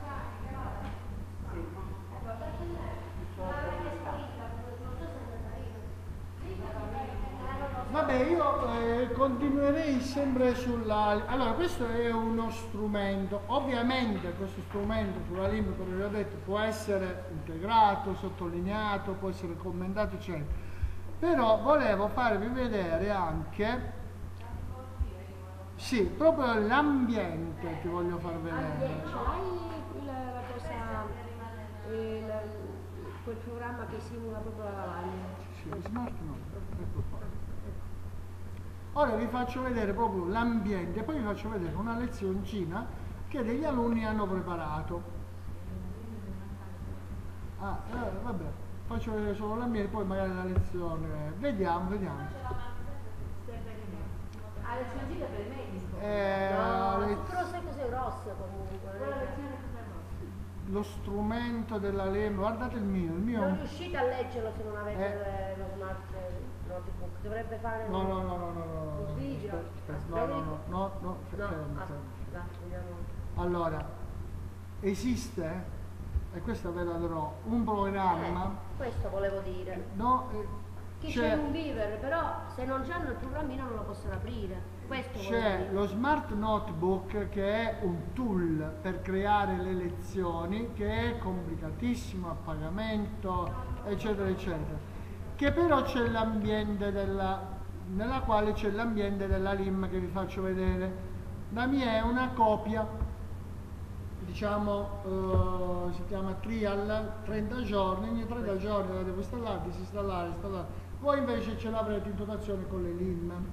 Ecco, perché lei? Ma l'avete scritta, non so se è andata via. Vabbè, io eh, continuerei sempre sulla... Allora, questo è uno strumento, ovviamente questo strumento sulla L I M, come vi ho detto, può essere integrato, sottolineato, può essere commentato, eccetera. Però volevo farvi vedere anche... Sì, proprio l'ambiente ti voglio far vedere. Ce l'hai la cosa, il, quel programma che simula proprio la lavagna? Sì, lo smart no, ecco qua. Ora vi faccio vedere proprio l'ambiente e poi vi faccio vedere una lezioncina che degli alunni hanno preparato. Ah, eh, vabbè, faccio vedere solo l'ambiente, poi magari la lezione. Vediamo, vediamo. Ah, lezioncina per il medico. Eh, No, le- tutte cose cose grosse comunque. Quella lezione cosa nostra. lo strumento della L E M, guardate il mio, il mio è Non un... riuscite a leggerlo se non avete Eh. lo smart notebook. Dovrebbe fare No, un, no, no, no, no, no, no, un video. aspetta, aspetta, no, no, no, no, no, fermo, No, ah, fermo. dai, vediamo. Allora, esiste, e questa ve la darò, un programma, Eh, questo volevo dire. no, eh, Chi c'è, c'è un beaver, però se non hanno il programmino non lo possono aprire. Questo volevo c'è dire. lo Smart Notebook che è un tool per creare le lezioni, che è complicatissimo a pagamento, eccetera, eccetera, che però c'è l'ambiente della, nella quale c'è l'ambiente della L I M che vi faccio vedere. La mia è una copia, diciamo, eh, si chiama trial, trenta giorni, ogni trenta giorni la devo installare, disinstallare, installare. Voi invece ce l'avrete in dotazione con le L I M.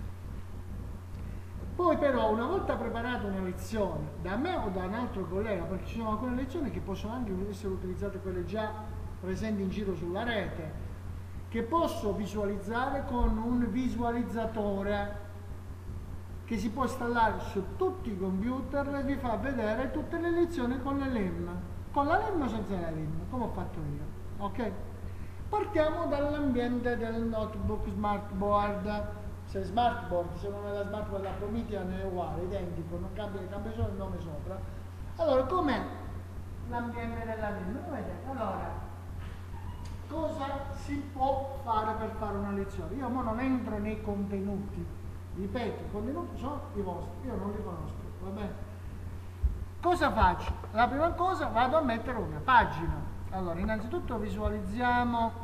Poi però una volta preparata una lezione da me o da un altro collega, perché ci sono alcune lezioni che possono anche essere utilizzate quelle già presenti in giro sulla rete, che posso visualizzare con un visualizzatore che si può installare su tutti i computer e vi fa vedere tutte le lezioni con le L I M, con la L I M o senza la L I M, come ho fatto io, ok? Partiamo dall'ambiente del notebook smartboard. Se è smartboard, se non è la smartboard, la Promethean è uguale, identico, non cambia, cambia solo il nome sopra. Allora, com'è l'ambiente della L I M? Vedete, allora, cosa si può fare per fare una lezione? Io mo non entro nei contenuti, ripeto, i contenuti sono i vostri, io non li conosco, va bene? Cosa faccio? La prima cosa, vado a mettere una pagina. Allora, innanzitutto visualizziamo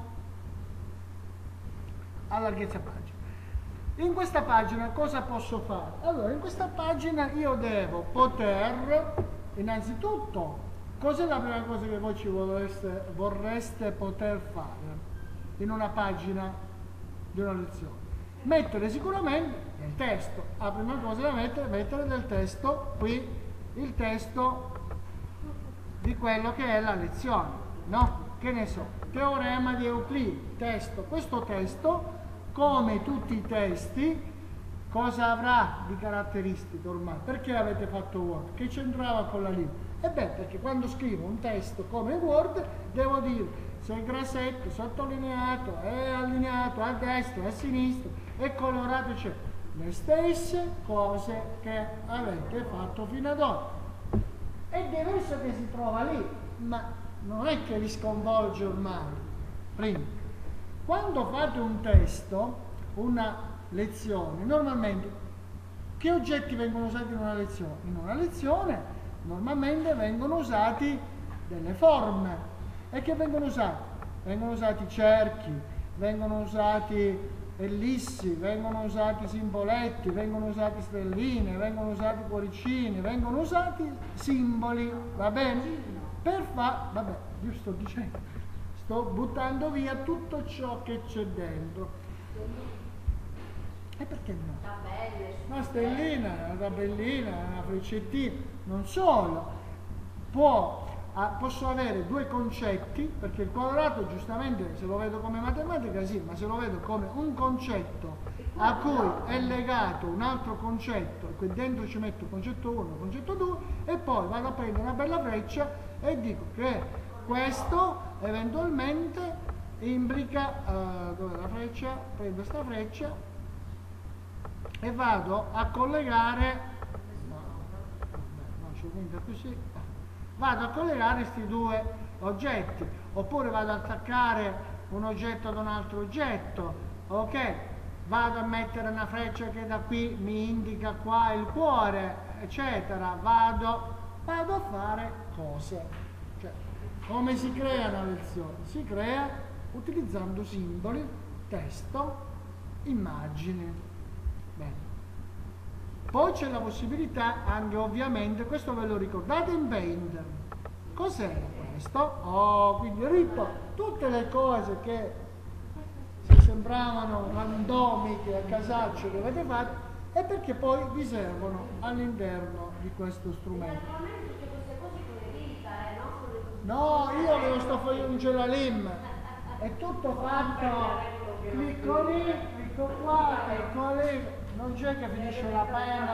a larghezza pagina. In questa pagina cosa posso fare? Allora, in questa pagina io devo poter, innanzitutto, cos'è la prima cosa che voi ci vorreste, vorreste poter fare in una pagina di una lezione? Mettere sicuramente del testo. La prima cosa da mettere è mettere del testo, qui il testo di quello che è la lezione, no? Che ne so, teorema di Euclide, testo. Questo testo, come tutti i testi, cosa avrà di caratteristiche ormai? Perché avete fatto Word? Che c'entrava con la L I M? E beh, perché quando scrivo un testo come Word devo dire se il grassetto sottolineato, è allineato a destra, a sinistra, è colorato, eccetera. le stesse cose che avete fatto fino ad ora. È diverso che si trova lì, ma non è che vi sconvolge ormai. Prima, quando fate un testo, una lezione, normalmente che oggetti vengono usati in una lezione? In una lezione normalmente vengono usati delle forme. E che vengono usati? Vengono usati cerchi, vengono usati ellissi, vengono usati simboletti, vengono usati stelline, vengono usati cuoricini, vengono usati simboli, va bene? Per fare, vabbè, io sto dicendo, sto buttando via tutto ciò che c'è dentro. E perché no? Tabelle, Una stellina, una tabellina, una freccettina, non solo. Può, ah, posso avere due concetti, perché il quadrato giustamente se lo vedo come matematica sì, ma se lo vedo come un concetto a cui è legato un altro concetto, e qui dentro ci metto concetto uno, concetto due, e poi vado a prendere una bella freccia e dico che questo eventualmente imbrica, uh, dove è la freccia? Prendo questa freccia e vado a collegare, no, no, c'è niente così, vado a collegare questi due oggetti, oppure vado ad attaccare un oggetto ad un altro oggetto, ok? Vado a mettere una freccia che da qui mi indica qua il cuore, eccetera, vado, vado a fare cose. Cioè, come si crea una lezione? Si crea utilizzando simboli, testo, immagini. Bene. Poi c'è la possibilità anche, ovviamente, questo ve lo ricordate in Paint? Cos'era questo? Oh, quindi Rippo, tutte le cose che si sembravano randomiche a casaccio che avete fatto, è perché poi vi servono all'interno di questo strumento. Naturalmente tutte queste cose con le dita, eh, non con le cose. No, io ve lo sto facendo un gelalim, è tutto fatto, clicco lì, clicco qua, clicco lì, non c'è che finisce la penna.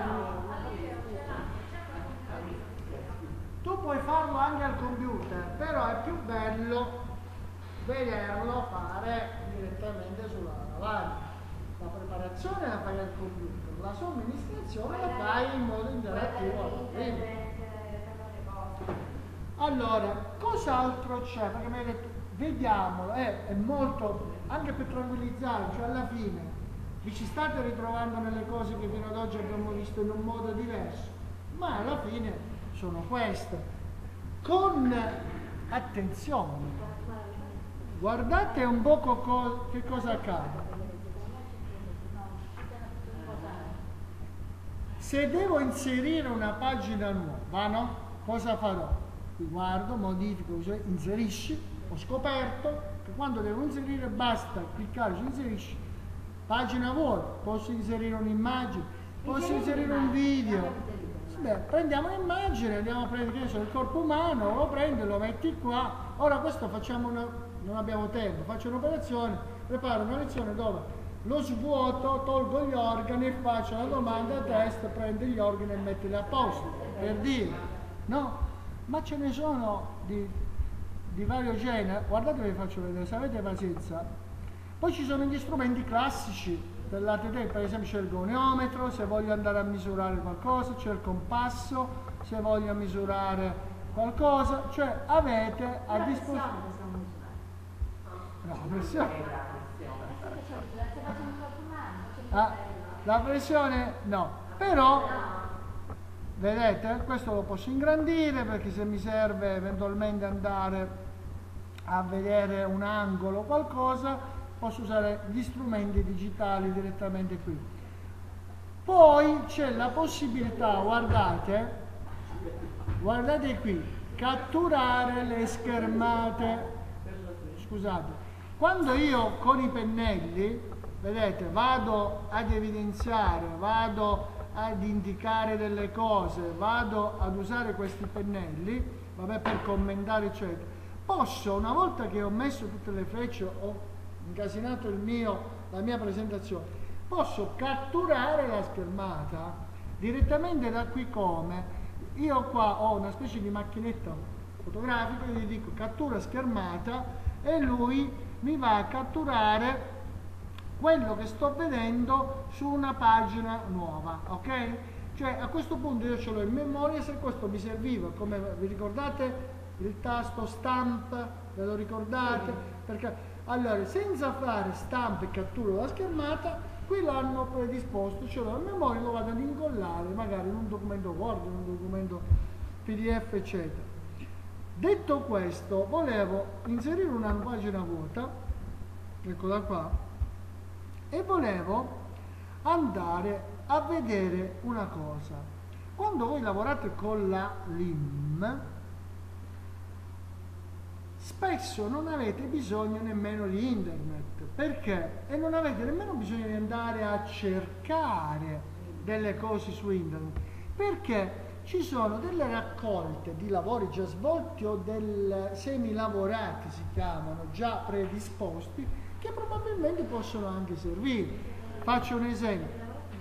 Tu puoi farlo anche al computer, però è più bello vederlo fare direttamente sulla lavagna. La preparazione la fai al computer, la somministrazione la fai in modo interattivo al libro. Allora, cos'altro c'è? Perché mi hai detto, vediamolo, eh, è molto, anche per tranquillizzarci, cioè alla fine vi ci state ritrovando nelle cose che fino ad oggi abbiamo visto in un modo diverso, ma alla fine sono queste. Con attenzione, guardate un po' co che cosa accade. Se devo inserire una pagina nuova, no? Cosa farò? Qui guardo, modifico, inserisci, ho scoperto che quando devo inserire basta cliccare su inserisci, pagina vuota, posso inserire un'immagine, posso inserire un video. Beh, prendiamo un'immagine, andiamo a prendere che so, il corpo umano, lo prendi, lo metti qua. Ora questo facciamo una, non abbiamo tempo, faccio un'operazione, preparo una lezione dove lo svuoto, tolgo gli organi, faccio la domanda, test, prendi gli organi e mettili a posto, per dire, no? Ma ce ne sono di, di vario genere, guardate vi faccio vedere, se avete pazienza. Poi ci sono gli strumenti classici dell'A T T, per esempio c'è il goniometro, se voglio andare a misurare qualcosa, c'è il compasso, se voglio misurare qualcosa, cioè avete a disposizione. No, la pressione. Ah, la pressione no, però vedete, questo lo posso ingrandire perché se mi serve eventualmente andare a vedere un angolo o qualcosa, posso usare gli strumenti digitali direttamente qui. Poi c'è la possibilità, guardate, guardate qui, catturare le schermate. Scusate, quando io con i pennelli, vedete, vado ad evidenziare, vado ad indicare delle cose, vado ad usare questi pennelli, vabbè, per commentare eccetera, posso, una volta che ho messo tutte le frecce, ho incasinato il mio, la mia presentazione, posso catturare la schermata direttamente da qui. Come io qua ho una specie di macchinetta fotografica, gli dico cattura schermata e lui mi va a catturare quello che sto vedendo su una pagina nuova, ok? Cioè a questo punto io ce l'ho in memoria, se questo mi serviva, come vi ricordate il tasto stamp, ve lo ricordate? Perché allora senza fare stamp e cattura della schermata, qui l'hanno predisposto, ce l'ho in memoria, lo vado ad incollare magari in un documento Word, in un documento P D F, eccetera. Detto questo, volevo inserire una pagina vuota, eccola qua, e volevo andare a vedere una cosa. Quando voi lavorate con la L I M, spesso non avete bisogno nemmeno di internet. Perché? E non avete nemmeno bisogno di andare a cercare delle cose su internet. Perché ci sono delle raccolte di lavori già svolti o del semilavorati, si chiamano, già predisposti, che probabilmente possono anche servire. Faccio un esempio.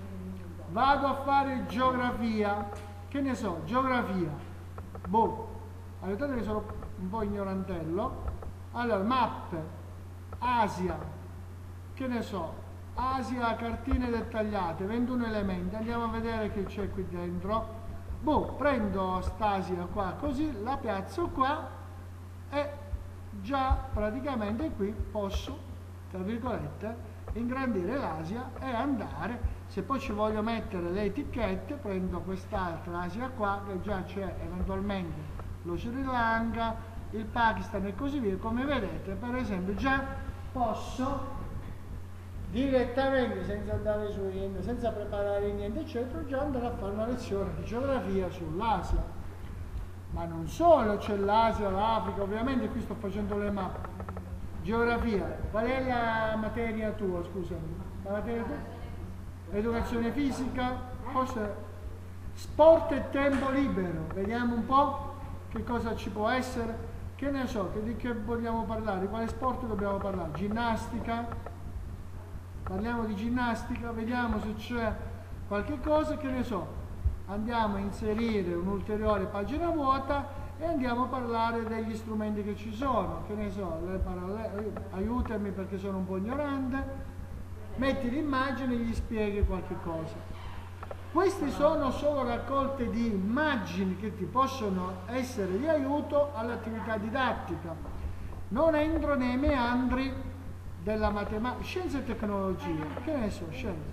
Vado a fare geografia, che ne so, geografia. Boh, aiutate che sono un po' ignorantello. Allora, mappe, Asia, che ne so, Asia, cartine dettagliate, ventuno elementi, andiamo a vedere che c'è qui dentro. Boh, prendo Stasia qua, così la piazzo qua e già praticamente qui posso, tra virgolette, ingrandire l'Asia e andare. Se poi ci voglio mettere le etichette, prendo quest'altra Asia qua, che già c'è eventualmente lo Sri Lanka, il Pakistan e così via. Come vedete, per esempio, già posso direttamente, senza andare su niente, senza preparare niente, eccetera, già andare a fare una lezione di geografia sull'Asia. Ma non solo, c'è l'Asia, l'Africa, ovviamente qui sto facendo le mappe. Geografia, qual è la materia tua, scusami? La materia tua? Educazione fisica, forse sport e tempo libero, vediamo un po' che cosa ci può essere, che ne so, che di che vogliamo parlare, di quale sport dobbiamo parlare, ginnastica, parliamo di ginnastica, vediamo se c'è qualche cosa, che ne so, andiamo a inserire un'ulteriore pagina vuota e andiamo a parlare degli strumenti che ci sono, che ne so, le parallele, aiutami perché sono un po' ignorante, metti l'immagine e gli spieghi qualche cosa. Queste sono solo raccolte di immagini che ti possono essere di aiuto all'attività didattica. Non entro nei meandri della matematica, scienze e tecnologia, che ne so, scienze,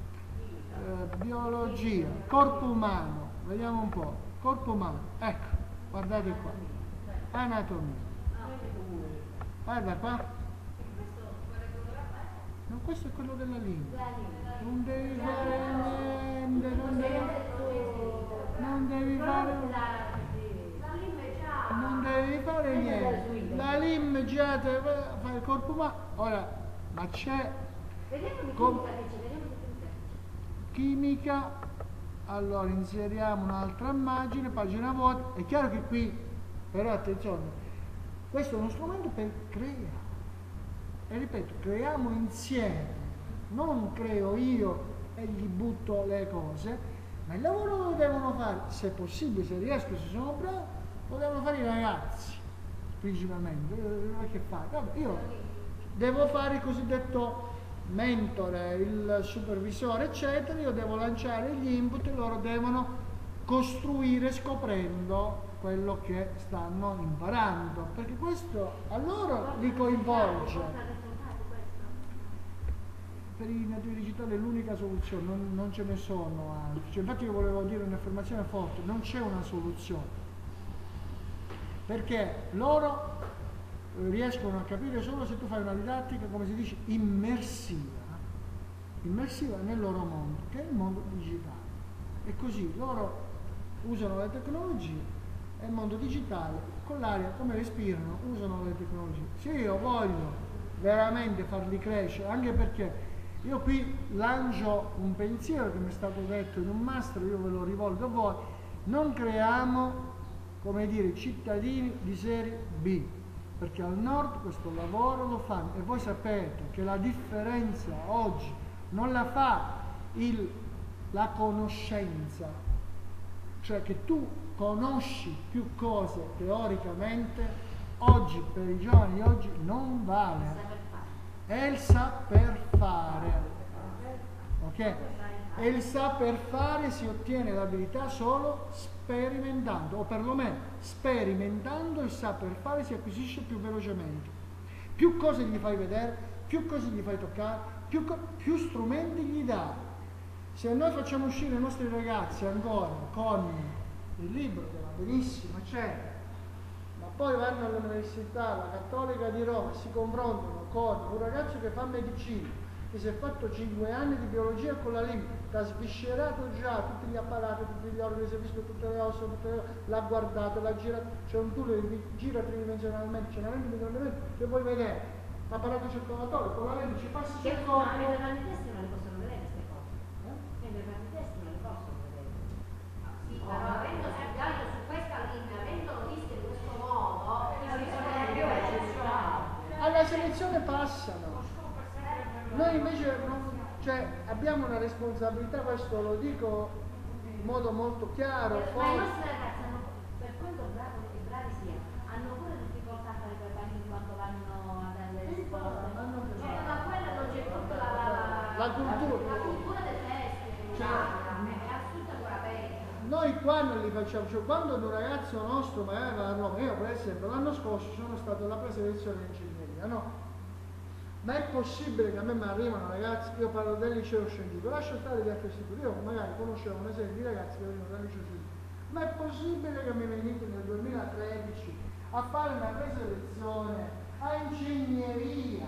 eh, biologia, corpo umano, vediamo un po', corpo umano, ecco, guardate qua, anatomia, guarda qua. No, questo è quello della lingua. Non devi fare niente, non devi, non devi fare, non devi fare niente. La L I M già te fa il corpo umano. Ora, ma c'è chimica, allora inseriamo un'altra immagine, pagina vuota. È chiaro che qui, però attenzione, questo è uno strumento per creare. E ripeto, creiamo insieme, non creo io e gli butto le cose, ma il lavoro lo devono fare, se possibile, se riesco, se sono bravo, lo devono fare i ragazzi, principalmente. Che fare? Vabbè, io devo fare il cosiddetto mentore, il supervisore, eccetera, io devo lanciare gli input e loro devono costruire scoprendo quello che stanno imparando, perché questo a loro li coinvolge. Per i nativi digitali è l'unica soluzione, non, non ce ne sono altri. Cioè, infatti io volevo dire un'affermazione forte, non c'è una soluzione, perché loro riescono a capire solo se tu fai una didattica, come si dice, immersiva, immersiva nel loro mondo, che è il mondo digitale. E così loro usano le tecnologie e il mondo digitale, con l'aria come respirano, usano le tecnologie. Se io voglio veramente farli crescere, anche perché io qui lancio un pensiero che mi è stato detto in un master, io ve lo rivolgo a voi, non creiamo, come dire, cittadini di serie B, perché al nord questo lavoro lo fanno e voi sapete che la differenza oggi non la fa il, la conoscenza, cioè che tu conosci più cose teoricamente, oggi per i giovani di oggi non vale. è il saper fare, ok? E il saper fare si ottiene l'abilità solo sperimentando, o perlomeno sperimentando il saper fare si acquisisce più velocemente. Più cose gli fai vedere, più cose gli fai toccare, più, co- più strumenti gli dai. Se noi facciamo uscire i nostri ragazzi ancora con il libro, che va benissimo, eccetera, ma poi vanno all'università, la Cattolica di Roma, e si confrontano con un ragazzo che fa medicina, che si è fatto cinque anni di biologia con la lingua, che ha sviscerato già tutti gli apparati, tutti gli organi, si è visto tutte le ossa, tutte le... l'ha guardato, l'ha girato, c'è un tool che gira tridimensionalmente, c'è una lente microelemento che puoi vedere, l'apparato circolatorio, con la lente ci passi sul Che corpo. ma le grandi testi non le possono vedere queste cose. E le grandi testi non le possono vedere. Sì, però avendo studiato su questa linea, avendolo visto in questo modo, bisogna più eccezione. Alla selezione passano. Noi invece non, cioè, abbiamo una responsabilità, questo lo dico in modo molto chiaro, Ma i forte. nostri ragazzi hanno, per quanto bravi e bravi siano, hanno pure difficoltà a fare quei bambini quando vanno a dare le risposte. Cioè, da quella non c'è tutta la, la, La cultura. la cultura del testo, diciamo, è assurda ancora peggio. Noi qua non li facciamo, cioè quando un ragazzo nostro magari va a Roma, io per esempio l'anno scorso sono stato alla preselezione di ingegneria, no? Ma è possibile che a me mi arrivano ragazzi, io parlo del liceo scientifico, lascio stare gli altri istituti, io magari conoscevo una serie di ragazzi che venivano dal liceo scientifico, ma è possibile che mi venite nel duemilatredici a fare una preselezione a ingegneria,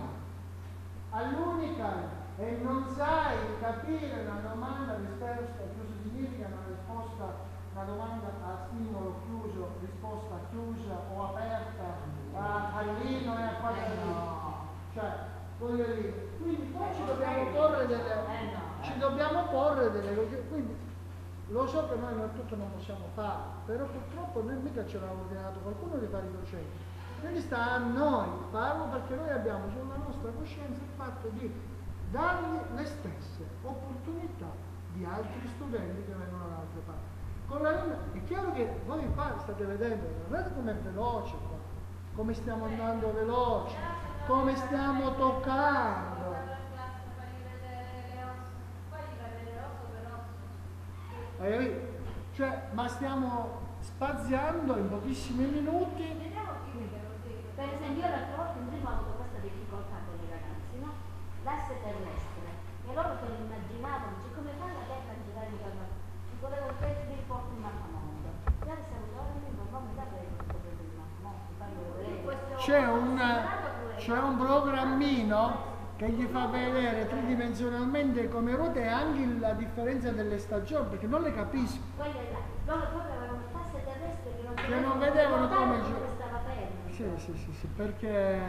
all'unica, e non sai capire una domanda risposta, cosa significa una risposta, una domanda a stimolo chiuso, risposta chiusa o aperta, a pallino e a quadratino. Cioè, voglio dire, quindi poi ci dobbiamo porre delle, ci dobbiamo porre delle, quindi lo so che noi non tutto non possiamo fare, però purtroppo noi mica ce l'ha ordinato qualcuno di fare i docenti, quindi sta a noi farlo, perché noi abbiamo sulla nostra coscienza il fatto di dargli le stesse opportunità di altri studenti che vengono da altre parti. Con la, è chiaro che voi qua state vedendo, guardate com'è veloce qua, come stiamo andando veloci, come stiamo toccando. Hai capito? Cioè, ma stiamo spaziando in pochissimi minuti. Per esempio, io l'altra volta in prima ho avuto questa difficoltà con i ragazzi, no? L'asse terrestre. E loro se lo immaginavano, dice, come fa la Terra a girare intorno a ci volevo un pezzo di porto in mappamondo. E adesso non mi dà prego questo pezzo di mappamondo, farlo vedere. C'è un, c'è un programmino che gli fa vedere tridimensionalmente come ruote e anche la differenza delle stagioni, perché non le capisco. Quelle là, loro proprio avevano il tasse terrestre che non, Che non vedevano come gi- gi- stava fermo. Sì, sì, sì, sì, perché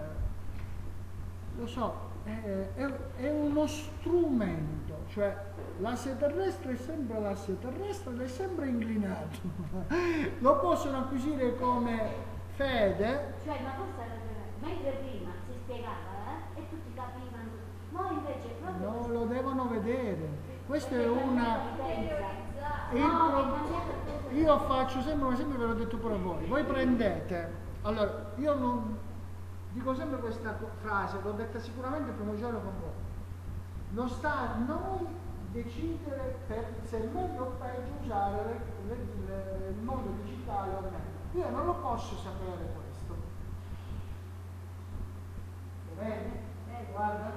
lo so, è, è, è uno strumento, cioè l'asse terrestre è sempre l'asse terrestre ed è sempre inclinato. Lo possono acquisire come fede. Cioè, ma forse era mentre prima si spiegava eh, e tutti capivano, noi invece proprio Non lo devono vedere. Questo è una. il no, pro- Io faccio sempre un esempio, ve l'ho detto pure a voi. Voi prendete. Allora, io non dico sempre questa co- frase, l'ho detta sicuramente il primo giorno con voi. Non sta a noi decidere per, se è meglio o peggio usare le- le- le- il mondo digitale o meno. Io non lo posso sapere questo. Bene? Guarda.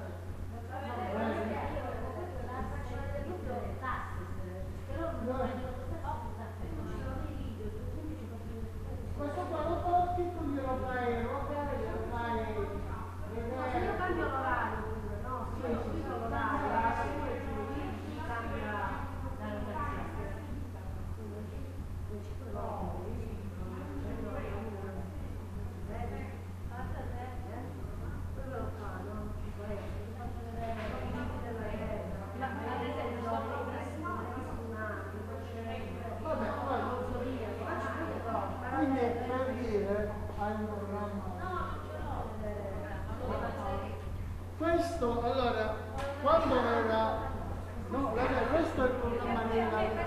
Questo qua lo tocchi, tu glielo fai ruotare, glielo fai vedere. Io cambio l'orario pure, no? Sì, sì, l'orario, la si cambia la rotazione. Quello lo fa, no? Vabbè, poi, quindi per dire, hai un programma. Questo, allora, quando era, no, guarda, questo è il programma della,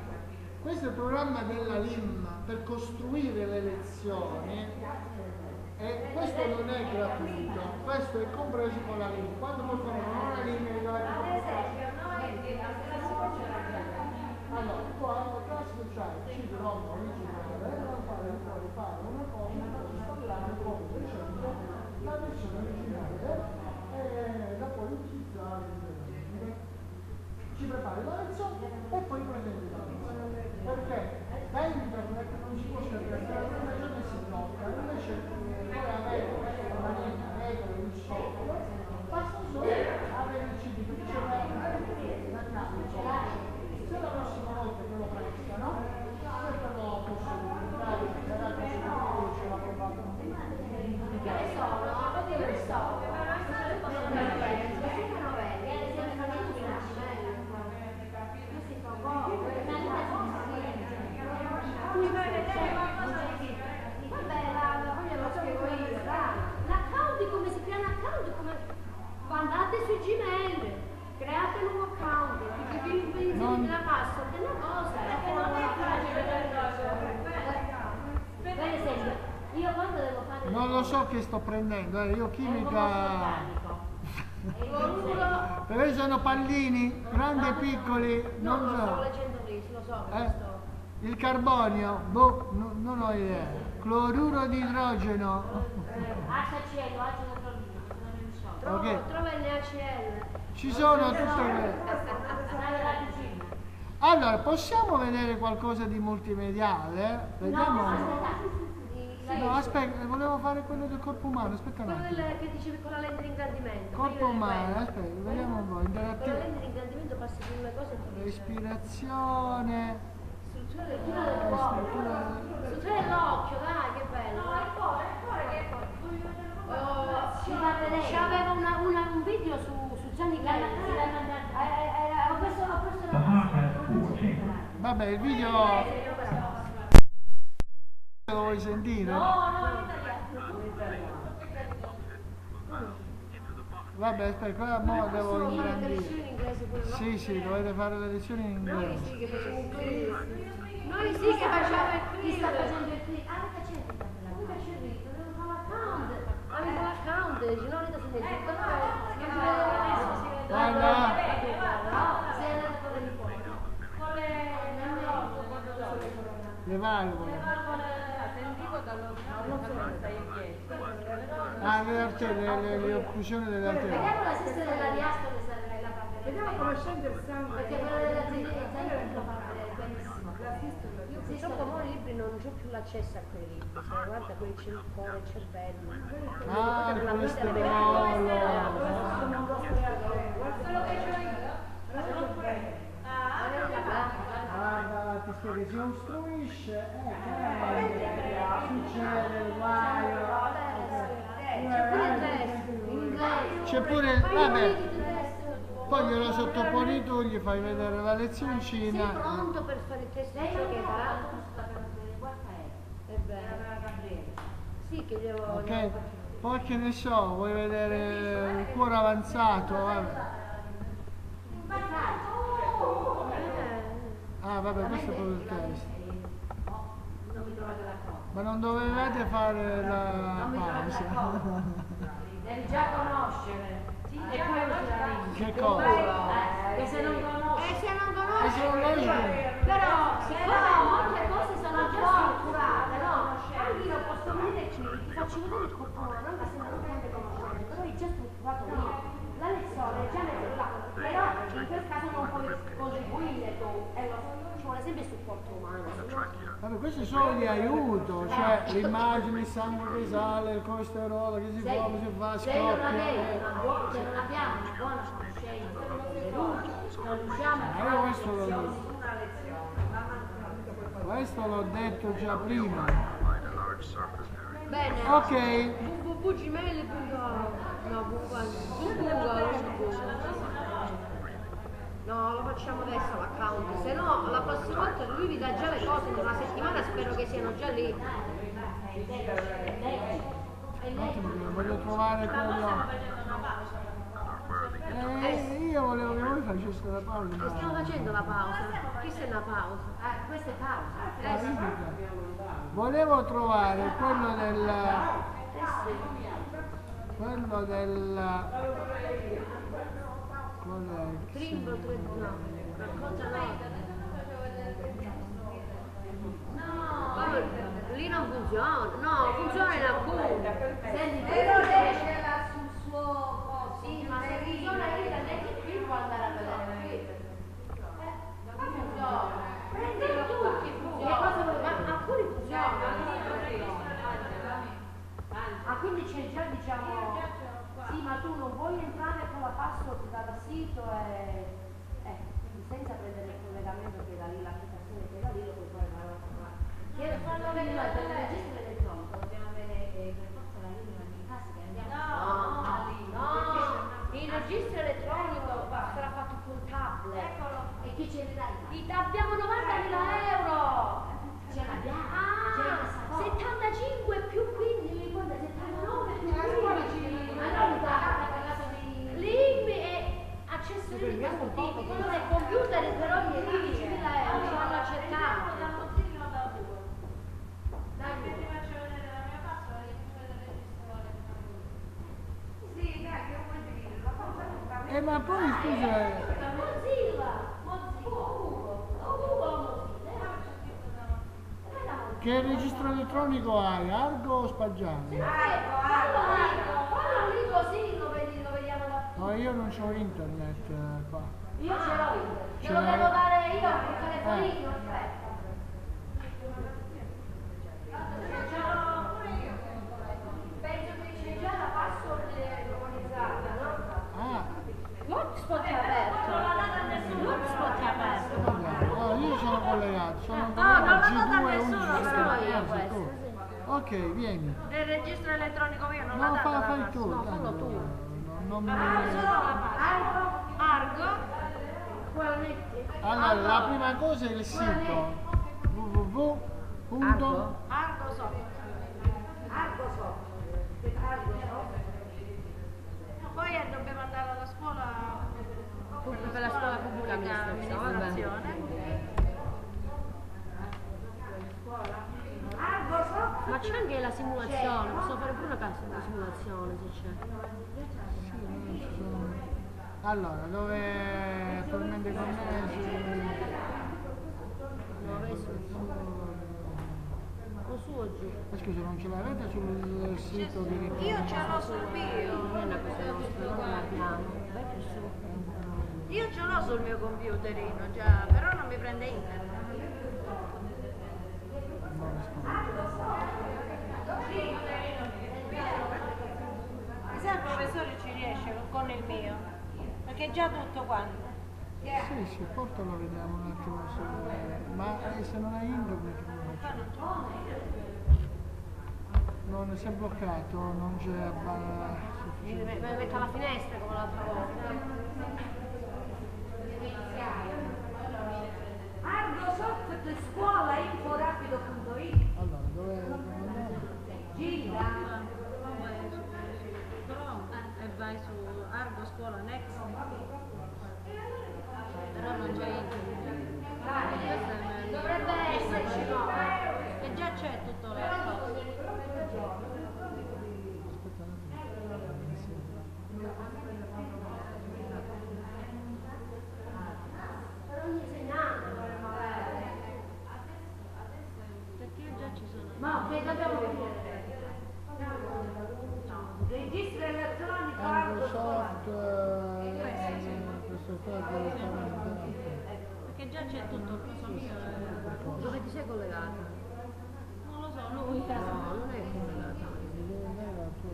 questo è il programma della L I M per costruire le lezioni. E questo non è gratuito, questo è compreso con la linea. Quando qualcuno non ha una linea, gli dovete Ad esempio, noi la classico ce l'abbiamo. allora, tu alla classico c'hai C D ROM originale, non fare puoi fare una copia, installare con recente la versione originale e la puoi utilizzare liberamente. Ci prepari la lezione e poi presenti la lezione. Perché da internet non si può scaricare la lezione e si blocca, invece puoi avere una linea regole, un software, basta solo avere il C D che riceve la chiave. Se la prossima volta che lo prestano, questo lo posso utilizzare, sarà che se non ce l'ha provato. Che ne so, no? Che ne so. Possono fare queste novelle, ad esempio non è più una cimella. Questi sono cose, vabbè, la poi glielo spiego io, dai. L'account come si crea un account? Come andate su Gmail, create un nuovo account, perché vi vi inserite la password è una cosa, e poi non la per esempio, io quando devo fare Non lo so che sto prendendo, eh, io chimica. Perché sono pallini, grandi e piccoli, No, non no, stavo so. leggendo lì, lo so che Eh, sto. il carbonio, boh, no- non ho idea. Cloruro di idrogeno. H C L, acido cloruro, sono in shock. Trovo, Ok. trova il N A C L. Ci sono tutte quelle. Andare alla cucina. Allora, possiamo vedere qualcosa di multimediale? Vediamo. No, aspetta. No, aspetta, volevo fare quello del corpo umano, aspetta un Quello attimo. del- che dicevi con la lente di ingrandimento. Corpo Meglio di umano, quello. aspetta, vediamo un po'. Con la Interattivo. lente di ingrandimento passi sulle cose e ti dice. Respirazione. Struttura del Struttura cuore. del cuore. Struttura dell'occhio, dai, che bello. No, il cuore, il cuore che Oh, Ci fa vedere. c'aveva una, una, un video su, su Gianni La Calvi. mattina l'hai mandato. Eh, era- Ho preso, ho preso la password. Vabbè, il video lo vuoi sentire? No, no, in italiano. Vabbè, aspetta, qua mo devo Io le ingrandire. lezioni in inglese pure no? Sì, sì, dovete fare le lezioni in Noi inglese. sì che facciamo un quiz. Noi sì che facciamo il Chi quiz. sta facendo il click? Ah, che c'è il click? Tu che c'è lì? Dovevo fare l'account. Avevo l'account, se no Rita si mette. Guarda, No, se è andato con le fuori. Con le... le valvole. sentivo dallo stai in piedi. Ah, le arterie, le, le occlusioni delle arterie. Vediamo la sesta della diastole se la fa vedere. Vediamo come scende il sangue. Perché quella della zanzara lo fa vedere benissimo. Io purtroppo mo i libri non ho più l'accesso a quei libri, cioè guarda quelli c'è il cuore, il cervello. Ah, La vita questo le è Quello che c'ho io. Guarda, ti spiego, si ostruisce, eh, che succede il guaio. C'è pure il... vabbè, poi glielo sottoponi tu, gli fai vedere la Sei lezioncina. pronto per fare il test di Lei non ciò che è farà? parato, sta per vedere quanta è. È bene. Sì, che glielo... Ok, glielo faccio. poi che ne so, vuoi vedere il cuore avanzato? Vabbè. Ah, vabbè, questo è proprio il test. Non mi trovate d'accordo. Ma non dovevate fare la Non mi trovate pausa. d'accordo. Devi già conoscere. E poi usi la lingua. Che cosa? Eh, che se non E conosci. se non E se conosci... non conosci? Però, Siccome molte cose sono già strutturate, no? anche io posso venirci, ti faccio vedere il corpo umano, anche se non ho tante conoscenze, però è già strutturato lì. La lezione è già nel là, però in quel caso non puoi contribuire tu, e lo ci vuole sempre il supporto umano, se no... Vabbè, questi sono di aiuto, cioè l'immagine, il sangue che sale, il colesterolo che si Se, fa, si fa, se non scoppia. avete una buona, se non abbiamo una buona conoscenza delle luci, non riusciamo a Ma io fare questo l'ho lezioni. detto. Questo l'ho detto già prima. Bene, Ok, www.gmail punto com no, www. No, lo facciamo adesso l'account, se no la prossima volta lui vi dà già le cose, in una settimana spero che siano già lì. un attimo che voglio trovare quello. Eh, io volevo che voi faceste la pausa. E stiamo facendo la pausa. Questa è una pausa. Ah, questa è pausa. Eh sì. Volevo trovare quello del quello del collection. Timbro tribunale. Racconta lei. No, lì non funziona. No, funziona in alcuni. Senti, Però tu lei dici- ce l'ha sul suo posto. sì, ma se funziona internet qui può andare a vedere qui. Ma funziona. Prendi tutti, Che cosa vuoi ma dire? alcuni funzionano. Ah, Ah, quindi c'è già, diciamo, sì, ma tu non puoi entrare con la password dal sito e, eh, quindi senza prendere il collegamento che da lì, l'applicazione che da lì, lo puoi fare da un'altra parte. Chiedo quando vedi noi per il registro elettronico dobbiamo avere eh, per forza la linea in casa che andiamo. No, no, il registro elettronico sarà fatto con tablet. eccolo. E chi ce ne dai? I- Abbiamo novantamila euro! Ce l'abbiamo. C'è Ah, questa cosa. settantacinque più quindici, mi ricordo, settantanove più quindici. Ma non da per caso di... Lì e accessori di questo tipo, con i computer per ogni quindicimila euro ci vanno accettati. Da Mozilla o da Google? Dai, Dai, ti faccio vedere la mia password e ti faccio vedere il registro elettronico. Sì, dai, che vuoi dire? La cosa non va bene. Eh, ma poi scusa, Da Mozilla, Mozilla, o Google, o Google o Mozilla. che registro elettronico hai? Argo o Spaggiano? Ecco, allora, fallo lì così lo, vedi, lo vediamo da... No, io non c'ho internet eh, qua. Io ce l'ho io, Ce te lo l'hai? devo dare io col telefonino, Eh. aspetta. Penso che c'è già la password sincronizzata, no? Ah, L'hotspot è aperto. L'hotspot è aperto. vediamo. Oh, io sono collegato, sono non collegato l'ha a data G due e nessuno, undici. però io Ah, sei questo, tu. sì. Ok, vieni. Il registro elettronico mio non l'ha No, dato fa, la fai password. tu. No, dai, fallo tu. no, non mi... Ah, solo la password. Argo. Qua metti. Allora, la prima cosa è il sito w w w punto Argo software. Argo software. Argo software. Poi eh, dobbiamo andare alla scuola Per la scuola pubblica amministrazione. Argo software. Ma c'è anche la simulazione, posso fare pure una casa una simulazione se c'è. allora, dove attualmente connessi Dove su? O su o giù? ma scusa, non ce l'avete sul sito di ritorno? Io ce l'ho sul mio. Non è una cosa nostra, non l'abbiamo. Vai più su. Io ce l'ho sul mio computerino già, però non mi prende internet. Non rispondo. Chissà il professore ci riesce con il mio, perché è già tutto quanto. Sì, sì, portalo, vediamo un attimo se... Ma eh, se non hai internet come facciamo? Non si è bloccato, non c'è abba- Mi sufficiente. mi metto alla finestra come l'altra volta. Argo software scuola inforapido punto it. Allora, dove dove andiamo? Gira. E vai su Argo Scuola Next. Però non c'è internet. Dovrebbe esserci, no? E già c'è tutto le cose. Aspetta un attimo. Sì. Per ogni insegnante dovremmo avere. Perché già ci sono. No, che dobbiamo vedere. Registro elettronico Argo Microsoft, software. eh, questo qua dove sta Perché già c'è tutto il coso mio. eh. Dove ti sei collegato? Non lo so, lui. No, non è collegato. dove andare la tua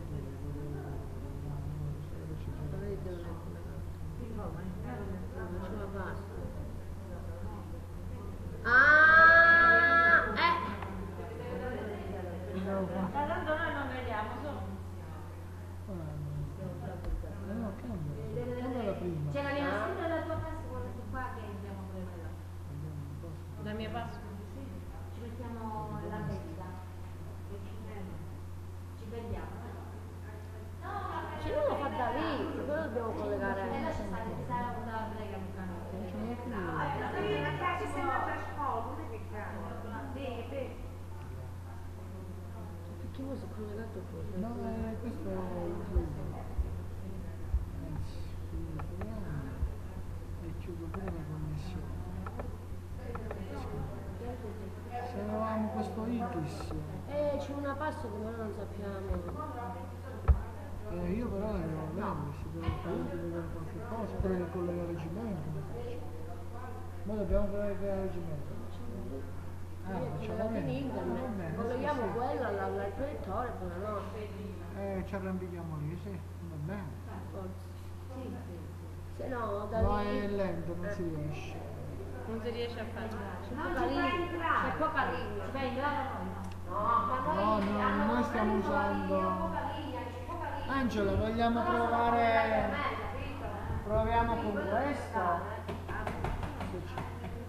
Vedi che non è collegato. Non faceva basta. Ah, eh. Ma tanto noi non vediamo, solo. No, cambia. Cambia la prima. C'è l'animazione della tua casa, guarda qua che andiamo a vedere. La mia password. Ci mettiamo la testa. Ci vediamo. Se non lo fa da lì, quello dobbiamo collegare. E lascia stare, sarà una prega un canale. Non ce n'è più. Sì, ma dai, ci sei andata a scuola, non è che cambia. Sì, sì. Che vuoi si è collegato pure? No, eh, questo è il Zoom. Anzi, chiudo il programma e chiudo pure la connessione. Se avevamo questo Itis, Eh, c'è una passo che noi non sappiamo. eh, io però devo vedere se devo collegare qualche cosa, devo collegare il cimento. Noi dobbiamo collegare il cimento. Ah, facciamo in bene. internet. Va bene, Colleghiamo sì, sì. quella alla- al proiettore, buonanotte. Eh, ci arrampichiamo lì, sì, va bene. Forse. Sì. Se no, da Ma lì è lento, non si riesce. Non si riesce a fare. c'è poca linea. C'è poca linea. Ci fai entrare noi? No, ma No, noi no, hanno noi stiamo organizzato la usando- linea, poca linea, c'è poca linea. Angela, vogliamo Però sono provare? completamente, capito? Proviamo Sì, con quello questo. è Se c'è.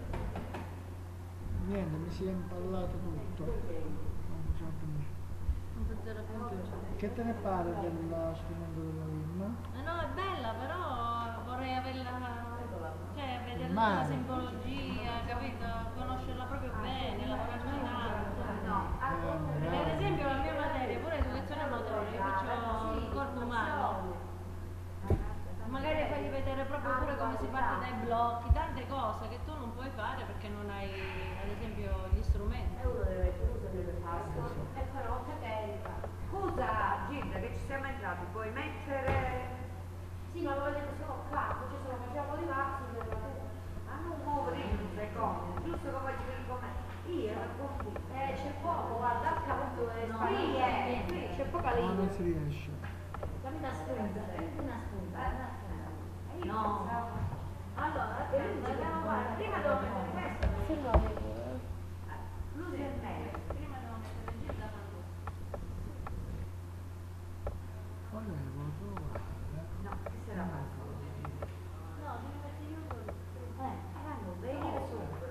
Niente, mi si è impallato tutto. Non facciamo più niente. Non funziona più in giù. Che te ne pare dello strumento della Wim? Eh no, è bella, però vorrei averla. Cioè, vedere tutta Male. la simbologia, capito? Conoscerla proprio bene, lavorarci tanto. Eh, Per magari. esempio la mia materia, pure educazione motoria, io faccio il corpo umano. Magari fargli vedere proprio pure come si parte dai blocchi, tante cose che tu non puoi fare perché non hai, ad esempio, gli strumenti. E uno deve, uno deve fare. E però che tenta. Scusa Gilda che ci siamo entrati, puoi mettere... Sì, ma lo vedete solo qua, cioè se lo facciamo di mazzi, per la Ma non muovere un secondo, giusto come facevi con me. Io ero convinta. Eh, c'è poco, guarda, accanto è No, qui, no, eh, no. qui c'è poca No, non linea. si riesce. Dammi una spunta, prendi una spunta, una spunta. E io No. pensavo... Allora, aspetta, andiamo avanti. Prima devo mettere questo. Fermo, L'uso è meglio. Prima devo mettere giù da quando. Volevo trovare. No, che sarà fatto? No, devi mettere io quello. Eh, vanno bene sopra.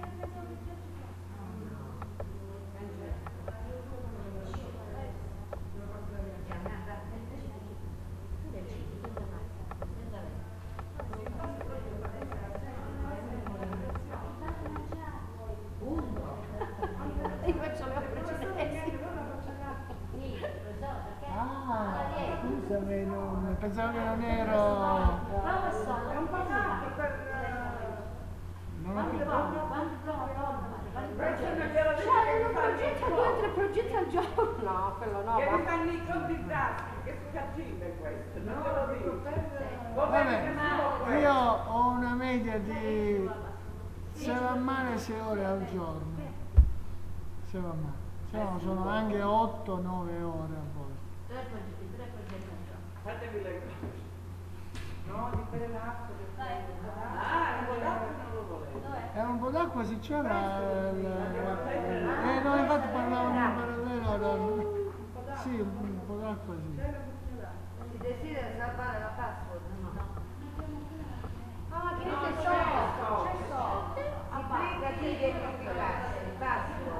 Io faccio le opere cinesi. Sì, lo so, perché? Ah, scusami, non, pensavo che non ero. Professore, non posso fare. Non ho Quanti capito. provi, quanti provi, quanti progetti? Cioè, non progetta due o tre progetti al giorno. No, quello no. Che va. mi fanno i conti tassi, che scagine questo, non te lo dico. Vabbè, io ho una media di se va male sei ore al giorno. Se va male. Se no sono anche otto nove ore a volte. Tre progetti, tre progetti al giorno. Fatevi le cose. No, di per l'acqua. Ah, il volato non lo volevo. Dov'è? Era un po' d'acqua se c'era. il- Eh no, infatti parlavamo in parallelo. da- Sì, un po' d'acqua sì. Si desidera salvare la password? No. Ah, che No, c'è c'è sotto? sotto. C'è sotto. Si prega di identificarsi, password.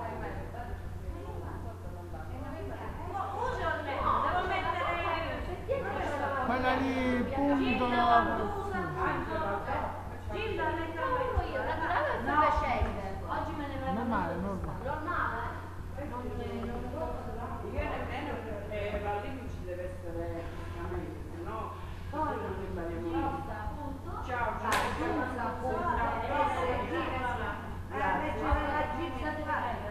Uso il netto, devo mettere. Quella lì, punto. Gilda, usa Gilda, Provo io, naturale o No. effervescente? Oggi me ne vado. Normale, normale. Normale? Non ne- non ne posso Io nemmeno perché la lì ci deve essere fisicamente, se no Poi, non rimaniamo lì. appunto. Ciao, Ah, ciao. giusto, appunto. S, G, eh, leggere la G mi fa.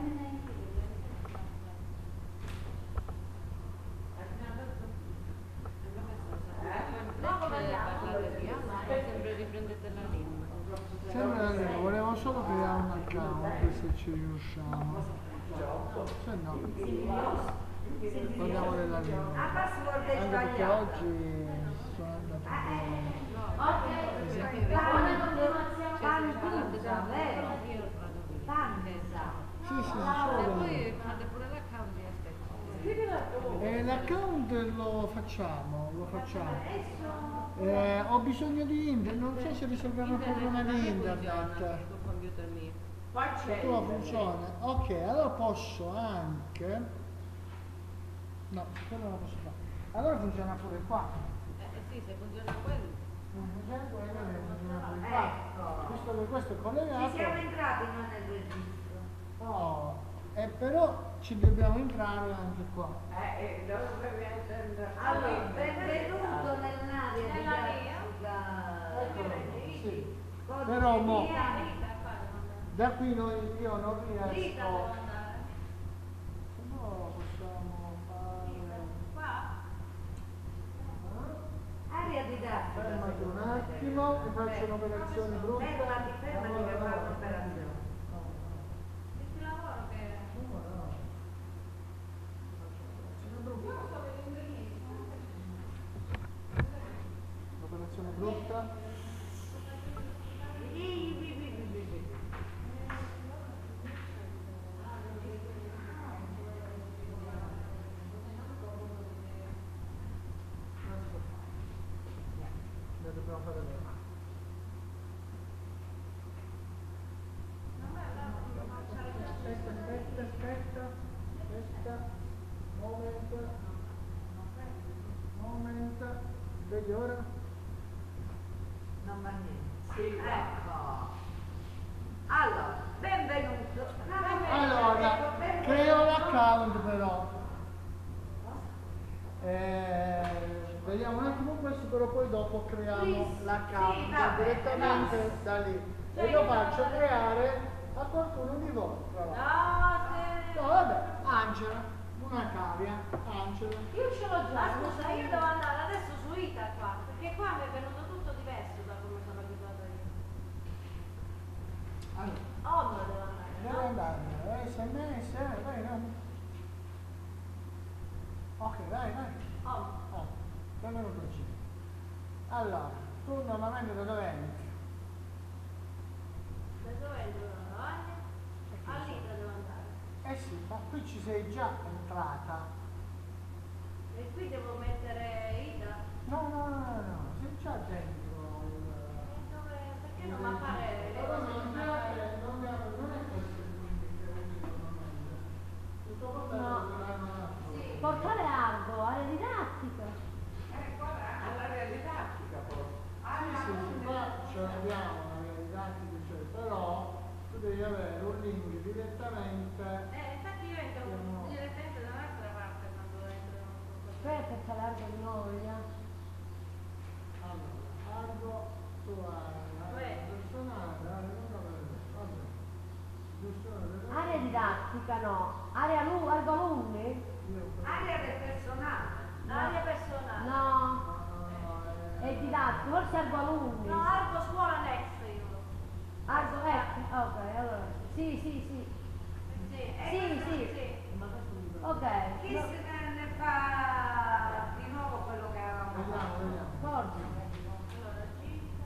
No, come andiamo? sempre riprendete la linea. Sempre la linea, volevo solo creare un account se ci riusciamo. Se no, parliamo della La linea. password è Anche perché sbagliata. oggi sono andato un po'. Ok, buona continuazione. Pantusa, vero? Pantusa. Sì, sì, sì, E solo. poi fate pure l'account di aspetta. E l'account lo facciamo, lo facciamo. Eh, ho bisogno di internet, non so se risolviamo il problema di internet. Sul computer mio. Poi La c'è tua funziona? Ok, allora posso anche. No, quello non lo posso fare. Allora funziona pure qua. Eh eh sì, se funziona quello. Non funziona quello, deve funzionare pure qua. Ecco. Visto che questo è Ci collegato. siamo entrati noi nel registro. Oh, E però ci dobbiamo entrare anche qua. Eh, eh, dove viene Allora, benvenuto nell'area di Nella via. Eccolo, sì. Codice Però mo, via. Rita, Rita, qua devo andare. da qui noi, io non Rita riesco. devo andare. Se no possiamo Rita, fare. qua? Area didattica. Fermati un attimo, mi faccio un'operazione brutta. Fermati, fermati No, che no, fa no, un'operazione. no, no. Questo lavoro che... No, no. Faccio un'operazione brutta. Un'operazione brutta. Ne dobbiamo fare le mani. Aspetta, aspetta, aspetta, aspetta, moment, moment, vedi ora? Non va niente. Sì, ecco. Allora, benvenuto. Allora, creo l'account però. Eh, vediamo un attimo questo, però poi dopo creiamo Sì, l'account sì, va bene, direttamente va. da lì. Cioè, E lo io faccio devo- creare a qualcuno di voi. tra l'altro. No, se... No, vabbè, Angela, una cavia, Angela. Io ce l'ho già, scusa, io devo andare adesso su Ita qua, perché qua mi è venuto tutto diverso da come sono abituata io. Allora, Omma devo andare, devo no? andare, S M S, vai, no. Ok, vai, vai. Omma. Oh, benvenuto G. Allora, tu normalmente da dove entri? Da dove entro da Lavagna? All'Ita devo andare. Eh sì, ma qui ci sei già entrata. E qui devo mettere Ita? No, no, no, no, no, sei già dentro il... E dove... perché non mi appare le Però cose non che è, mi appare? non è, non è questo il link che vedi normalmente. Il tuo portale No. lo daranno un altro. Sì. Portale Argo, area didattica. Eh, guarda, all'area didattica poi. Ah, Sì, sì, sì, qua ce l'abbiamo una didattica, cioè, però tu devi avere un link direttamente. Eh, infatti io entro Siamo- direttamente da un'altra parte quando entro in un posto. Aspetta, portale Argo di nuovo, vediamo. Allora, Argo, tu hai l'area Questo. personale, area non avere, vabbè. Giusto, avere- Area didattica, no. Area lu- Argo alunni? Io però- Area del personale. L'area personale. No. No, no, no, È è... didattico, forse Argo alunni. No, Arco Scuola Next io. Argo, ecco, ok, allora. Sì, sì, sì. Sì, Sì, eh, sì. Ma adesso mi vedo. Ok. Chi se ne, ne fa di nuovo quello che avevamo Vediamo, fatto? vediamo. Forza. Allora, Gilda.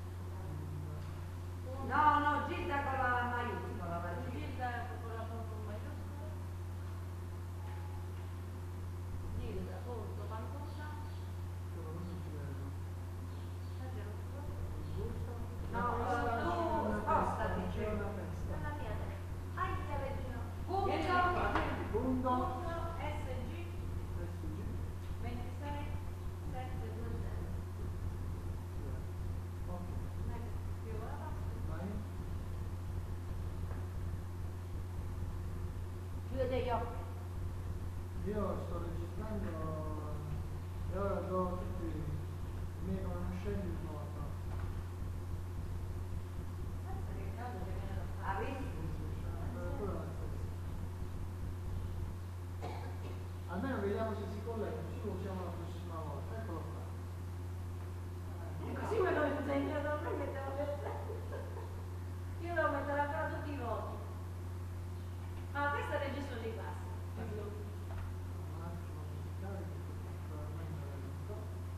No, no, Gilda con la maiuscola. va Gilda. Gilda con la punto maiuscola. Gilda, punto, pantosa. Però non ci vedo. Giusto? No, Una testa, tu c'è una spostati, testa, c'è c'è. una testa. Nella mia testa. Ah, il regino. Vieni Punto. qua. Punto. Punto. S G. S G. ventisei sette due zero. Ok, Non è che scrivo la pasta. vai. Chiudete gli occhi. Io sto registrando e ora do tutti i miei conoscenti il voto. Pensa che caldo che viene da Ha fare. visto? Temperatura la stessa. Almeno vediamo se si collega, così lo usiamo la prossima volta. Eccolo qua. Così me lo insegno, non mi mettevo le Io devo mettere ancora tutti i voti. Ah, questo è il registro di classe. Un attimo che si carichi, perché sicuramente lento.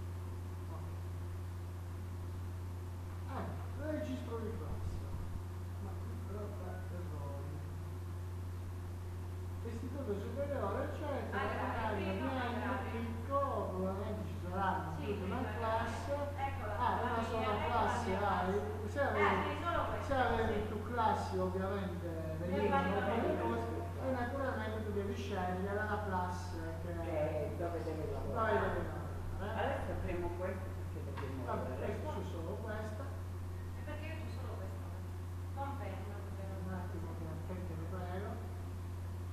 Ok. Ah, registro di classe. Ma però qua errori. Istituto superiore, eccetera, Ah, grazie, magari prima, meglio, grazie. picco, probabilmente ci saranno Sì, più di una prima, classe. eccola, Ah, la una mia, sola eccola la classe mia hai. classe. Se avevi, Eh, sì, solo questa, se avevi sì. più classi ovviamente venivano vanno varie bene. cose e naturalmente tu devi scegliere la classe che Eh, dove deve dove lavorare? devi lavorare. Adesso apriamo questo perché dobbiamo Vabbè, vedere. questo c'è solo questa. E perché io c'ho solo questa? Conferma, perché non Un attimo che aspetti, vi prego.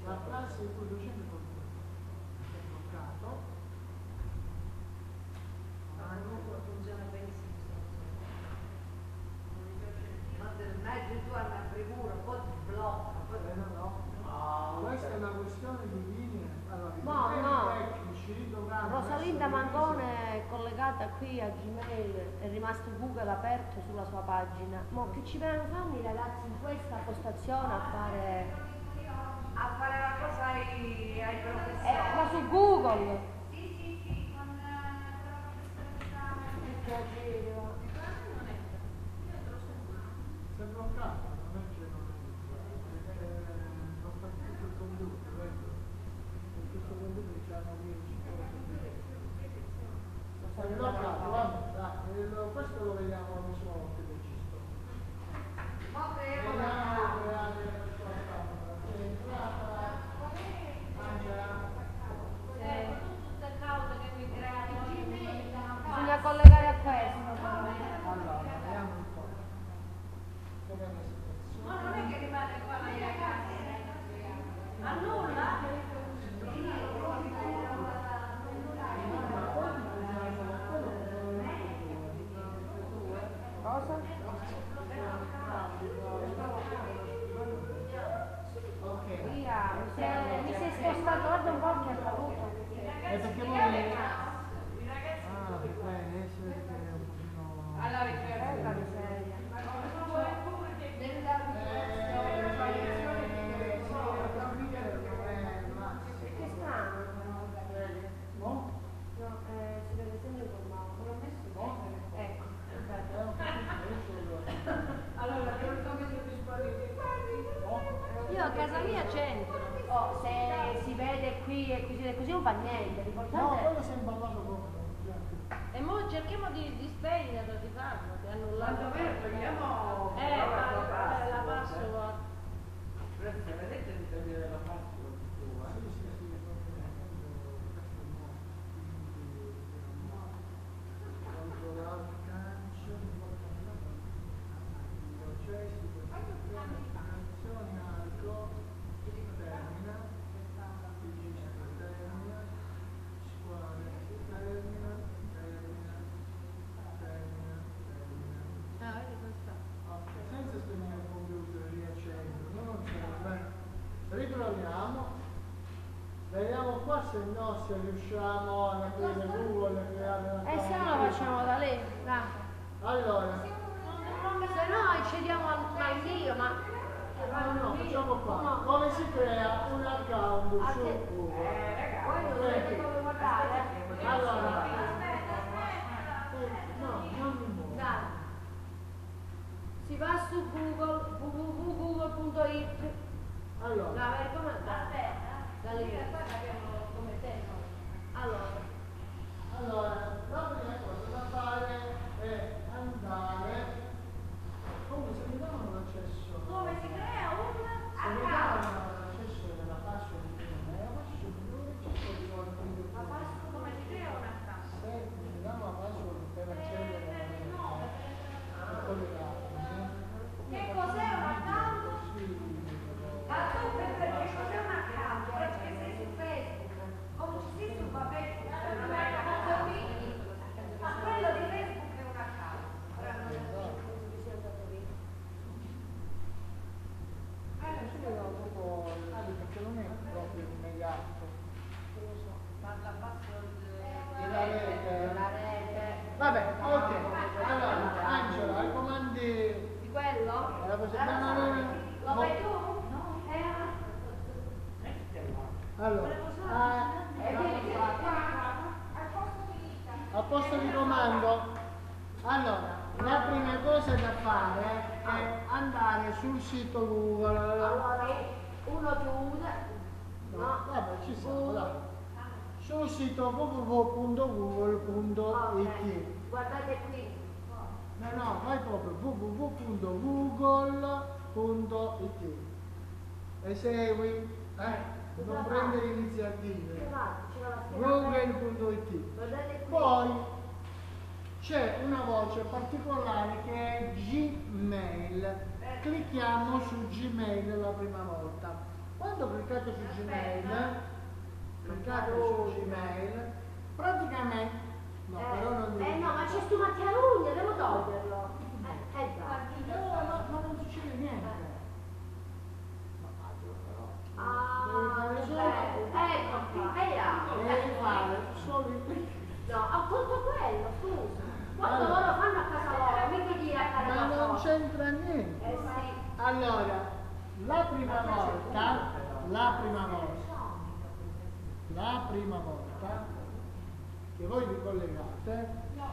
La frase in cui il docente è bloccato. Ma non funziona benissimo. Ma se metti tu alla premura, poi ti blocca, poi Eh, no, no. no. Questa è una questione di linee. Allora, i No, problemi no. tecnici dovranno Rosalinda essere Mangone revisi. è collegata qui a Gmail, è rimasto Google aperto sulla sua pagina. Ma che ci fanno i ragazzi in questa postazione a fare... A fare la cosa ai, ai professori. Eh, ma su Google! Sì, sì, sì, con la Che piacere, va. Si è bloccato, non è che non è perché non fa tutto il computer, vedi? In questo computer c'hanno dieci cose. Si è bloccato, vabbè, dai, il- questo lo vediamo la prossima volta che ci sto. Ma credo Vediamo la... di creare la sua camera. È entrata Angela. Tutte cause che mi creano. Bisogna collegare a questo. Allora, vediamo un po'. Com'è la situazione? Ma non è che rimane qua la mia casa. A nulla? Cosa? Ok. Via, mi sei, mi sei spostato, guarda un po' che è accaduto. E perché voi... Ah, bene, adesso vedi che è un pochino... Allora, È la miseria. Che strano. No? No, eh, si vede sempre informato. Non l'ho messo. Ecco, allora, che non so che sono disponibili. Io a casa mia c'entro. oh, se si vede qui e così e così non fa niente, No, l'importante quello si è imballato proprio. E mo cerchiamo di, di spegnerlo, di farlo, di annullare. Quando me togliamo Eh, la ma eh, la password. password. Vedete di togliere la password tua? Sì, sì, sì, controllare il calcio, processi, funzioni, arco, termina, registro, termina, squadre, termina, termina, termina, termina. Ah, vedi questa. Ok, senza spegnere il computer, riaccendere, non serve. Riproviamo. Vediamo qua se no se riusciamo ad aprire Google e creare una Eh, se no lo facciamo da lì, dai. Allora, Se no accediamo al, al mio, ma... no, no, facciamo qua. Come si crea un account su Anche- Google? Voi lo sapete come guardare? Allora, eh, no, non mi muovo. Dai. Si va su Google, w w w punto google punto it. Allora, La vedi come? Aspetta. Da lì. Allora. allora, la prima cosa da fare è andare. Comunque se mi danno l'accesso. Come si crea un Se mi danno l'accesso della password di la password dove ci sono i soldi? La password come si crea un account? Se mi danno la password per accedere alla collegato. Che cos'è un account? Ma tu per perché cos'è un account? Perché sei su Facebook, come ci sei su Facebook, non è un account. Ma quello di Facebook è un account. Ora non è Perché non è proprio immediato. Ma la password Della rete. La rete. Vabbè, ok. Allora, Angela, i comandi. Di quello? Era così. No, no, no, no. Lo fai tu? No, era... Allora, ah, E vieni qua. Al posto di... a posto di comando. Allora, la prima cosa da fare è andare sul sito Google. Allora, uno chiude. No, No. vabbè, ci siamo, dai. Sul sito w w w punto google punto i t. Ok. Guardate qui. No, no, vai proprio w w w punto google punto i t. Esegui, eh, non prendere iniziative. C'era la scheda. google punto i t. Guardate qui. Poi c'è una voce particolare che è Gmail. Clicchiamo su Gmail la prima volta. Quando cliccate su Gmail, cliccate su Gmail, praticamente, no, eh, però non eh no, ma c'è stu macchiarugno, devo toglierlo. Eh, eh già. no, no, ma non succede niente. Ma faccio però. Ah, Devi fare solo, ecco qua, e là. devi fare solo il clic. No, appunto quello, scusa. Quando Allora. loro fanno a casa loro, mica dire a casa Ma non loro. c'entra niente. Eh sì. Allora, la prima volta, la prima volta, la prima volta che voi vi collegate,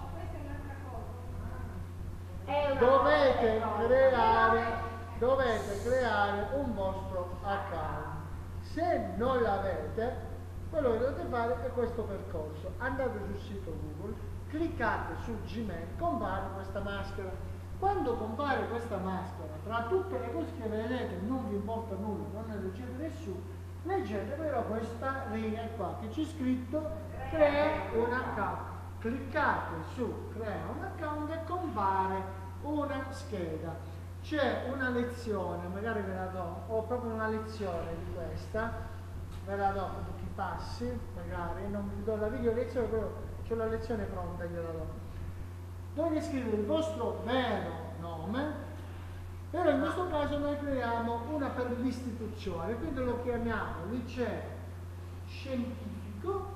È una dovete cosa, creare, dovete creare un vostro account. Se non l'avete, quello che dovete fare è questo percorso. Andate sul sito Google, cliccate su Gmail, compare questa maschera. Quando compare questa maschera, tra tutte le cose che vedete, non vi importa nulla, non ne leggete nessuno, leggete però questa riga qua che c'è scritto crea un account. Cliccate su crea un account e compare una scheda. C'è una lezione, magari ve la do, ho proprio una lezione di questa, ve la do con tutti i passi, magari, non vi do la video lezione, però c'è la lezione pronta, gliela do. Dovete scrivere il vostro vero nome, però in questo caso noi creiamo una per l'istituzione, quindi lo chiamiamo liceo scientifico,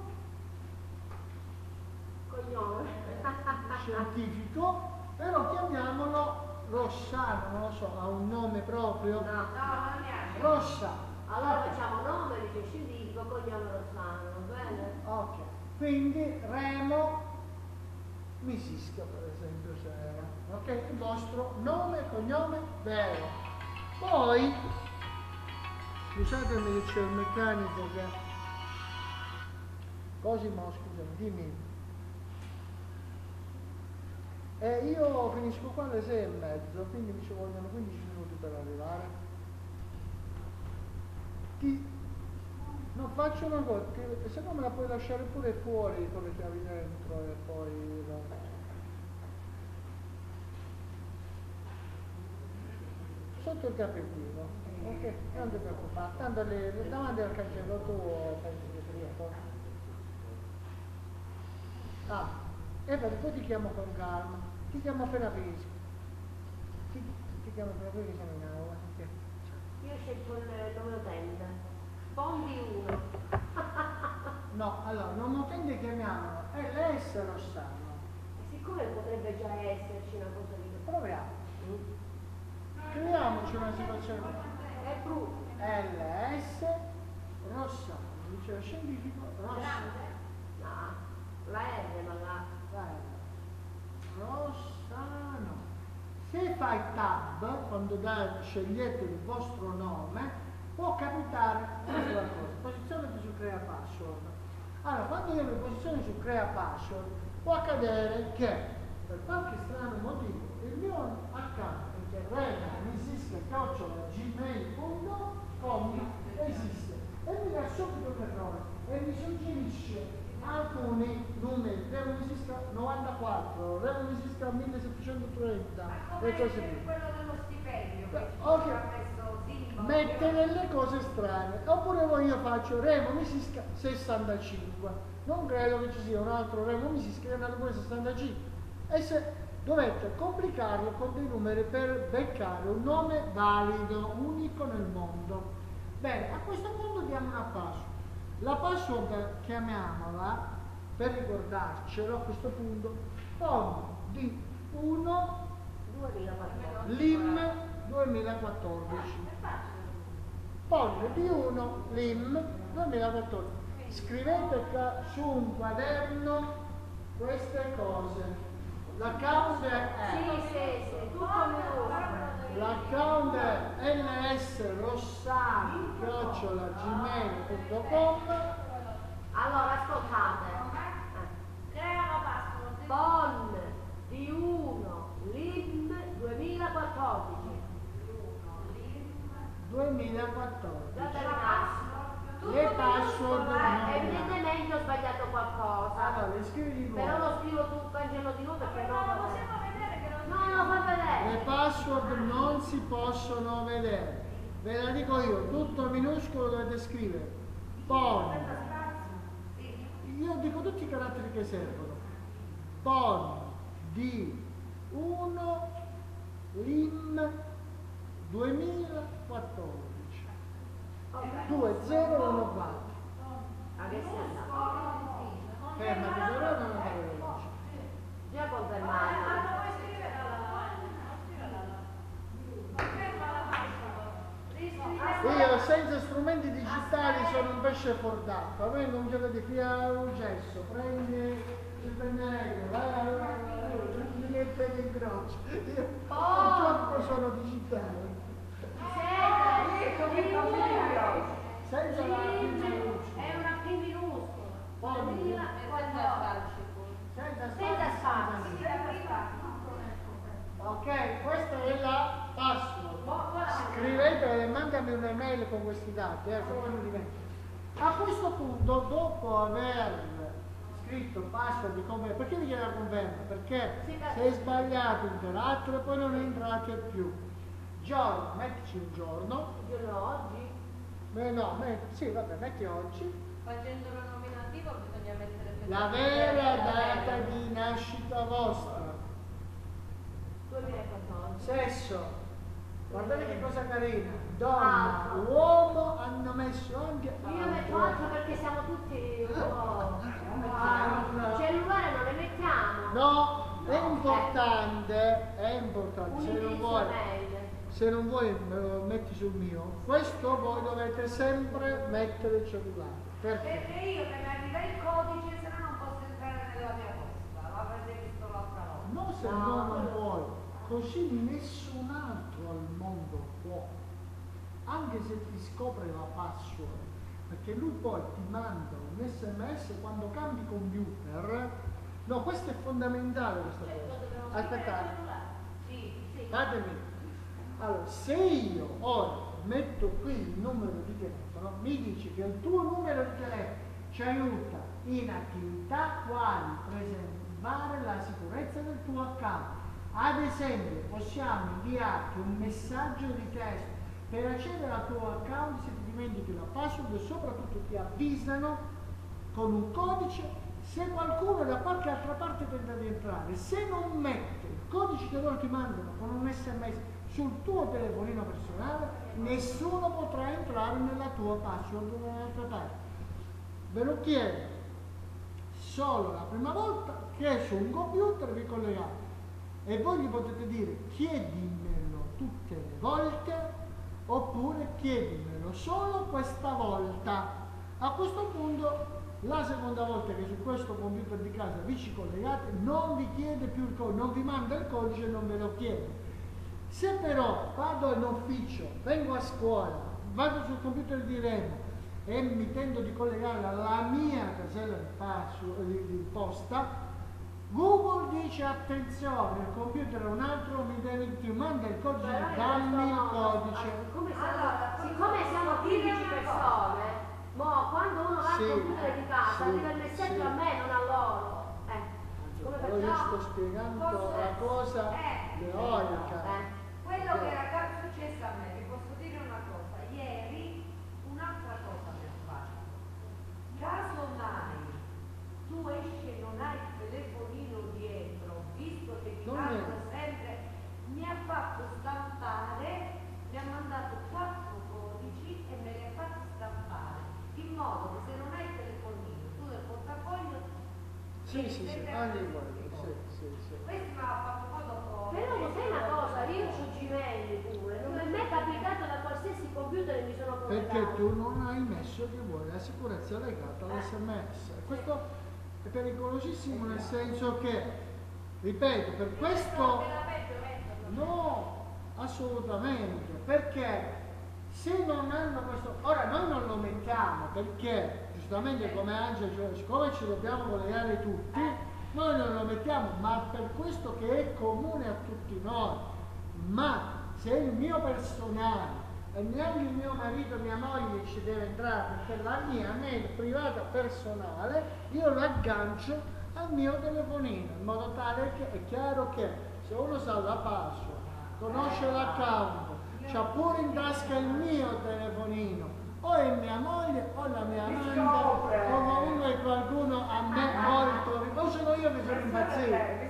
cognome. scientifico, però chiamiamolo Rossano, non lo so, ha un nome proprio? No, no, non piace. Rossano. Allora facciamo nome, dice scientifico, cognome Rossano, va bene? Ok, quindi Remo Misisca per esempio se era, ok? Il vostro nome e cognome vero. Poi, scusatemi che c'è il meccanico che... Cosimo, scusami, dimmi. E io finisco qua alle sei e mezzo, quindi mi ci vogliono quindici minuti per arrivare. Ti... No, faccio una cosa, che se no me la puoi lasciare pure fuori con le chiavi dentro e poi... La... Sotto il capellino, ok? Non ti preoccupare, tanto le, le davanti al cancello tuo penso che sia poi. Ah, e poi ti chiamo con calma, ti chiamo appena finisco. Ti, ti chiamo appena finisco che siamo in aula, ok? Io scelgo il nome utente. Fondi uno. No, allora, nome utente chiamiamolo L S Rossano. E siccome potrebbe già esserci una cosa di questo. Proviamo. Creiamoci una situazione. È brutto. L S Rossano, liceo scientifico Rossano. No, la R ma la... Rossano. Se fai tab, quando dai, scegliete il vostro nome, può capitare questa cosa. Posizionati su crea password. Allora, quando io mi posiziono su crea password, può accadere che per qualche strano motivo il mio account che rega misisca chiocciola gmail punto com esiste e mi dà subito un errore e mi suggerisce alcuni numeri, Remo Misisca novantaquattro, Remo Misisca millesettecentotrenta e così via. Quello dello stipendio che ci Ok. ha messo Simba. Mette delle cose strane, oppure poi io faccio Remo Misisca sessantacinque, non credo che ci sia un altro Remo Misisca che è andato pure sessantacinque e se dovete complicarlo con dei numeri per beccare un nome valido, unico nel mondo. Bene, a questo punto diamo una password. La password chiamiamola, per ricordarcelo a questo punto, P O M di uno Lim duemilaquattordici. P O M di uno Lim duemilaquattordici. Scrivete qua su un quaderno queste cose. L'account è Sì, sì, sì, tutto minuscolo. l'account è L S Rossano chiocciola gmail punto com. Allora, ascoltate. Crea una password. P O M di uno Lim duemilaquattordici. duemilaquattordici. Date la password. Le password no. Evidentemente ho sbagliato qualcosa. Allora, le scrivi di Però nuovo. lo scrivo tu, cancello di nuovo perché No, non lo lo possiamo vedere che non No, no, fa Le vedere. password non si possono vedere. ve la dico io, tutto minuscolo dovete scrivere. Pon. Io dico tutti i caratteri che servono. Pon di uno lim duemilaquattordici. due zero uno quattro. Adesso è andato. Fermati, però non andare veloce. Già confermato. Io senza strumenti digitali sono un pesce fuor d'acqua, vengo un gioco di fia un gesso, prendi il pennello, prendi le penne in croce. Io purtroppo sono digitale. Senza la luce. È una P minuscola. Poi, Senza senza spazio. spazio. Ok, questa è la password. Scrivetela e mandami un'email con questi dati, eh, poi non dimentico. A questo punto, dopo aver scritto password di conferma, perché vi chiede la conferma? Perché se hai sbagliato in carattere poi non entrate più. Giorno, mettici un giorno. Giorno oggi. Beh, no, metti, sì, vabbè, metti oggi. Facendolo nominativo bisogna mettere La vera data di nascita vostra. duemilaquattordici. Sesso. Guardate che cosa carina. Donna, uomo hanno messo anche Io metto altro. altro perché siamo tutti un po'. Il cellulare non le mettiamo. No, è importante, è importante. Se non vuoi, mail. se non vuoi me lo metti sul mio. Questo voi dovete sempre mettere il cellulare. Perché Perché? io che mi arriva il codice, se no non posso entrare nella mia posta, l'avrete visto l'altra volta. No, se no non vuoi. Così nessun altro al mondo può. Anche se ti scopre la password. Perché lui poi ti manda un sms quando cambi computer. No, questo è fondamentale questa cosa. Aspettate. Sì, sì. Fatemi. Allora, se io ora metto qui il numero di telefono, mi dice che il tuo numero di telefono ci aiuta in attività quali preservare la sicurezza del tuo account. Ad esempio, possiamo inviarti un messaggio di testo per accedere al tuo account se ti dimentichi la password e soprattutto ti avvisano con un codice se qualcuno da qualche altra parte tenta di entrare. Se non mette il codice che loro ti mandano con un sms sul tuo telefonino personale, nessuno potrà entrare nella tua password dall'altra parte. Ve lo chiedo solo la prima volta che su un computer vi collegate e voi gli potete dire chiedimelo tutte le volte oppure chiedimelo solo questa volta. A questo punto la seconda volta che su questo computer di casa vi ci collegate non vi chiede più il codice, non vi manda il codice e non ve lo chiede. Se però vado in ufficio, vengo a scuola, vado sul computer di Remo e mi tento di collegare alla mia casella di, passo, di, di posta, Google dice attenzione, il computer è un altro, mi, deve, ti manda il codice, Però io dammi il sono- codice. Siccome siamo, Allora, siccome siamo quindici persone, mo, quando uno va Sì, al computer di casa, sì, arriva il messaggio sì. a me, non a loro. Eh, come Però io facciamo? sto spiegando Posso- la cosa eh, teorica. Eh. Quello che era successo a me, vi posso dire una cosa, ieri un'altra cosa mi ha fatto. Caso mai tu esci e non hai il telefonino dietro, visto che ti Non mandano è. sempre, mi ha fatto stampare, mi ha mandato quattro codici e me li ha fatti stampare, in modo che se non hai il telefonino, tu nel portafoglio Sì, devi sì, sì, sempre anche avere quello, questi sì, codici. sì, sì. Questo me l'ha fatto poi dopo. Però lo sai una cosa, io ho Gmail pure, non mi è capitato da qualsiasi computer e mi sono collegato. Perché tu non hai messo che vuoi la sicurezza legata all'sms. Questo è pericolosissimo nel senso che, ripeto, per questo no, assolutamente, perché se non hanno questo, ora noi non lo mettiamo perché giustamente come Angela, cioè, siccome ci dobbiamo collegare tutti, noi non lo mettiamo, ma per questo che è comune a tutti noi. Ma se il mio personale e neanche il mio marito e mia moglie ci deve entrare perché la mia mail privata personale io l'aggancio al mio telefonino in modo tale che è chiaro che se uno sa la password, conosce l'account c'ha pure in tasca il mio telefonino, o è mia moglie o la mia amante o comunque qualcuno a me molto, o sono io che sono impazzito.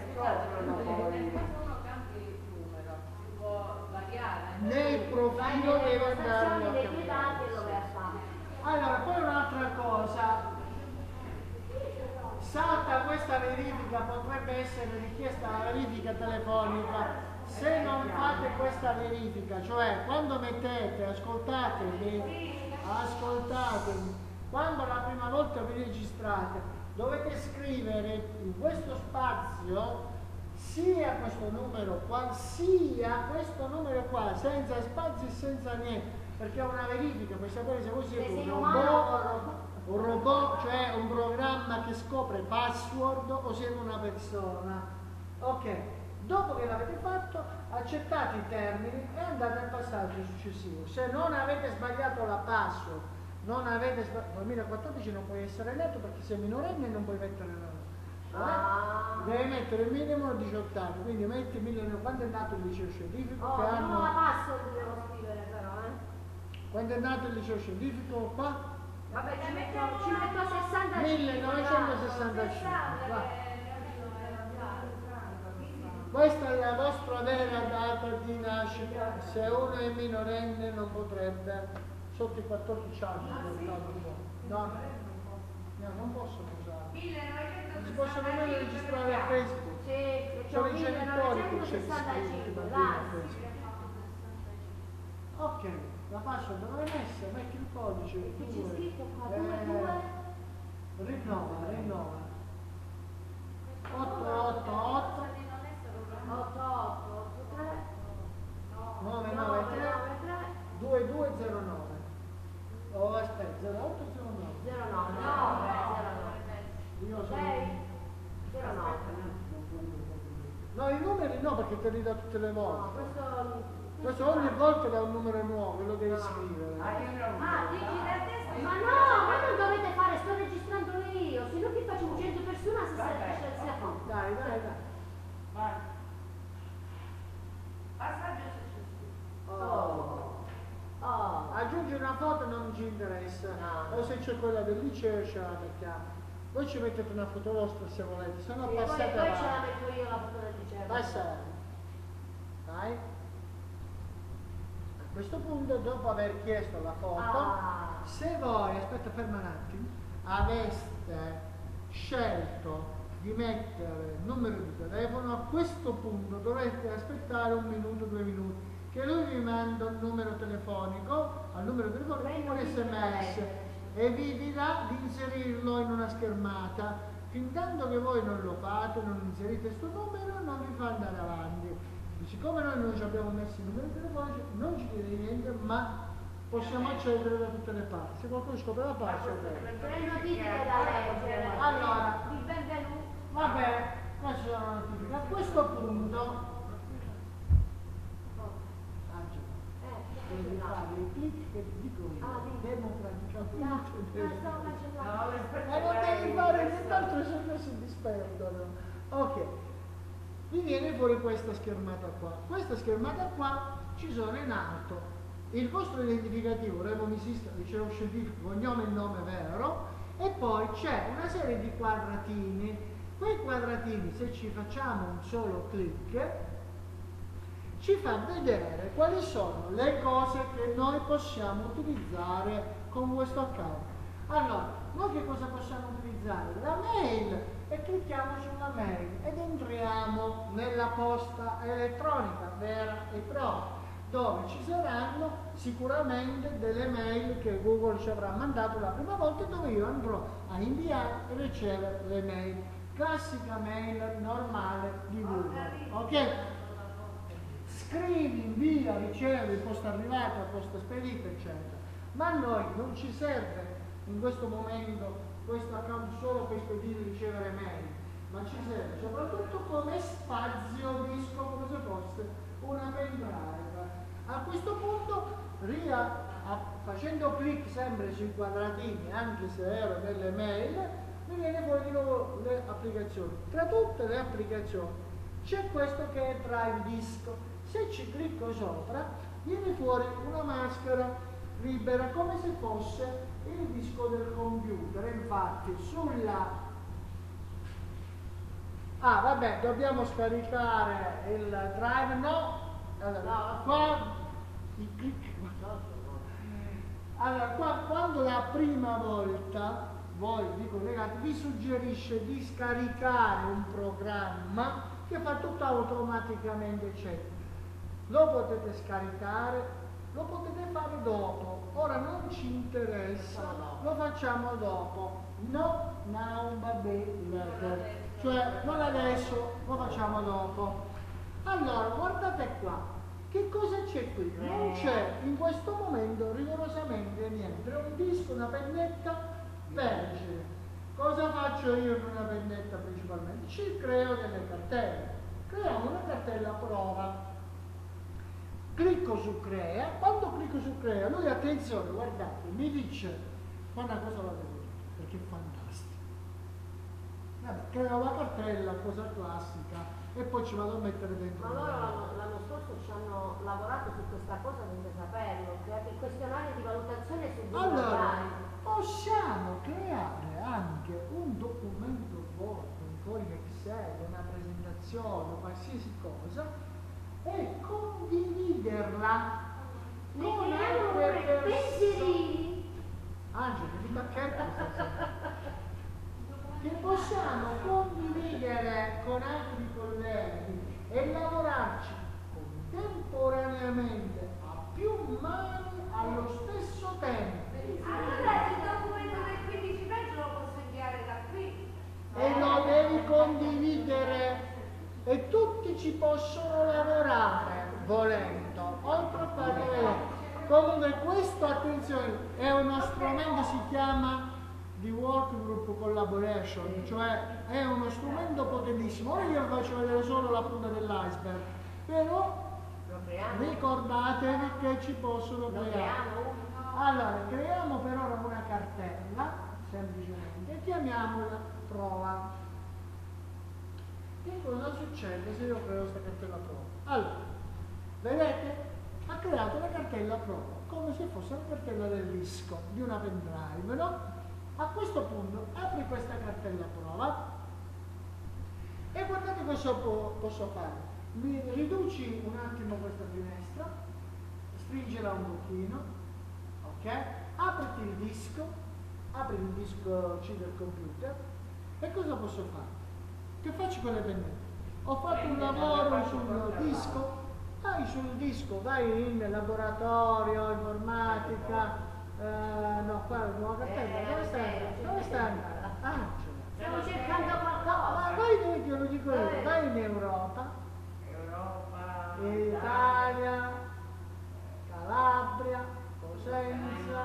Nel profilo deve andarlo a cambiare. Allora, poi un'altra cosa, salta questa verifica, potrebbe essere richiesta la verifica telefonica. Se non fate questa verifica, cioè quando mettete, ascoltatevi, ascoltatevi, quando la prima volta vi registrate, dovete scrivere in questo spazio sia questo numero qua, sia questo numero qua, senza spazi e senza niente, perché è una verifica per sapere se voi siete un robot, un robot, cioè un programma che scopre password o siete una persona. Ok, dopo che l'avete fatto, accettate i termini e andate al passaggio successivo. Se non avete sbagliato la password, non avete sbagliato, duemilaquattordici non puoi essere eletto perché sei minorenne e non puoi mettere la Ah. Devi mettere il minimo diciotto anni, quindi metti mille, quando è nato il liceo scientifico? Oh, che non hanno... la password devo scrivere però, eh. Quando è nato il liceo scientifico qua? Vabbè, ci metto, ci metto sessantacinque. millenovecentosessantacinque. Va. Questa è la vostra vera data di nascita. Se uno è minorenne non potrebbe, sotto i quattordici anni. No, no, non possono usare. Non si possono nemmeno registrare a Facebook. Sì, sono i genitori che c'è millenovecentosessantacinque, ok, la password dove è messa? Metti il codice. Che c'è scritto qua? Eh, due due rinnova, rinnova. otto otto otto otto otto tre nove nove tre due due zero nove. Oh, aspetta, zero otto zero nove. zero nove nove zero nove. Io sono... zero nove. No, i numeri no, perché te li dà tutte le No, volte. questo... Questo ogni volta dà un numero nuovo, lo devi scrivere. Ah, dici da testa? Ma no, ma non dovete fare, sto registrando io, se no ti faccio cento persone se sei secondo. Dai, dai, dai. Vai. Passaggio successivo. Oh. Oh. Aggiungi una foto non ci interessa. No. O se c'è quella del liceo ce la mettiamo. Voi ci mettete una foto vostra se volete, se no Sì, passate poi, poi ce la avanti. metto io la foto del liceo. Passa avanti. Dai. A questo punto, dopo aver chiesto la foto, Ah. se voi, aspetta ferma un attimo, aveste scelto di mettere il numero di telefono, a questo punto dovrete aspettare un minuto, due minuti, che lui vi manda un numero telefonico, al numero telefonico un sms e vi dirà di inserirlo in una schermata. Fin tanto che voi non lo fate, non inserite questo numero, non vi fa andare avanti. Siccome noi non ci abbiamo messo i numeri telefonici, non ci dire niente, ma possiamo accedere da tutte le parti. Se qualcuno scopre la password, Tre notifiche da leggere. allora, Il benvenuto. vabbè, queste sono notifiche. A questo punto, devi fare i clic che ti dico io, Ah, sì. democraticamente. Ma stavo facendo. Ma non devi fare nient'altro, se no si disperdono. Ok, vi viene fuori questa schermata qua. Questa schermata qua ci sono in alto il vostro identificativo, remomisista, liceo scientifico, cognome e nome vero, e poi c'è una serie di quadratini. Quei quadratini, se ci facciamo un solo clic, ci fa vedere quali sono le cose che noi possiamo utilizzare con questo account. Allora, noi che cosa possiamo utilizzare? La mail, e clicchiamo sulla mail ed entriamo nella posta elettronica vera e propria, dove ci saranno sicuramente delle mail che Google ci avrà mandato la prima volta, dove io andrò a inviare e ricevere le mail. Classica mail normale di Google, ok? Scrivi, invia, ricevi, posta arrivata, posta spedita, eccetera. Ma a noi non ci serve in questo momento questo account solo per spedire e ricevere mail, ma ci serve soprattutto come spazio disco, come se fosse una pendrive. A questo punto, ria, a, facendo clic sempre sui quadratini, anche se ero nelle mail, mi viene fuori di nuovo le applicazioni. Tra tutte le applicazioni c'è questo che è Drive Disco. Se ci clicco sopra, viene fuori una maschera libera come se fosse il disco del computer. Infatti sulla ah vabbè, dobbiamo scaricare il drive, no, allora, No. qua il click. Allora, qua, quando la prima volta voi vi collegate, vi suggerisce di scaricare un programma che fa tutto automaticamente, eccetera. Lo potete scaricare, lo potete fare dopo. Ora non ci interessa, lo facciamo dopo. No, now, vabbè, later. Cioè, non adesso, lo facciamo dopo. Allora, guardate qua. Che cosa c'è qui? Non c'è in questo momento rigorosamente niente. È un disco, una pennetta vergine. Cosa faccio io con una pennetta principalmente? Ci creo delle cartelle. Creiamo una cartella prova. Clicco su crea. Quando clicco su crea, lui, attenzione, guardate, mi dice, ma una cosa la devo dire, perché è fantastico. Vabbè, creo la cartella, cosa classica, e poi ci vado a mettere dentro. Ma loro l'anno, l'anno scorso ci hanno lavorato su questa cosa senza saperlo, creato il questionario di valutazione su due Allora, orari. possiamo creare anche un documento Word, un foglio Excel, una presentazione, qualsiasi cosa, e condividerla Ne con creiamo altre pure persone. pensierini. Angelo, ti bacchetto che possiamo condividere con altri colleghi e lavorarci contemporaneamente a più mani allo stesso tempo. Allora il documento del quindici maggio lo posso inviare da qui. E lo devi condividere e tutti ci possono lavorare volendo, oltre a fare vedere. Comunque questo, attenzione, è uno strumento, si chiama di work group collaboration, cioè è uno strumento potentissimo. Ora io vi faccio vedere solo la punta dell'iceberg, però Lo creiamo. ricordatevi che ci possono Lo creare. creiamo uno. Allora, creiamo per ora una cartella, semplicemente, e chiamiamola prova. Che cosa succede se io creo questa cartella prova? Allora, vedete? Ha creato la cartella prova, come se fosse la cartella del disco, di una pendrive, no? A questo punto apri questa cartella prova e guardate cosa po- posso fare. Mi riduci un attimo questa finestra, stringila un pochino, ok? Apriti il disco, apri il disco C del computer e cosa posso fare? Che faccio con le pennette? Ho fatto un lavoro sul disco, vai sul disco, vai in laboratorio, informatica, eh, no, qua nuova cartella, dove sta? Dove sta? Ah, ce l'ho. Stiamo cercando Ma qualcosa. vai dove te lo dico io, vai in Europa, Europa, Italia, Calabria, Cosenza,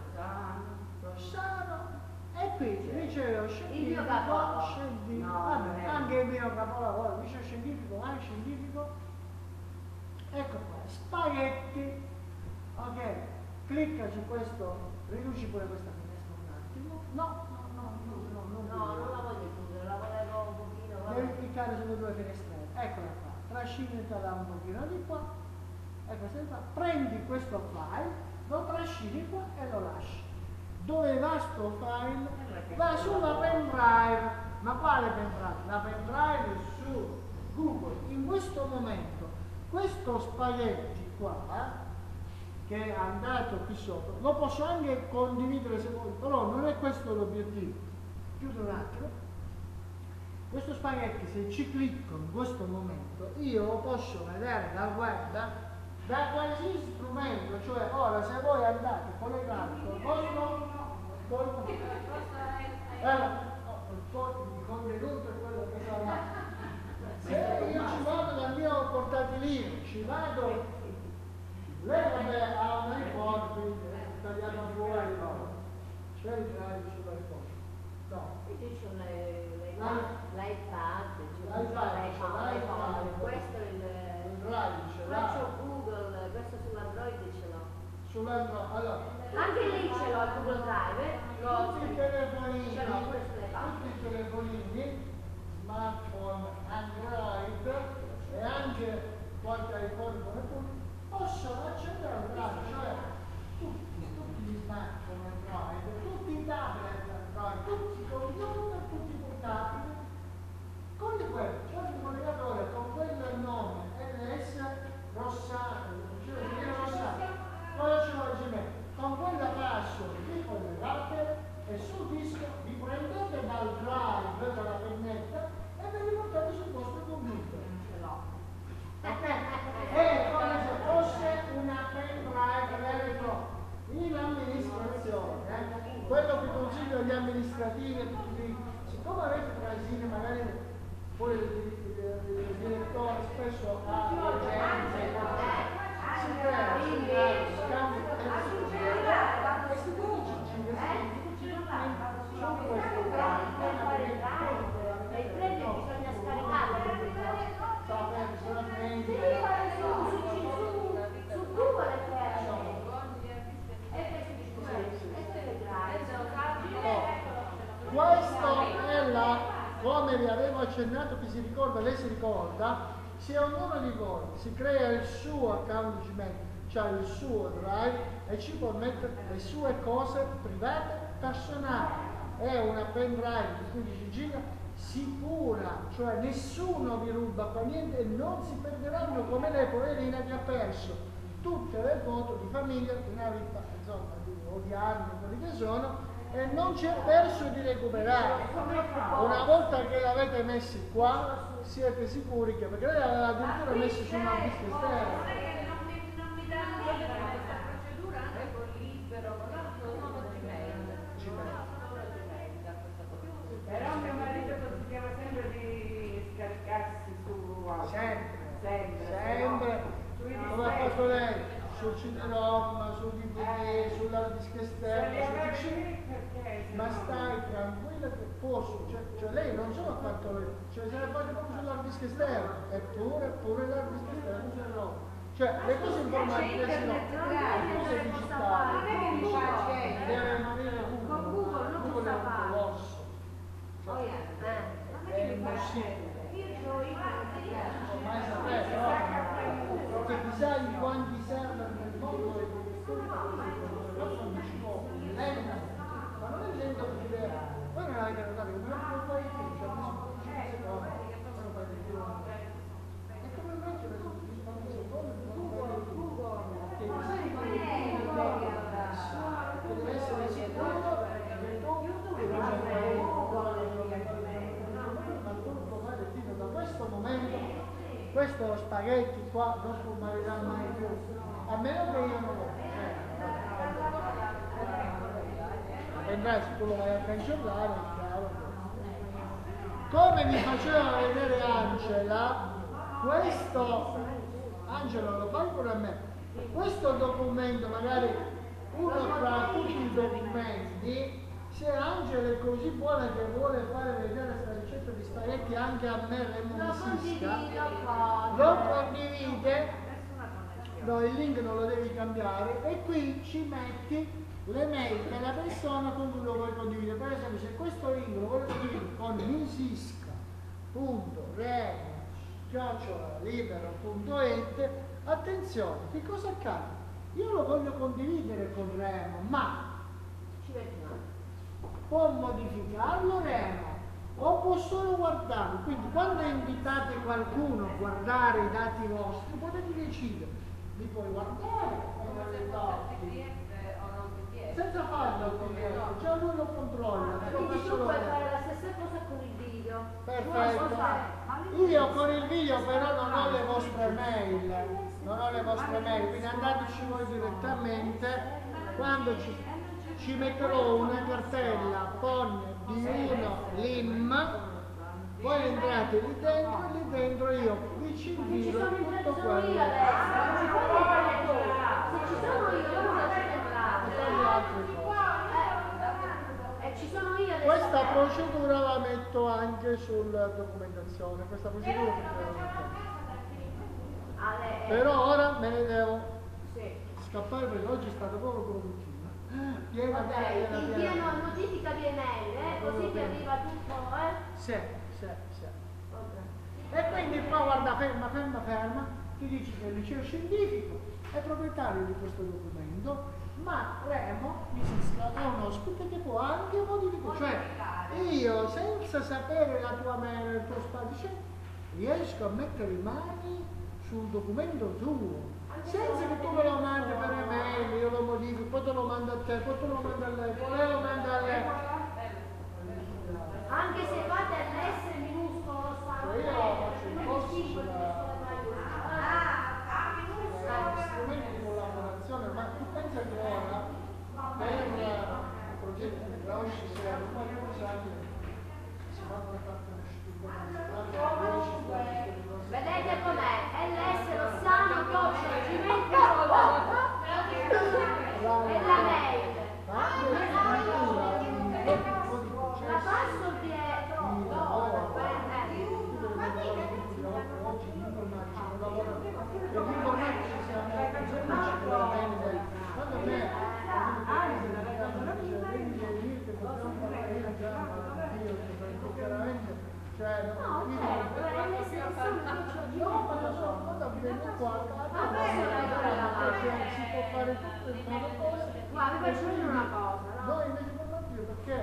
Rossano, e qui liceo scientifico, mio capolavoro. scientifico, No, vabbè, non è. anche il mio capolavoro, liceo scientifico, vai scientifico, ecco qua, spaghetti, ok, clicca su questo, riduci pure questa finestra un attimo, no, no, no, no, no, non No, non la voglio chiudere, la volevo un pochino. vabbè. devi cliccare sulle due finestrelle, eccola qua, trascinatela un pochino di qua, e questa di qua, prendi questo file, lo trascini qua e lo lasci. Dove va sto file? Va sulla pendrive, ma quale pendrive? La pendrive su Google. In questo momento, questo spaghetti qua, che è andato qui sopra, lo posso anche condividere se vuoi, però non è questo l'obiettivo. Chiudo un attimo. Questo spaghetti, se ci clicco in questo momento, io lo posso vedere dal web, da qualsiasi strumento, cioè ora se voi andate collegati col vostro col, eh, no, il co- il contenuto è quello che sarà. Se io ci vado dal mio portatilino, ci vado, lei vabbè ha un iPhone, quindi è tagliato fuori, no. C'è il drive sull'iPhone. No. Io c'ho le- le- Ah. l'iPad, c'ho L'iPad, l'iPhone, c'è l'iPhone, l'iPad. questo è il. Il drive ce Qua l'ha. c'ho Google, questo sull'Android ce l'ho. Sull'altro, allora, Anche lì ce l'ho il Google quello che consiglio agli amministrativi e tutti, siccome avete casini, magari poi il, il, il, il direttore spesso ha urgenze, si crea, si crea, scambio e si sono questo e il premio bisogna scaricarlo. personalmente Devi fare su, su, su, su Google e fermo. E questo questo è la, come vi avevo accennato, chi si ricorda, lei si ricorda, se ognuno di voi si crea il suo account Gmail, cioè il suo drive, e ci può mettere le sue cose private personali, è una pen drive di quindici giga sicura, cioè nessuno vi ruba qua niente e non si perderanno come lei poverina che ha perso tutte le foto di famiglia, di una vita, insomma, di odiarmi, quelli che sono, e non ci è perso di recuperare. Una volta che l'avete messi qua, siete sicuri che, perché lei l'aveva addirittura messo su una disca esterna. Non mi, non mi dà niente questa procedura anche con libero, con l'altro Gmail. Però mio marito consigliava sempre di scaricarsi su Sempre, sempre, sempre, sui come ha fatto lei, sul C D-ROM, sul D V D, sulla disca esterna, sul P C. Ma stai tranquilla che posso, cioè, cioè lei non solo ha fatto le, cioè se le fate proprio sull'hard disk esterno, eppure, pure l'hard disk esterno ce l'ho. Cioè le cose informatiche sì, no, le cose digitali, non è che dice la gente. deve rimanere Con Google non Google è posso un fare. colosso. Oh, yeah. È, è impossibile. Io c'ho i Ormai sapete, no? Che chissà in quanti server nel mondo e non ci può, lenta, ma non è lento perché voi non avete notato che non lo fai più, cioè non si può cinque secondi, non lo fai più. E come invece adesso ti quanti secondi non lo fai più. Che cos'è che deve essere sicuro che tu e non c'è ma tutto male fino da questo momento questo spaghetti qua non scomparirà mai più, a meno che io non lo vedrai se tu lo vai a cancellare, chiaro. Come vi faceva vedere Angela, questo Angela lo fai pure a me, questo documento magari uno tra tutti i documenti, se Angela è così buona che vuole fare vedere questa ricetta di spaghetti anche a me, Remo Sisca, lo condivide, no, il link non lo devi cambiare, e qui ci metti le mail della persona con cui lo vuoi condividere. Per esempio, se questo link lo vuoi condividere con misisca punto remo chiocciola libero punto it, attenzione, che cosa accade? Io lo voglio condividere con Remo, ma Ci vedi un attimo. può modificarlo Remo o può solo guardarlo. Quindi quando invitate qualcuno a guardare i dati vostri potete decidere, li puoi guardare o non li tocchi, senza farlo al P D F, già lui lo controlla. Quindi tu puoi fare la stessa cosa con il video. Perfetto. Io con il video però non ho le vostre mail, non ho le vostre mail, quindi andateci voi direttamente. Quando ci, ci metterò una cartella con di uno l'I M, voi entrate lì dentro e lì dentro io vi ci invito tutto quello. Io adesso, ci puoi fare tu. Se ci sono io, non lo c'è e ci sono io adesso. Questa procedura la metto anche sulla documentazione, questa procedura Ale, però ora me ne devo sì. scappare perché oggi è stata proprio produttiva. Piena, Vabbè, piena, ti piena, inviano piena. notifica via email, eh? Così ti arriva tutto, eh? Sì, sì, sì. Ok. E quindi qua guarda, ferma, ferma, ferma, ti dici che il liceo scientifico è proprietario di questo documento, ma Remo Misisca è un ospite che può anche modificare. Cioè, io senza sapere la tua mail, il tuo spazio, riesco a mettere mani sul documento tuo. Senza che tu me lo mandi per email, io lo modifico, poi te lo mando a te, poi te lo mando a lei, poi lei lo manda a lei. Anche se fate l'S minuscolo lo stanno Io faccio il corso sulla Ah, strumenti di collaborazione, ma tu pensa che ora per progetti esci se hai qualche cosa si fanno le carte Vedete com'è? L S Rossano chiocciola gmail punto com è la mail. La password è cioè, no, io quando sono cosa vengo qua, si può fare tutto il modo cose. Ma vi faccio vedere una cosa, no? Noi invece per dire perché?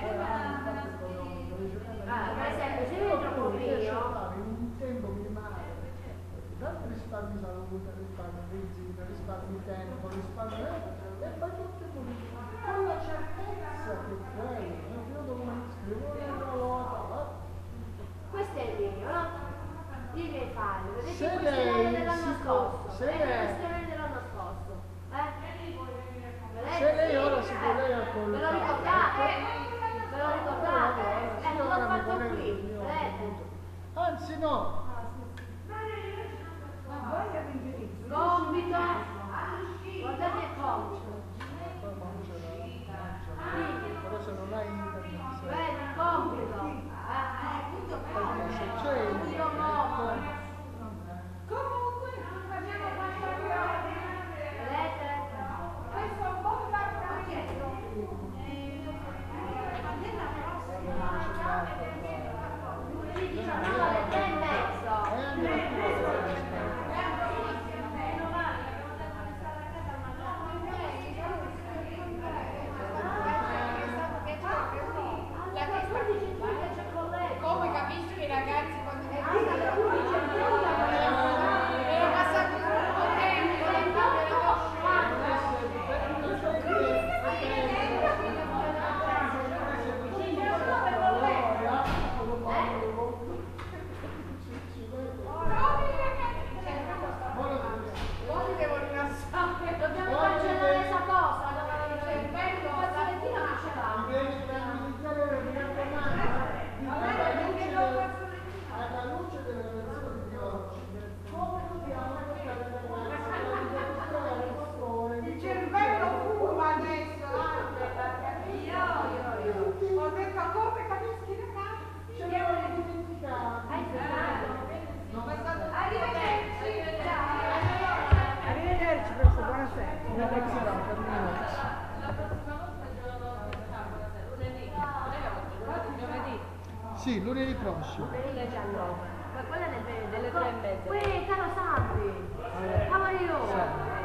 Per esempio, se io entro con Rio, in un tempo minimale, tanto risparmi salute, risparmi benzina, risparmi tempo, risparmi e poi tutto il mondo con la certezza che quello, io devo scrivere una volta, questo è il mio, no? I miei file, vedete se questo lei è dell'anno si può, scorso, se vedete lei, questo è dell'anno scorso, eh? Vedete? se lei ora si può lei Ve lo collocare, ricordate? Ve lo ricordate? sì, Eh, l'ho ora mi fatto collego qui, il mio vedete? appunto. Anzi no, Compito, guardate il compito, però se non hai internet, se- vedi il compito, eh? se c'è Compito nuovo, Comunque non facciamo passare vedete? questo è un po' barbato. Ci diciamo alle tre e mezzo. e addirittura Come capisci che i ragazzi quando è passato troppo tempo poi devo rilassare. Dobbiamo cancellare questa cosa, il cervello, la stamattina non ce l'ha. devi tranquillizzare, mi raccomando, alla luce del- alla luce delle relazioni di oggi, come dobbiamo portare le ragazze alla libertà del pastore, Il cervello fuma adesso, io, io, io. Ho detto come capisci i ragazzi? ce l'hanno dimenticato. Hai firmato? Arrivederci. Arrivederci, professor, buonasera. Una lezione per me. Giovedì. Sì, lunedì prossimo. Per il diciannove. Ma quella è delle tre e mezza. Qui, caro Sabri, how are you?